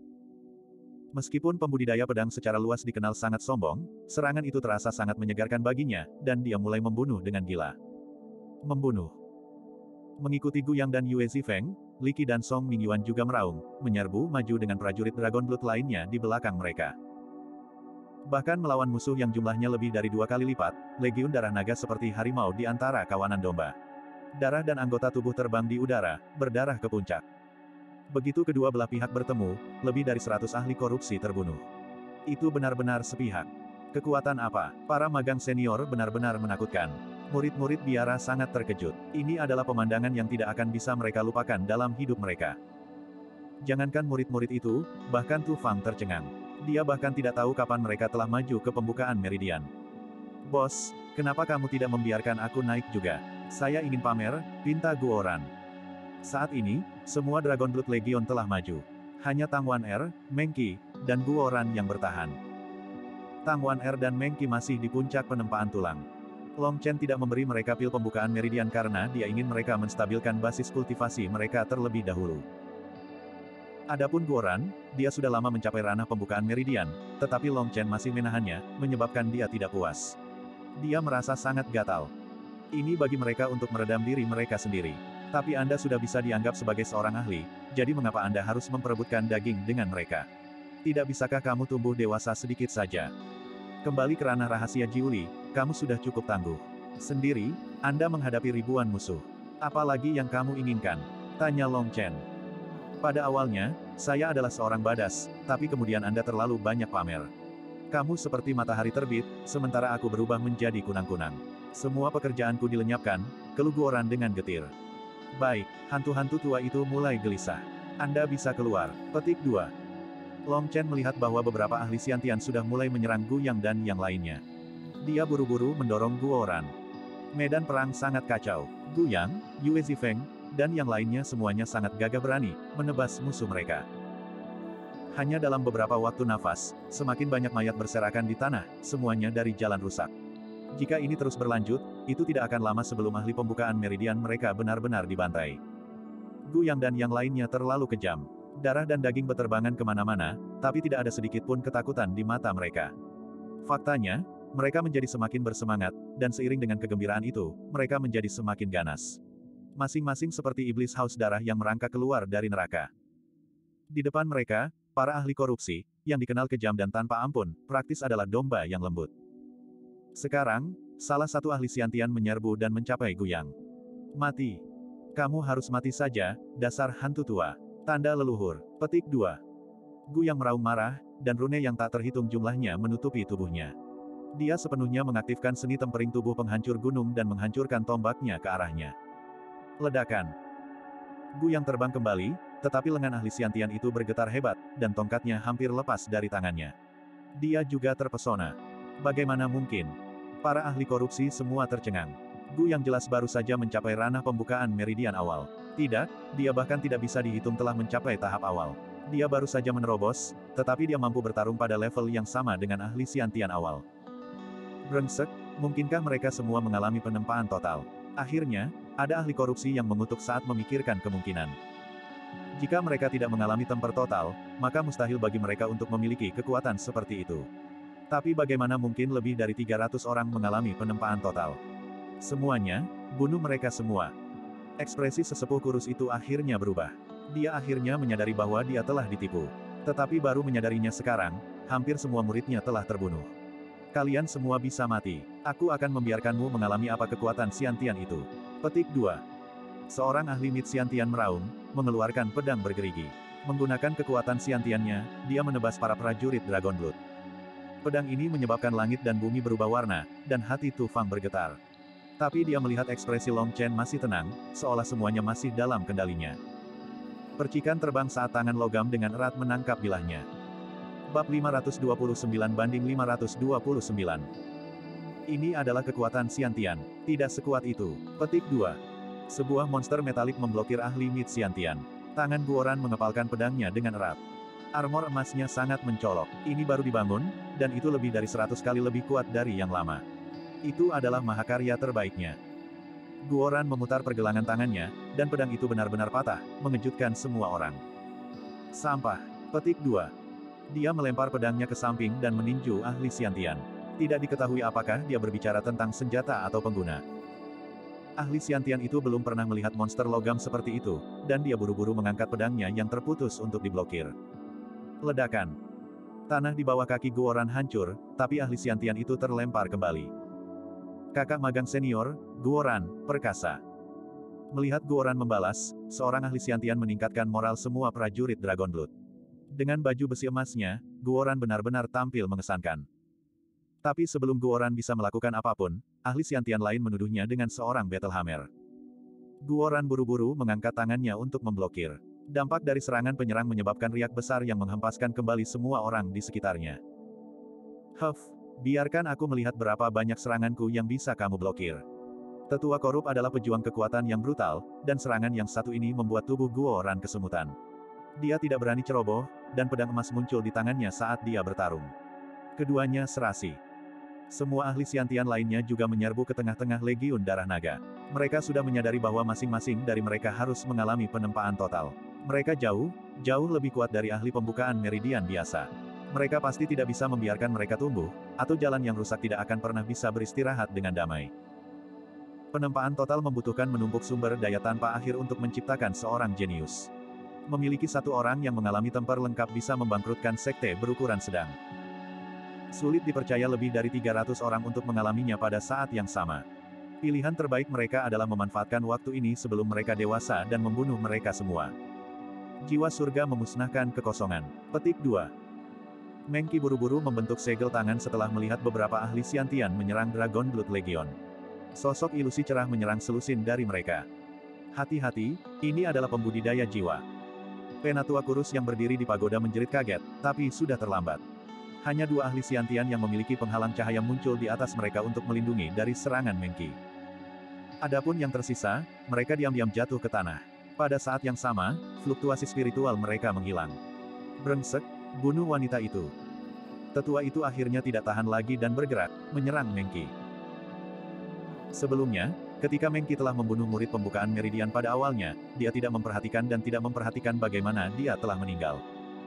Meskipun pembudidaya pedang secara luas dikenal sangat sombong, serangan itu terasa sangat menyegarkan baginya, dan dia mulai membunuh dengan gila. Membunuh. Mengikuti Gu Yang dan Yue Zifeng, Li Qi dan Song Mingyuan juga meraung, menyerbu maju dengan prajurit Dragon Blood lainnya di belakang mereka. Bahkan melawan musuh yang jumlahnya lebih dari dua kali lipat, legiun darah naga seperti harimau di antara kawanan domba. Darah dan anggota tubuh terbang di udara, berdarah ke puncak. Begitu kedua belah pihak bertemu, lebih dari seratus ahli korupsi terbunuh. Itu benar-benar sepihak. Kekuatan apa? Para magang senior benar-benar menakutkan. Murid-murid biara sangat terkejut. Ini adalah pemandangan yang tidak akan bisa mereka lupakan dalam hidup mereka. Jangankan murid-murid itu, bahkan Tu Fang tercengang. Dia bahkan tidak tahu kapan mereka telah maju ke pembukaan Meridian. Bos, kenapa kamu tidak membiarkan aku naik juga? Saya ingin pamer, pinta Guoran. Saat ini, semua Dragon Blood Legion telah maju. Hanya Tang Wan Er, Meng Qi, dan Guoran yang bertahan. Tang Wan Er dan Meng Qi masih di puncak penempaan tulang. Long Chen tidak memberi mereka pil pembukaan Meridian karena dia ingin mereka menstabilkan basis kultivasi mereka terlebih dahulu. Adapun Guoran, dia sudah lama mencapai ranah pembukaan Meridian, tetapi Long Chen masih menahannya, menyebabkan dia tidak puas. Dia merasa sangat gatal. Ini bagi mereka untuk meredam diri mereka sendiri. Tapi Anda sudah bisa dianggap sebagai seorang ahli, jadi mengapa Anda harus memperebutkan daging dengan mereka? Tidak bisakah kamu tumbuh dewasa sedikit saja? Kembali ke ranah rahasia Jiuli, kamu sudah cukup tangguh. Sendiri, Anda menghadapi ribuan musuh. Apalagi yang kamu inginkan? Tanya Long Chen. Pada awalnya, saya adalah seorang badas, tapi kemudian Anda terlalu banyak pamer. Kamu seperti matahari terbit, sementara aku berubah menjadi kunang-kunang. Semua pekerjaanku dilenyapkan, keluh Guoran dengan getir. Baik, hantu-hantu tua itu mulai gelisah. Anda bisa keluar. Petik dua. Long Chen melihat bahwa beberapa ahli Xiantian sudah mulai menyerang Gu Yang dan yang lainnya. Dia buru-buru mendorong Guoran. Medan perang sangat kacau. Gu Yang, Yue Zifeng, dan yang lainnya semuanya sangat gagah berani, menebas musuh mereka. Hanya dalam beberapa waktu nafas, semakin banyak mayat berserakan di tanah, semuanya dari jalan rusak. Jika ini terus berlanjut, itu tidak akan lama sebelum ahli pembukaan Meridian mereka benar-benar dibantai. Gu Yang dan yang lainnya terlalu kejam. Darah dan daging beterbangan kemana-mana, tapi tidak ada sedikit pun ketakutan di mata mereka. Faktanya, mereka menjadi semakin bersemangat, dan seiring dengan kegembiraan itu, mereka menjadi semakin ganas. Masing-masing seperti iblis haus darah yang merangkak keluar dari neraka. Di depan mereka, para ahli korupsi, yang dikenal kejam dan tanpa ampun, praktis adalah domba yang lembut. Sekarang, salah satu ahli Xiantian menyerbu dan mencapai Guyang. Mati. Kamu harus mati saja, dasar hantu tua. Tanda leluhur. Petik dua. Guyang meraung marah, dan rune yang tak terhitung jumlahnya menutupi tubuhnya. Dia sepenuhnya mengaktifkan seni tempering tubuh penghancur gunung dan menghancurkan tombaknya ke arahnya. Ledakan. Guyang terbang kembali, tetapi lengan ahli Xiantian itu bergetar hebat, dan tongkatnya hampir lepas dari tangannya. Dia juga terpesona. Bagaimana mungkin? Para ahli korupsi semua tercengang. Guyang jelas baru saja mencapai ranah pembukaan meridian awal. Tidak, dia bahkan tidak bisa dihitung telah mencapai tahap awal. Dia baru saja menerobos, tetapi dia mampu bertarung pada level yang sama dengan ahli Xiantian awal. Brengsek, mungkinkah mereka semua mengalami penempaan total? Akhirnya, ada ahli korupsi yang mengutuk saat memikirkan kemungkinan. Jika mereka tidak mengalami temper total, maka mustahil bagi mereka untuk memiliki kekuatan seperti itu. Tapi bagaimana mungkin lebih dari tiga ratus orang mengalami penempaan total? Semuanya, bunuh mereka semua. Ekspresi sesepuh kurus itu akhirnya berubah. Dia akhirnya menyadari bahwa dia telah ditipu. Tetapi baru menyadarinya sekarang, hampir semua muridnya telah terbunuh. Kalian semua bisa mati. Aku akan membiarkanmu mengalami apa kekuatan Xiantian itu. Petik dua. Seorang ahli Mid Xiantian meraung, mengeluarkan pedang bergerigi. Menggunakan kekuatan Xiantiannya, dia menebas para prajurit Dragon Blood. Pedang ini menyebabkan langit dan bumi berubah warna, dan hati Tu Fang bergetar. Tapi dia melihat ekspresi Long Chen masih tenang, seolah semuanya masih dalam kendalinya. Percikan terbang saat tangan logam dengan erat menangkap bilahnya. Bab lima ratus dua puluh sembilan banding lima ratus dua puluh sembilan. Ini adalah kekuatan Xiantian. Tidak sekuat itu. Petik dua. Sebuah monster metalik memblokir ahli Mid Xiantian. Tangan Guoran mengepalkan pedangnya dengan erat. Armor emasnya sangat mencolok. Ini baru dibangun, dan itu lebih dari seratus kali lebih kuat dari yang lama. Itu adalah mahakarya terbaiknya. Guoran memutar pergelangan tangannya, dan pedang itu benar-benar patah, mengejutkan semua orang. Sampah. Petik dua. Dia melempar pedangnya ke samping dan meninju ahli Xiantian. Tidak diketahui apakah dia berbicara tentang senjata atau pengguna. Ahli Xiantian itu belum pernah melihat monster logam seperti itu, dan dia buru-buru mengangkat pedangnya yang terputus untuk diblokir. Ledakan. Tanah di bawah kaki Guoran hancur, tapi ahli Xiantian itu terlempar kembali. Kakak magang senior, Guoran, perkasa. Melihat Guoran membalas, seorang ahli Xiantian meningkatkan moral semua prajurit Dragon Blood. Dengan baju besi emasnya, Guoran benar-benar tampil mengesankan. Tapi sebelum Guoran bisa melakukan apapun, ahli Xiantian lain menuduhnya dengan seorang Battle Hammer. Guoran buru-buru mengangkat tangannya untuk memblokir. Dampak dari serangan penyerang menyebabkan riak besar yang menghempaskan kembali semua orang di sekitarnya. Huff, biarkan aku melihat berapa banyak seranganku yang bisa kamu blokir. Tetua korup adalah pejuang kekuatan yang brutal, dan serangan yang satu ini membuat tubuh Guoran kesemutan. Dia tidak berani ceroboh, dan pedang emas muncul di tangannya saat dia bertarung. Keduanya serasi. Semua ahli Xiantian lainnya juga menyerbu ke tengah-tengah legiun darah naga. Mereka sudah menyadari bahwa masing-masing dari mereka harus mengalami penempaan total. Mereka jauh, jauh lebih kuat dari ahli pembukaan meridian biasa. Mereka pasti tidak bisa membiarkan mereka tumbuh, atau jalan yang rusak tidak akan pernah bisa beristirahat dengan damai. Penempaan total membutuhkan menumpuk sumber daya tanpa akhir untuk menciptakan seorang jenius. Memiliki satu orang yang mengalami temper lengkap bisa membangkrutkan sekte berukuran sedang. Sulit dipercaya lebih dari tiga ratus orang untuk mengalaminya pada saat yang sama. Pilihan terbaik mereka adalah memanfaatkan waktu ini sebelum mereka dewasa dan membunuh mereka semua. Jiwa surga memusnahkan kekosongan. Petik dua. Mengki buru-buru membentuk segel tangan setelah melihat beberapa ahli Xiantian menyerang Dragon Blood Legion. Sosok ilusi cerah menyerang selusin dari mereka. Hati-hati, ini adalah pembudidaya jiwa. Penatua kurus yang berdiri di pagoda menjerit kaget, tapi sudah terlambat. Hanya dua ahli Xiantian yang memiliki penghalang cahaya muncul di atas mereka untuk melindungi dari serangan Mengki. Adapun yang tersisa, mereka diam-diam jatuh ke tanah. Pada saat yang sama, fluktuasi spiritual mereka menghilang. Brengsek, bunuh wanita itu. Tetua itu akhirnya tidak tahan lagi dan bergerak, menyerang Mengki. Sebelumnya, Ketika Meng Qi telah membunuh murid pembukaan meridian pada awalnya, dia tidak memperhatikan dan tidak memperhatikan bagaimana dia telah meninggal.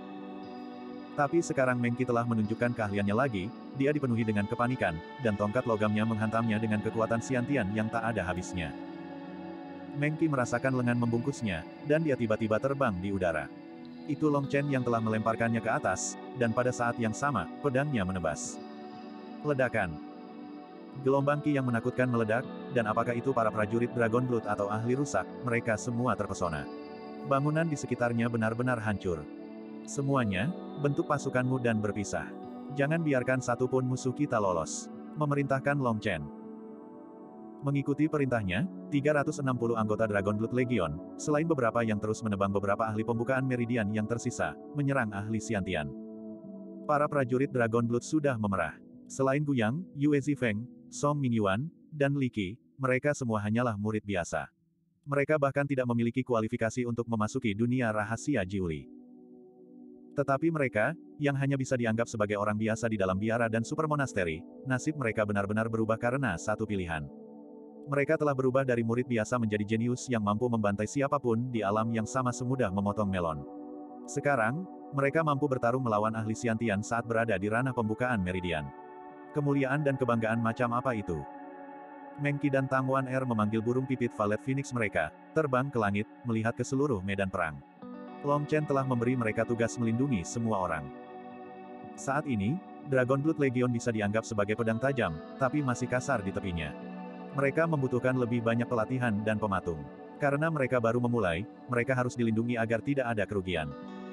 Tapi sekarang Meng Qi telah menunjukkan keahliannya lagi, dia dipenuhi dengan kepanikan, dan tongkat logamnya menghantamnya dengan kekuatan Xiantian yang tak ada habisnya. Meng Qi merasakan lengan membungkusnya, dan dia tiba-tiba terbang di udara. Itu Long Chen yang telah melemparkannya ke atas, dan pada saat yang sama, pedangnya menebas. Ledakan. Gelombang Qi yang menakutkan meledak, dan apakah itu para prajurit Dragon Blood atau ahli rusak, mereka semua terpesona. Bangunan di sekitarnya benar-benar hancur. Semuanya, bentuk pasukanmu dan berpisah. Jangan biarkan satu pun musuh kita lolos. Memerintahkan Long Chen. Mengikuti perintahnya, tiga ratus enam puluh anggota Dragon Blood Legion, selain beberapa yang terus menebang beberapa ahli pembukaan meridian yang tersisa, menyerang ahli Xiantian. Para prajurit Dragon Blood sudah memerah. Selain Guyang, Yue Zifeng, Song Mingyuan, dan Li Qi, mereka semua hanyalah murid biasa. Mereka bahkan tidak memiliki kualifikasi untuk memasuki dunia rahasia Jiuli. Tetapi mereka, yang hanya bisa dianggap sebagai orang biasa di dalam biara dan super monasteri, nasib mereka benar-benar berubah karena satu pilihan. Mereka telah berubah dari murid biasa menjadi jenius yang mampu membantai siapapun di alam yang sama semudah memotong melon. Sekarang, mereka mampu bertarung melawan ahli Xiantian saat berada di ranah pembukaan meridian. Kemuliaan dan kebanggaan macam apa itu? Meng Qi dan Tang Wan Er memanggil burung pipit Valet Phoenix mereka, terbang ke langit, melihat ke seluruh medan perang. Long Chen telah memberi mereka tugas melindungi semua orang. Saat ini, Dragon Blood Legion bisa dianggap sebagai pedang tajam, tapi masih kasar di tepinya. Mereka membutuhkan lebih banyak pelatihan dan pematung. Karena mereka baru memulai, mereka harus dilindungi agar tidak ada kerugian.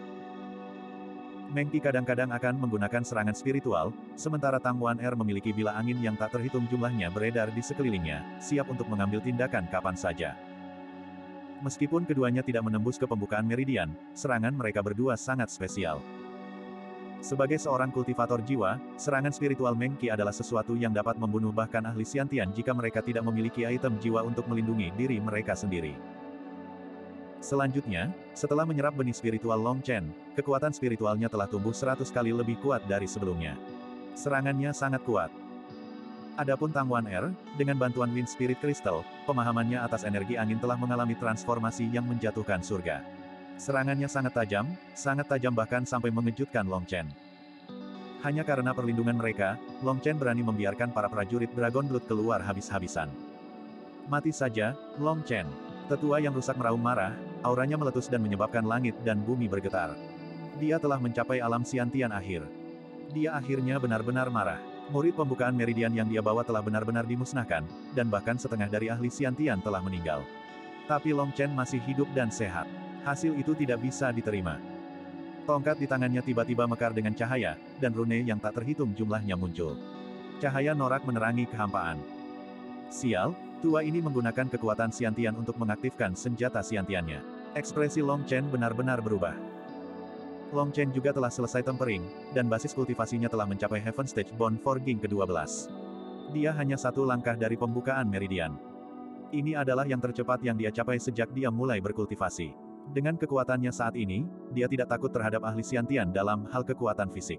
Meng Qi kadang-kadang akan menggunakan serangan spiritual, sementara Tang Wan Er memiliki bila angin yang tak terhitung jumlahnya beredar di sekelilingnya, siap untuk mengambil tindakan kapan saja. Meskipun keduanya tidak menembus ke pembukaan meridian, serangan mereka berdua sangat spesial. Sebagai seorang kultivator jiwa, serangan spiritual Meng Qi adalah sesuatu yang dapat membunuh bahkan ahli Xiantian jika mereka tidak memiliki item jiwa untuk melindungi diri mereka sendiri. Selanjutnya, setelah menyerap benih spiritual Long Chen, kekuatan spiritualnya telah tumbuh seratus kali lebih kuat dari sebelumnya. Serangannya sangat kuat. Adapun Tang Wan Er, dengan bantuan Wind Spirit Crystal, pemahamannya atas energi angin telah mengalami transformasi yang menjatuhkan surga. Serangannya sangat tajam, sangat tajam bahkan sampai mengejutkan Long Chen. Hanya karena perlindungan mereka, Long Chen berani membiarkan para prajurit Dragon Blood keluar habis-habisan. Mati saja, Long Chen. Tetua yang rusak meraung marah, auranya meletus dan menyebabkan langit dan bumi bergetar. Dia telah mencapai alam Xiantian akhir. Dia akhirnya benar-benar marah. Murid pembukaan meridian yang dia bawa telah benar-benar dimusnahkan, dan bahkan setengah dari ahli Xiantian telah meninggal. Tapi Long Chen masih hidup dan sehat. Hasil itu tidak bisa diterima. Tongkat di tangannya tiba-tiba mekar dengan cahaya, dan rune yang tak terhitung jumlahnya muncul. Cahaya norak menerangi kehampaan. Sial, tua ini menggunakan kekuatan Xiantian untuk mengaktifkan senjata Xiantiannya. Ekspresi Long Chen benar-benar berubah. Long Chen juga telah selesai tempering, dan basis kultivasinya telah mencapai Heaven Stage Bone Forging kedua belas. Dia hanya satu langkah dari pembukaan meridian. Ini adalah yang tercepat yang dia capai sejak dia mulai berkultivasi. Dengan kekuatannya saat ini, dia tidak takut terhadap ahli Xiantian dalam hal kekuatan fisik.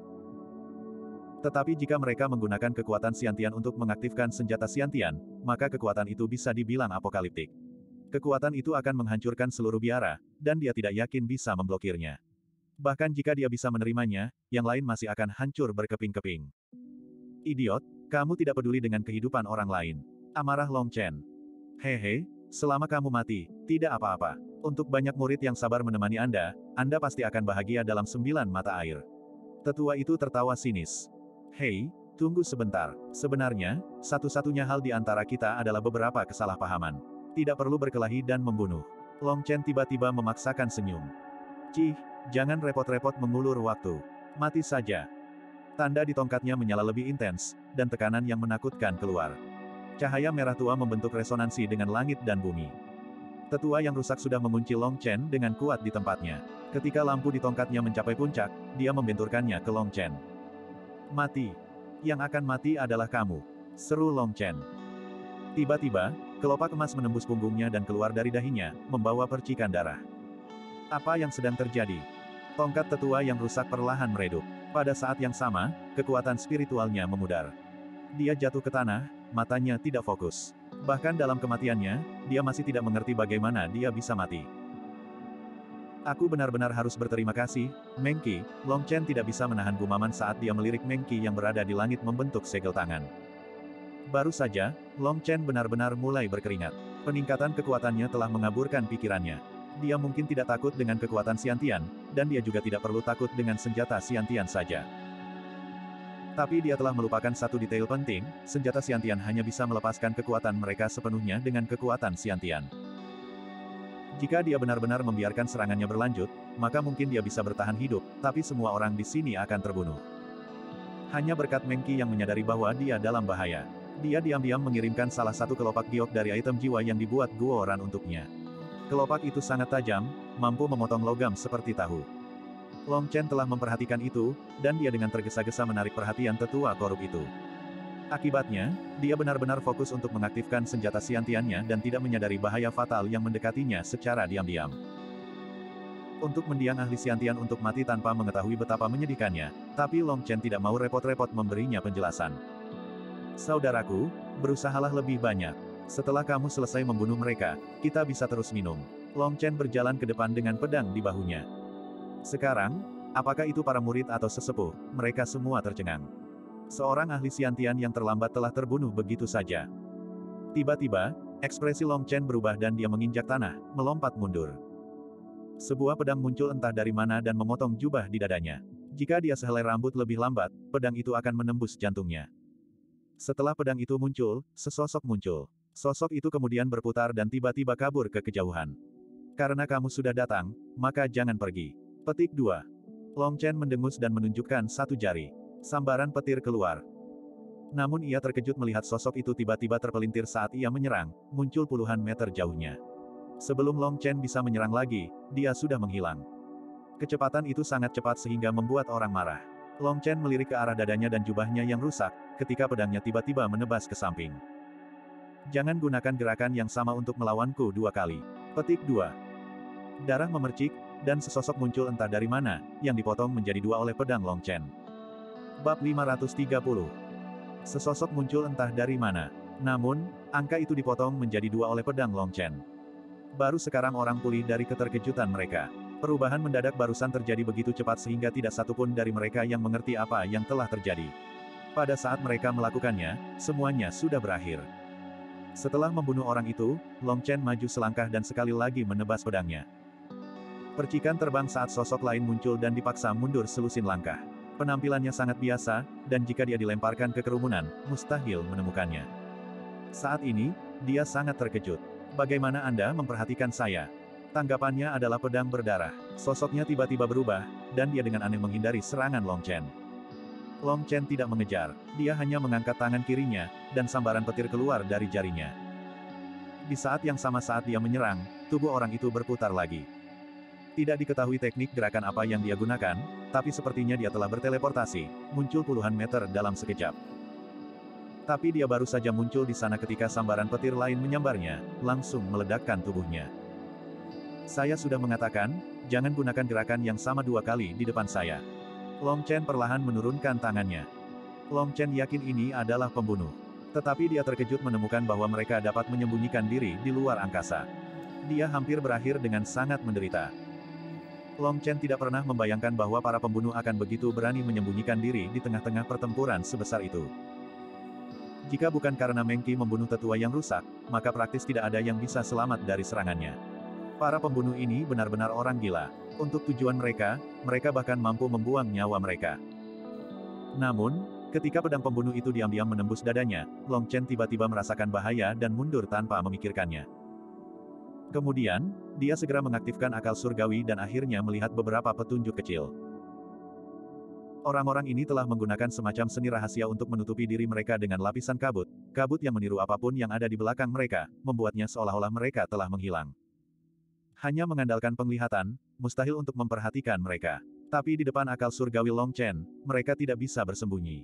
Tetapi jika mereka menggunakan kekuatan Xiantian untuk mengaktifkan senjata Xiantian, maka kekuatan itu bisa dibilang apokaliptik. Kekuatan itu akan menghancurkan seluruh biara, dan dia tidak yakin bisa memblokirnya. Bahkan jika dia bisa menerimanya, yang lain masih akan hancur berkeping-keping. Idiot, kamu tidak peduli dengan kehidupan orang lain. Amarah Long Chen. Hehe, selama kamu mati, tidak apa-apa. Untuk banyak murid yang sabar menemani Anda, Anda pasti akan bahagia dalam sembilan mata air. Tetua itu tertawa sinis. Hei, tunggu sebentar. Sebenarnya, satu-satunya hal di antara kita adalah beberapa kesalahpahaman. Tidak perlu berkelahi dan membunuh. Long Chen tiba-tiba memaksakan senyum. Cih, jangan repot-repot mengulur waktu. Mati saja. Tanda di tongkatnya menyala lebih intens, dan tekanan yang menakutkan keluar. Cahaya merah tua membentuk resonansi dengan langit dan bumi. Tetua yang rusak sudah mengunci Long Chen dengan kuat di tempatnya. Ketika lampu di tongkatnya mencapai puncak, dia membenturkannya ke Long Chen. Mati. Yang akan mati adalah kamu. Seru Long Chen. Tiba-tiba, kelopak emas menembus punggungnya dan keluar dari dahinya, membawa percikan darah. Apa yang sedang terjadi? Tongkat tetua yang rusak perlahan meredup. Pada saat yang sama, kekuatan spiritualnya memudar. Dia jatuh ke tanah, matanya tidak fokus. Bahkan dalam kematiannya, dia masih tidak mengerti bagaimana dia bisa mati. Aku benar-benar harus berterima kasih, Meng Qi. Long Chen tidak bisa menahan gumaman saat dia melirik Meng Qi yang berada di langit membentuk segel tangan. Baru saja, Long Chen benar-benar mulai berkeringat. Peningkatan kekuatannya telah mengaburkan pikirannya. Dia mungkin tidak takut dengan kekuatan Xiantian, dan dia juga tidak perlu takut dengan senjata Xiantian saja. Tapi dia telah melupakan satu detail penting, senjata Xiantian hanya bisa melepaskan kekuatan mereka sepenuhnya dengan kekuatan Xiantian. Jika dia benar-benar membiarkan serangannya berlanjut, maka mungkin dia bisa bertahan hidup, tapi semua orang di sini akan terbunuh. Hanya berkat Meng Qi yang menyadari bahwa dia dalam bahaya. Dia diam-diam mengirimkan salah satu kelopak giok dari item jiwa yang dibuat Guo Ran untuknya. Kelopak itu sangat tajam, mampu memotong logam seperti tahu. Long Chen telah memperhatikan itu, dan dia dengan tergesa-gesa menarik perhatian tetua korup itu. Akibatnya, dia benar-benar fokus untuk mengaktifkan senjata Xiantiannya dan tidak menyadari bahaya fatal yang mendekatinya secara diam-diam. Untuk mendiang ahli Xiantian untuk mati tanpa mengetahui betapa menyedihkannya, tapi Long Chen tidak mau repot-repot memberinya penjelasan. Saudaraku, berusahalah lebih banyak. Setelah kamu selesai membunuh mereka, kita bisa terus minum. Long Chen berjalan ke depan dengan pedang di bahunya. Sekarang, apakah itu para murid atau sesepuh, mereka semua tercengang. Seorang ahli Xiantian yang terlambat telah terbunuh begitu saja. Tiba-tiba, ekspresi Long Chen berubah dan dia menginjak tanah, melompat mundur. Sebuah pedang muncul entah dari mana dan memotong jubah di dadanya. Jika dia sehelai rambut lebih lambat, pedang itu akan menembus jantungnya. Setelah pedang itu muncul, sesosok muncul. Sosok itu kemudian berputar dan tiba-tiba kabur ke kejauhan. Karena kamu sudah datang, maka jangan pergi. Petik dua. Long Chen mendengus dan menunjukkan satu jari. Sambaran petir keluar. Namun ia terkejut melihat sosok itu tiba-tiba terpelintir saat ia menyerang, muncul puluhan meter jauhnya. Sebelum Long Chen bisa menyerang lagi, dia sudah menghilang. Kecepatan itu sangat cepat sehingga membuat orang marah. Long Chen melirik ke arah dadanya dan jubahnya yang rusak, ketika pedangnya tiba-tiba menebas ke samping. Jangan gunakan gerakan yang sama untuk melawanku dua kali. Petik dua. Darah memercik, dan sesosok muncul entah dari mana, yang dipotong menjadi dua oleh pedang Long Chen. Bab lima ratus tiga puluh. Sesosok muncul entah dari mana. Namun, angka itu dipotong menjadi dua oleh pedang Long Chen. Baru sekarang orang pulih dari keterkejutan mereka. Perubahan mendadak barusan terjadi begitu cepat sehingga tidak satupun dari mereka yang mengerti apa yang telah terjadi. Pada saat mereka melakukannya, semuanya sudah berakhir. Setelah membunuh orang itu, Long Chen maju selangkah dan sekali lagi menebas pedangnya. Percikan terbang saat sosok lain muncul dan dipaksa mundur selusin langkah. Penampilannya sangat biasa, dan jika dia dilemparkan ke kerumunan, mustahil menemukannya. Saat ini, dia sangat terkejut. Bagaimana Anda memperhatikan saya? Tanggapannya adalah pedang berdarah. Sosoknya tiba-tiba berubah, dan dia dengan aneh menghindari serangan Long Chen. Long Chen tidak mengejar, dia hanya mengangkat tangan kirinya, dan sambaran petir keluar dari jarinya. Di saat yang sama saat dia menyerang, tubuh orang itu berputar lagi. Tidak diketahui teknik gerakan apa yang dia gunakan, tapi sepertinya dia telah berteleportasi, muncul puluhan meter dalam sekejap. Tapi dia baru saja muncul di sana ketika sambaran petir lain menyambarnya, langsung meledakkan tubuhnya. Saya sudah mengatakan, jangan gunakan gerakan yang sama dua kali di depan saya. Long Chen perlahan menurunkan tangannya. Long Chen yakin ini adalah pembunuh. Tetapi dia terkejut menemukan bahwa mereka dapat menyembunyikan diri di luar angkasa. Dia hampir berakhir dengan sangat menderita. Long Chen tidak pernah membayangkan bahwa para pembunuh akan begitu berani menyembunyikan diri di tengah-tengah pertempuran sebesar itu. Jika bukan karena Meng Qi membunuh tetua yang rusak, maka praktis tidak ada yang bisa selamat dari serangannya. Para pembunuh ini benar-benar orang gila. Untuk tujuan mereka, mereka bahkan mampu membuang nyawa mereka. Namun, ketika pedang pembunuh itu diam-diam menembus dadanya, Long Chen tiba-tiba merasakan bahaya dan mundur tanpa memikirkannya. Kemudian, dia segera mengaktifkan akal surgawi dan akhirnya melihat beberapa petunjuk kecil. Orang-orang ini telah menggunakan semacam seni rahasia untuk menutupi diri mereka dengan lapisan kabut, kabut yang meniru apapun yang ada di belakang mereka, membuatnya seolah-olah mereka telah menghilang. Hanya mengandalkan penglihatan, mustahil untuk memperhatikan mereka. Tapi di depan akal surgawi Long Chen, mereka tidak bisa bersembunyi.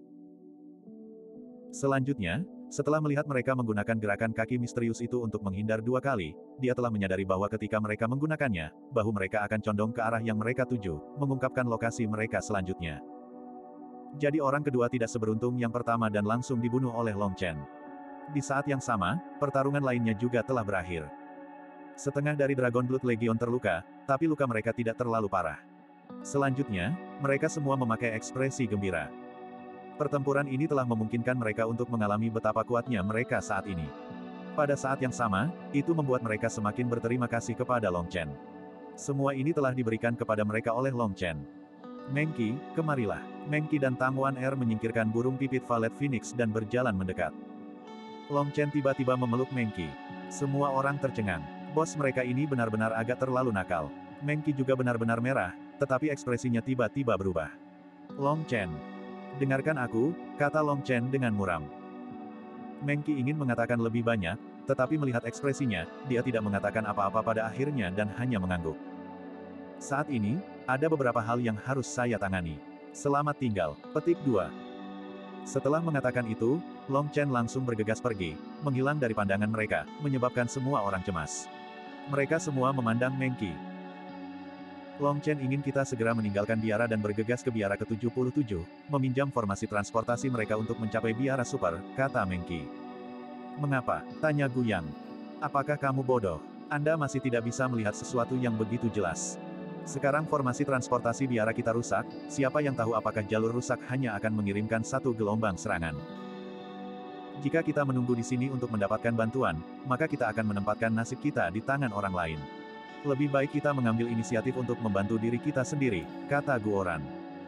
Selanjutnya, setelah melihat mereka menggunakan gerakan kaki misterius itu untuk menghindar dua kali, dia telah menyadari bahwa ketika mereka menggunakannya, bahu mereka akan condong ke arah yang mereka tuju, mengungkapkan lokasi mereka selanjutnya. Jadi orang kedua tidak seberuntung yang pertama dan langsung dibunuh oleh Long Chen. Di saat yang sama, pertarungan lainnya juga telah berakhir. Setengah dari Dragon Blood Legion terluka, tapi luka mereka tidak terlalu parah. Selanjutnya, mereka semua memakai ekspresi gembira. Pertempuran ini telah memungkinkan mereka untuk mengalami betapa kuatnya mereka saat ini. Pada saat yang sama, itu membuat mereka semakin berterima kasih kepada Long Chen. Semua ini telah diberikan kepada mereka oleh Long Chen. Mengqi, kemarilah. Mengqi dan Tang Wan Er menyingkirkan burung pipit Valet Phoenix dan berjalan mendekat. Long Chen tiba-tiba memeluk Mengqi. Semua orang tercengang. Bos mereka ini benar-benar agak terlalu nakal. Mengqi juga benar-benar merah, tetapi ekspresinya tiba-tiba berubah. Long Chen. Dengarkan aku, kata Long Chen dengan muram. Mengqi ingin mengatakan lebih banyak, tetapi melihat ekspresinya, dia tidak mengatakan apa-apa pada akhirnya dan hanya mengangguk. Saat ini, ada beberapa hal yang harus saya tangani. Selamat tinggal, petik dua. Setelah mengatakan itu, Long Chen langsung bergegas pergi, menghilang dari pandangan mereka, menyebabkan semua orang cemas. Mereka semua memandang Mengqi. Long Chen ingin kita segera meninggalkan biara dan bergegas ke biara ke tujuh puluh tujuh, meminjam formasi transportasi mereka untuk mencapai biara super, kata Mengqi. Mengapa? Tanya Gu Yang. Apakah kamu bodoh? Anda masih tidak bisa melihat sesuatu yang begitu jelas. Sekarang formasi transportasi biara kita rusak, siapa yang tahu apakah jalur rusak hanya akan mengirimkan satu gelombang serangan. Jika kita menunggu di sini untuk mendapatkan bantuan, maka kita akan menempatkan nasib kita di tangan orang lain. Lebih baik kita mengambil inisiatif untuk membantu diri kita sendiri, kata Gu Oran.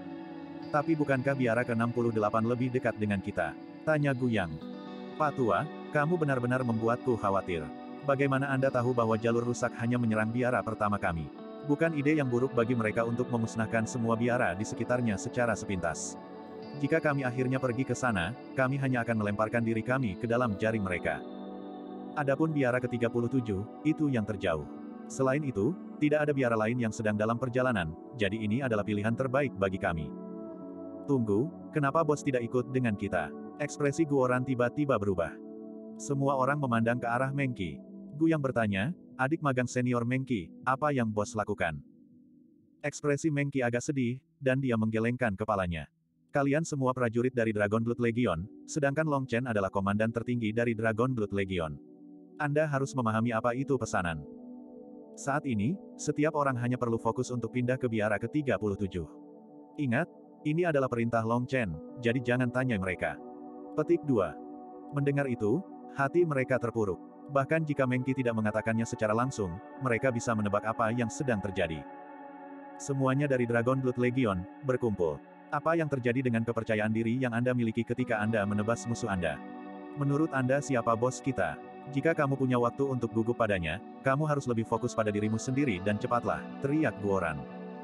Tapi bukankah biara ke enam puluh delapan lebih dekat dengan kita? Tanya Gu Yang. Pak Tua, kamu benar-benar membuatku khawatir. Bagaimana Anda tahu bahwa jalur rusak hanya menyerang biara pertama kami? Bukan ide yang buruk bagi mereka untuk memusnahkan semua biara di sekitarnya secara sepintas. Jika kami akhirnya pergi ke sana, kami hanya akan melemparkan diri kami ke dalam jaring mereka. Adapun biara ke tiga puluh tujuh, itu yang terjauh. Selain itu, tidak ada biara lain yang sedang dalam perjalanan, jadi ini adalah pilihan terbaik bagi kami. Tunggu, kenapa bos tidak ikut dengan kita? Ekspresi Gu Oran tiba-tiba berubah. Semua orang memandang ke arah Mengqi. Gu Yang bertanya, adik magang senior Mengqi, apa yang bos lakukan? Ekspresi Mengqi agak sedih, dan dia menggelengkan kepalanya. Kalian semua prajurit dari Dragon Blood Legion, sedangkan Long Chen adalah komandan tertinggi dari Dragon Blood Legion. Anda harus memahami apa itu pesanan. Saat ini, setiap orang hanya perlu fokus untuk pindah ke biara ke tiga puluh tujuh. Ingat, ini adalah perintah Long Chen, jadi jangan tanya mereka. Petik dua. Mendengar itu, hati mereka terpuruk. Bahkan jika Mengqi tidak mengatakannya secara langsung, mereka bisa menebak apa yang sedang terjadi. Semuanya dari Dragon Blood Legion, berkumpul. Apa yang terjadi dengan kepercayaan diri yang Anda miliki ketika Anda menebas musuh Anda? Menurut Anda siapa bos kita? Jika kamu punya waktu untuk gugup padanya, kamu harus lebih fokus pada dirimu sendiri dan cepatlah, teriak Gu Oran.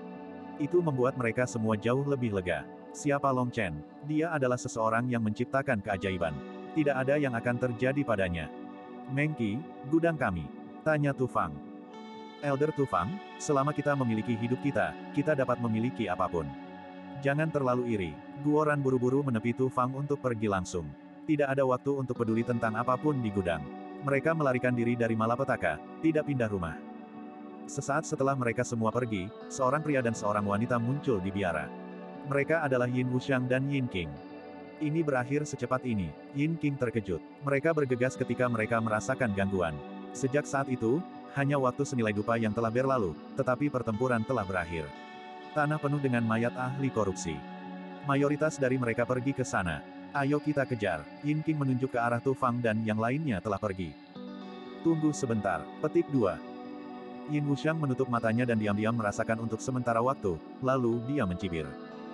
Itu membuat mereka semua jauh lebih lega. Siapa Long Chen? Dia adalah seseorang yang menciptakan keajaiban. Tidak ada yang akan terjadi padanya. Mengqi, gudang kami. Tanya Tu Fang. Elder Tu Fang, selama kita memiliki hidup kita, kita dapat memiliki apapun. Jangan terlalu iri. Gu Oran buru-buru menepi Tu Fang untuk pergi langsung. Tidak ada waktu untuk peduli tentang apapun di gudang. Mereka melarikan diri dari malapetaka, tidak pindah rumah. Sesaat setelah mereka semua pergi, seorang pria dan seorang wanita muncul di biara. Mereka adalah Yin Wuxiang dan Yin Qing. Ini berakhir secepat ini. Yin Qing terkejut. Mereka bergegas ketika mereka merasakan gangguan. Sejak saat itu, hanya waktu senilai dupa yang telah berlalu, tetapi pertempuran telah berakhir. Tanah penuh dengan mayat ahli korupsi. Mayoritas dari mereka pergi ke sana. Ayo kita kejar. Yin Qing menunjuk ke arah Tu Fang dan yang lainnya telah pergi. Tunggu sebentar. Petik dua. Yin Wuxiang menutup matanya dan diam-diam merasakan untuk sementara waktu, lalu dia mencibir.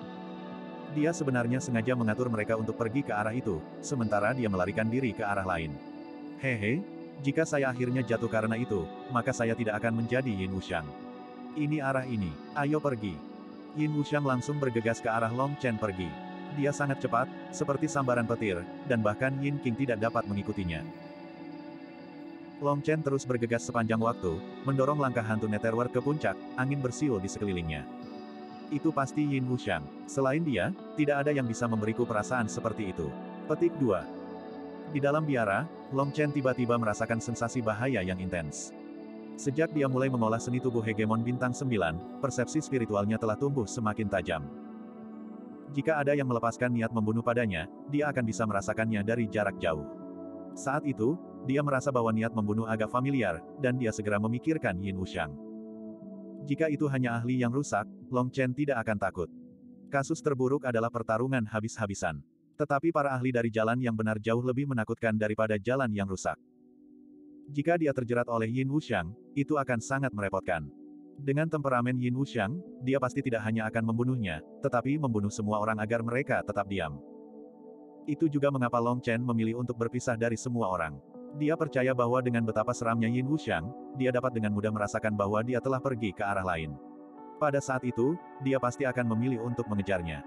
Dia sebenarnya sengaja mengatur mereka untuk pergi ke arah itu, sementara dia melarikan diri ke arah lain. Hehe, jika saya akhirnya jatuh karena itu, maka saya tidak akan menjadi Yin Wuxiang. Ini arah ini. Ayo pergi. Yin Wuxiang langsung bergegas ke arah Long Chen pergi. Dia sangat cepat, seperti sambaran petir, dan bahkan Yin Qing tidak dapat mengikutinya. Long Chen terus bergegas sepanjang waktu, mendorong langkah hantu Netherworld ke puncak, angin bersiul di sekelilingnya. Itu pasti Yin Wuxiang. Selain dia, tidak ada yang bisa memberiku perasaan seperti itu. Petik dua. Di dalam biara, Long Chen tiba-tiba merasakan sensasi bahaya yang intens. Sejak dia mulai mengolah seni tubuh hegemon bintang sembilan, persepsi spiritualnya telah tumbuh semakin tajam. Jika ada yang melepaskan niat membunuh padanya, dia akan bisa merasakannya dari jarak jauh. Saat itu, dia merasa bahwa niat membunuh agak familiar, dan dia segera memikirkan Yin Wuxiang. Jika itu hanya ahli yang rusak, Long Chen tidak akan takut. Kasus terburuk adalah pertarungan habis-habisan. Tetapi para ahli dari jalan yang benar jauh lebih menakutkan daripada jalan yang rusak. Jika dia terjerat oleh Yin Wuxiang, itu akan sangat merepotkan. Dengan temperamen Yin Wuxiang, dia pasti tidak hanya akan membunuhnya, tetapi membunuh semua orang agar mereka tetap diam. Itu juga mengapa Long Chen memilih untuk berpisah dari semua orang. Dia percaya bahwa dengan betapa seramnya Yin Wuxiang, dia dapat dengan mudah merasakan bahwa dia telah pergi ke arah lain. Pada saat itu, dia pasti akan memilih untuk mengejarnya.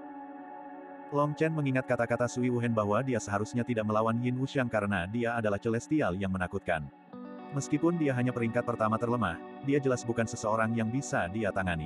Long Chen mengingat kata-kata Sui Wuhen bahwa dia seharusnya tidak melawan Yin Wuxiang karena dia adalah celestial yang menakutkan. Meskipun dia hanya peringkat pertama terlemah, dia jelas bukan seseorang yang bisa dia tangani.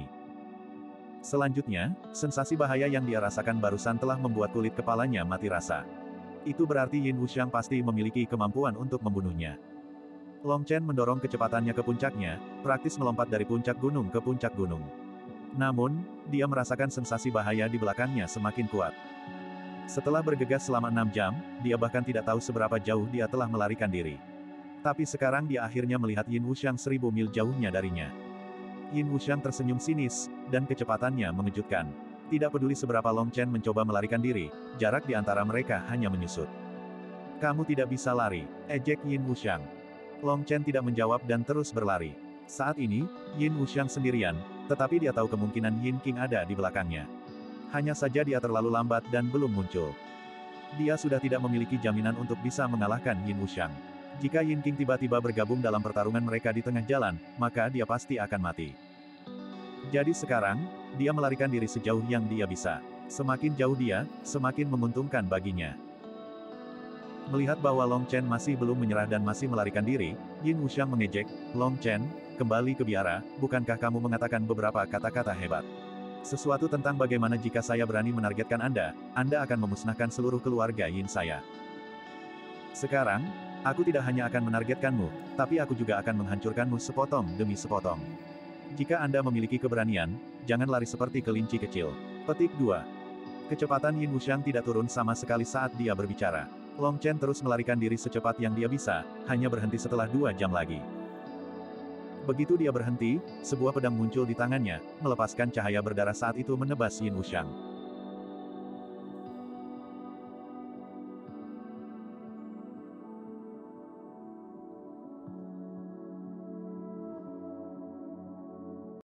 Selanjutnya, sensasi bahaya yang dia rasakan barusan telah membuat kulit kepalanya mati rasa. Itu berarti Yin Wuxiang pasti memiliki kemampuan untuk membunuhnya. Long Chen mendorong kecepatannya ke puncaknya, praktis melompat dari puncak gunung ke puncak gunung. Namun, dia merasakan sensasi bahaya di belakangnya semakin kuat. Setelah bergegas selama enam jam, dia bahkan tidak tahu seberapa jauh dia telah melarikan diri. Tapi sekarang dia akhirnya melihat Yin Wuxiang seribu mil jauhnya darinya. Yin Wuxiang tersenyum sinis, dan kecepatannya mengejutkan. Tidak peduli seberapa Long Chen mencoba melarikan diri, jarak di antara mereka hanya menyusut. Kamu tidak bisa lari, ejek Yin Wuxiang. Long Chen tidak menjawab dan terus berlari. Saat ini, Yin Wuxiang sendirian, tetapi dia tahu kemungkinan Yin Qing ada di belakangnya. Hanya saja dia terlalu lambat dan belum muncul. Dia sudah tidak memiliki jaminan untuk bisa mengalahkan Yin Wuxiang. Jika Yin Qing tiba-tiba bergabung dalam pertarungan mereka di tengah jalan, maka dia pasti akan mati. Jadi sekarang, dia melarikan diri sejauh yang dia bisa. Semakin jauh dia, semakin menguntungkan baginya. Melihat bahwa Long Chen masih belum menyerah dan masih melarikan diri, Yin Wuxiang mengejek, "Long Chen, kembali ke biara, bukankah kamu mengatakan beberapa kata-kata hebat? Sesuatu tentang bagaimana jika saya berani menargetkan Anda, Anda akan memusnahkan seluruh keluarga Yin saya. Sekarang, aku tidak hanya akan menargetkanmu, tapi aku juga akan menghancurkanmu sepotong demi sepotong. Jika Anda memiliki keberanian, jangan lari seperti kelinci kecil." Petik dua. Kecepatan Yin Wuxiang tidak turun sama sekali saat dia berbicara. Long Chen terus melarikan diri secepat yang dia bisa, hanya berhenti setelah dua jam lagi. Begitu dia berhenti, sebuah pedang muncul di tangannya, melepaskan cahaya berdarah saat itu menebas Yin Wuxiang.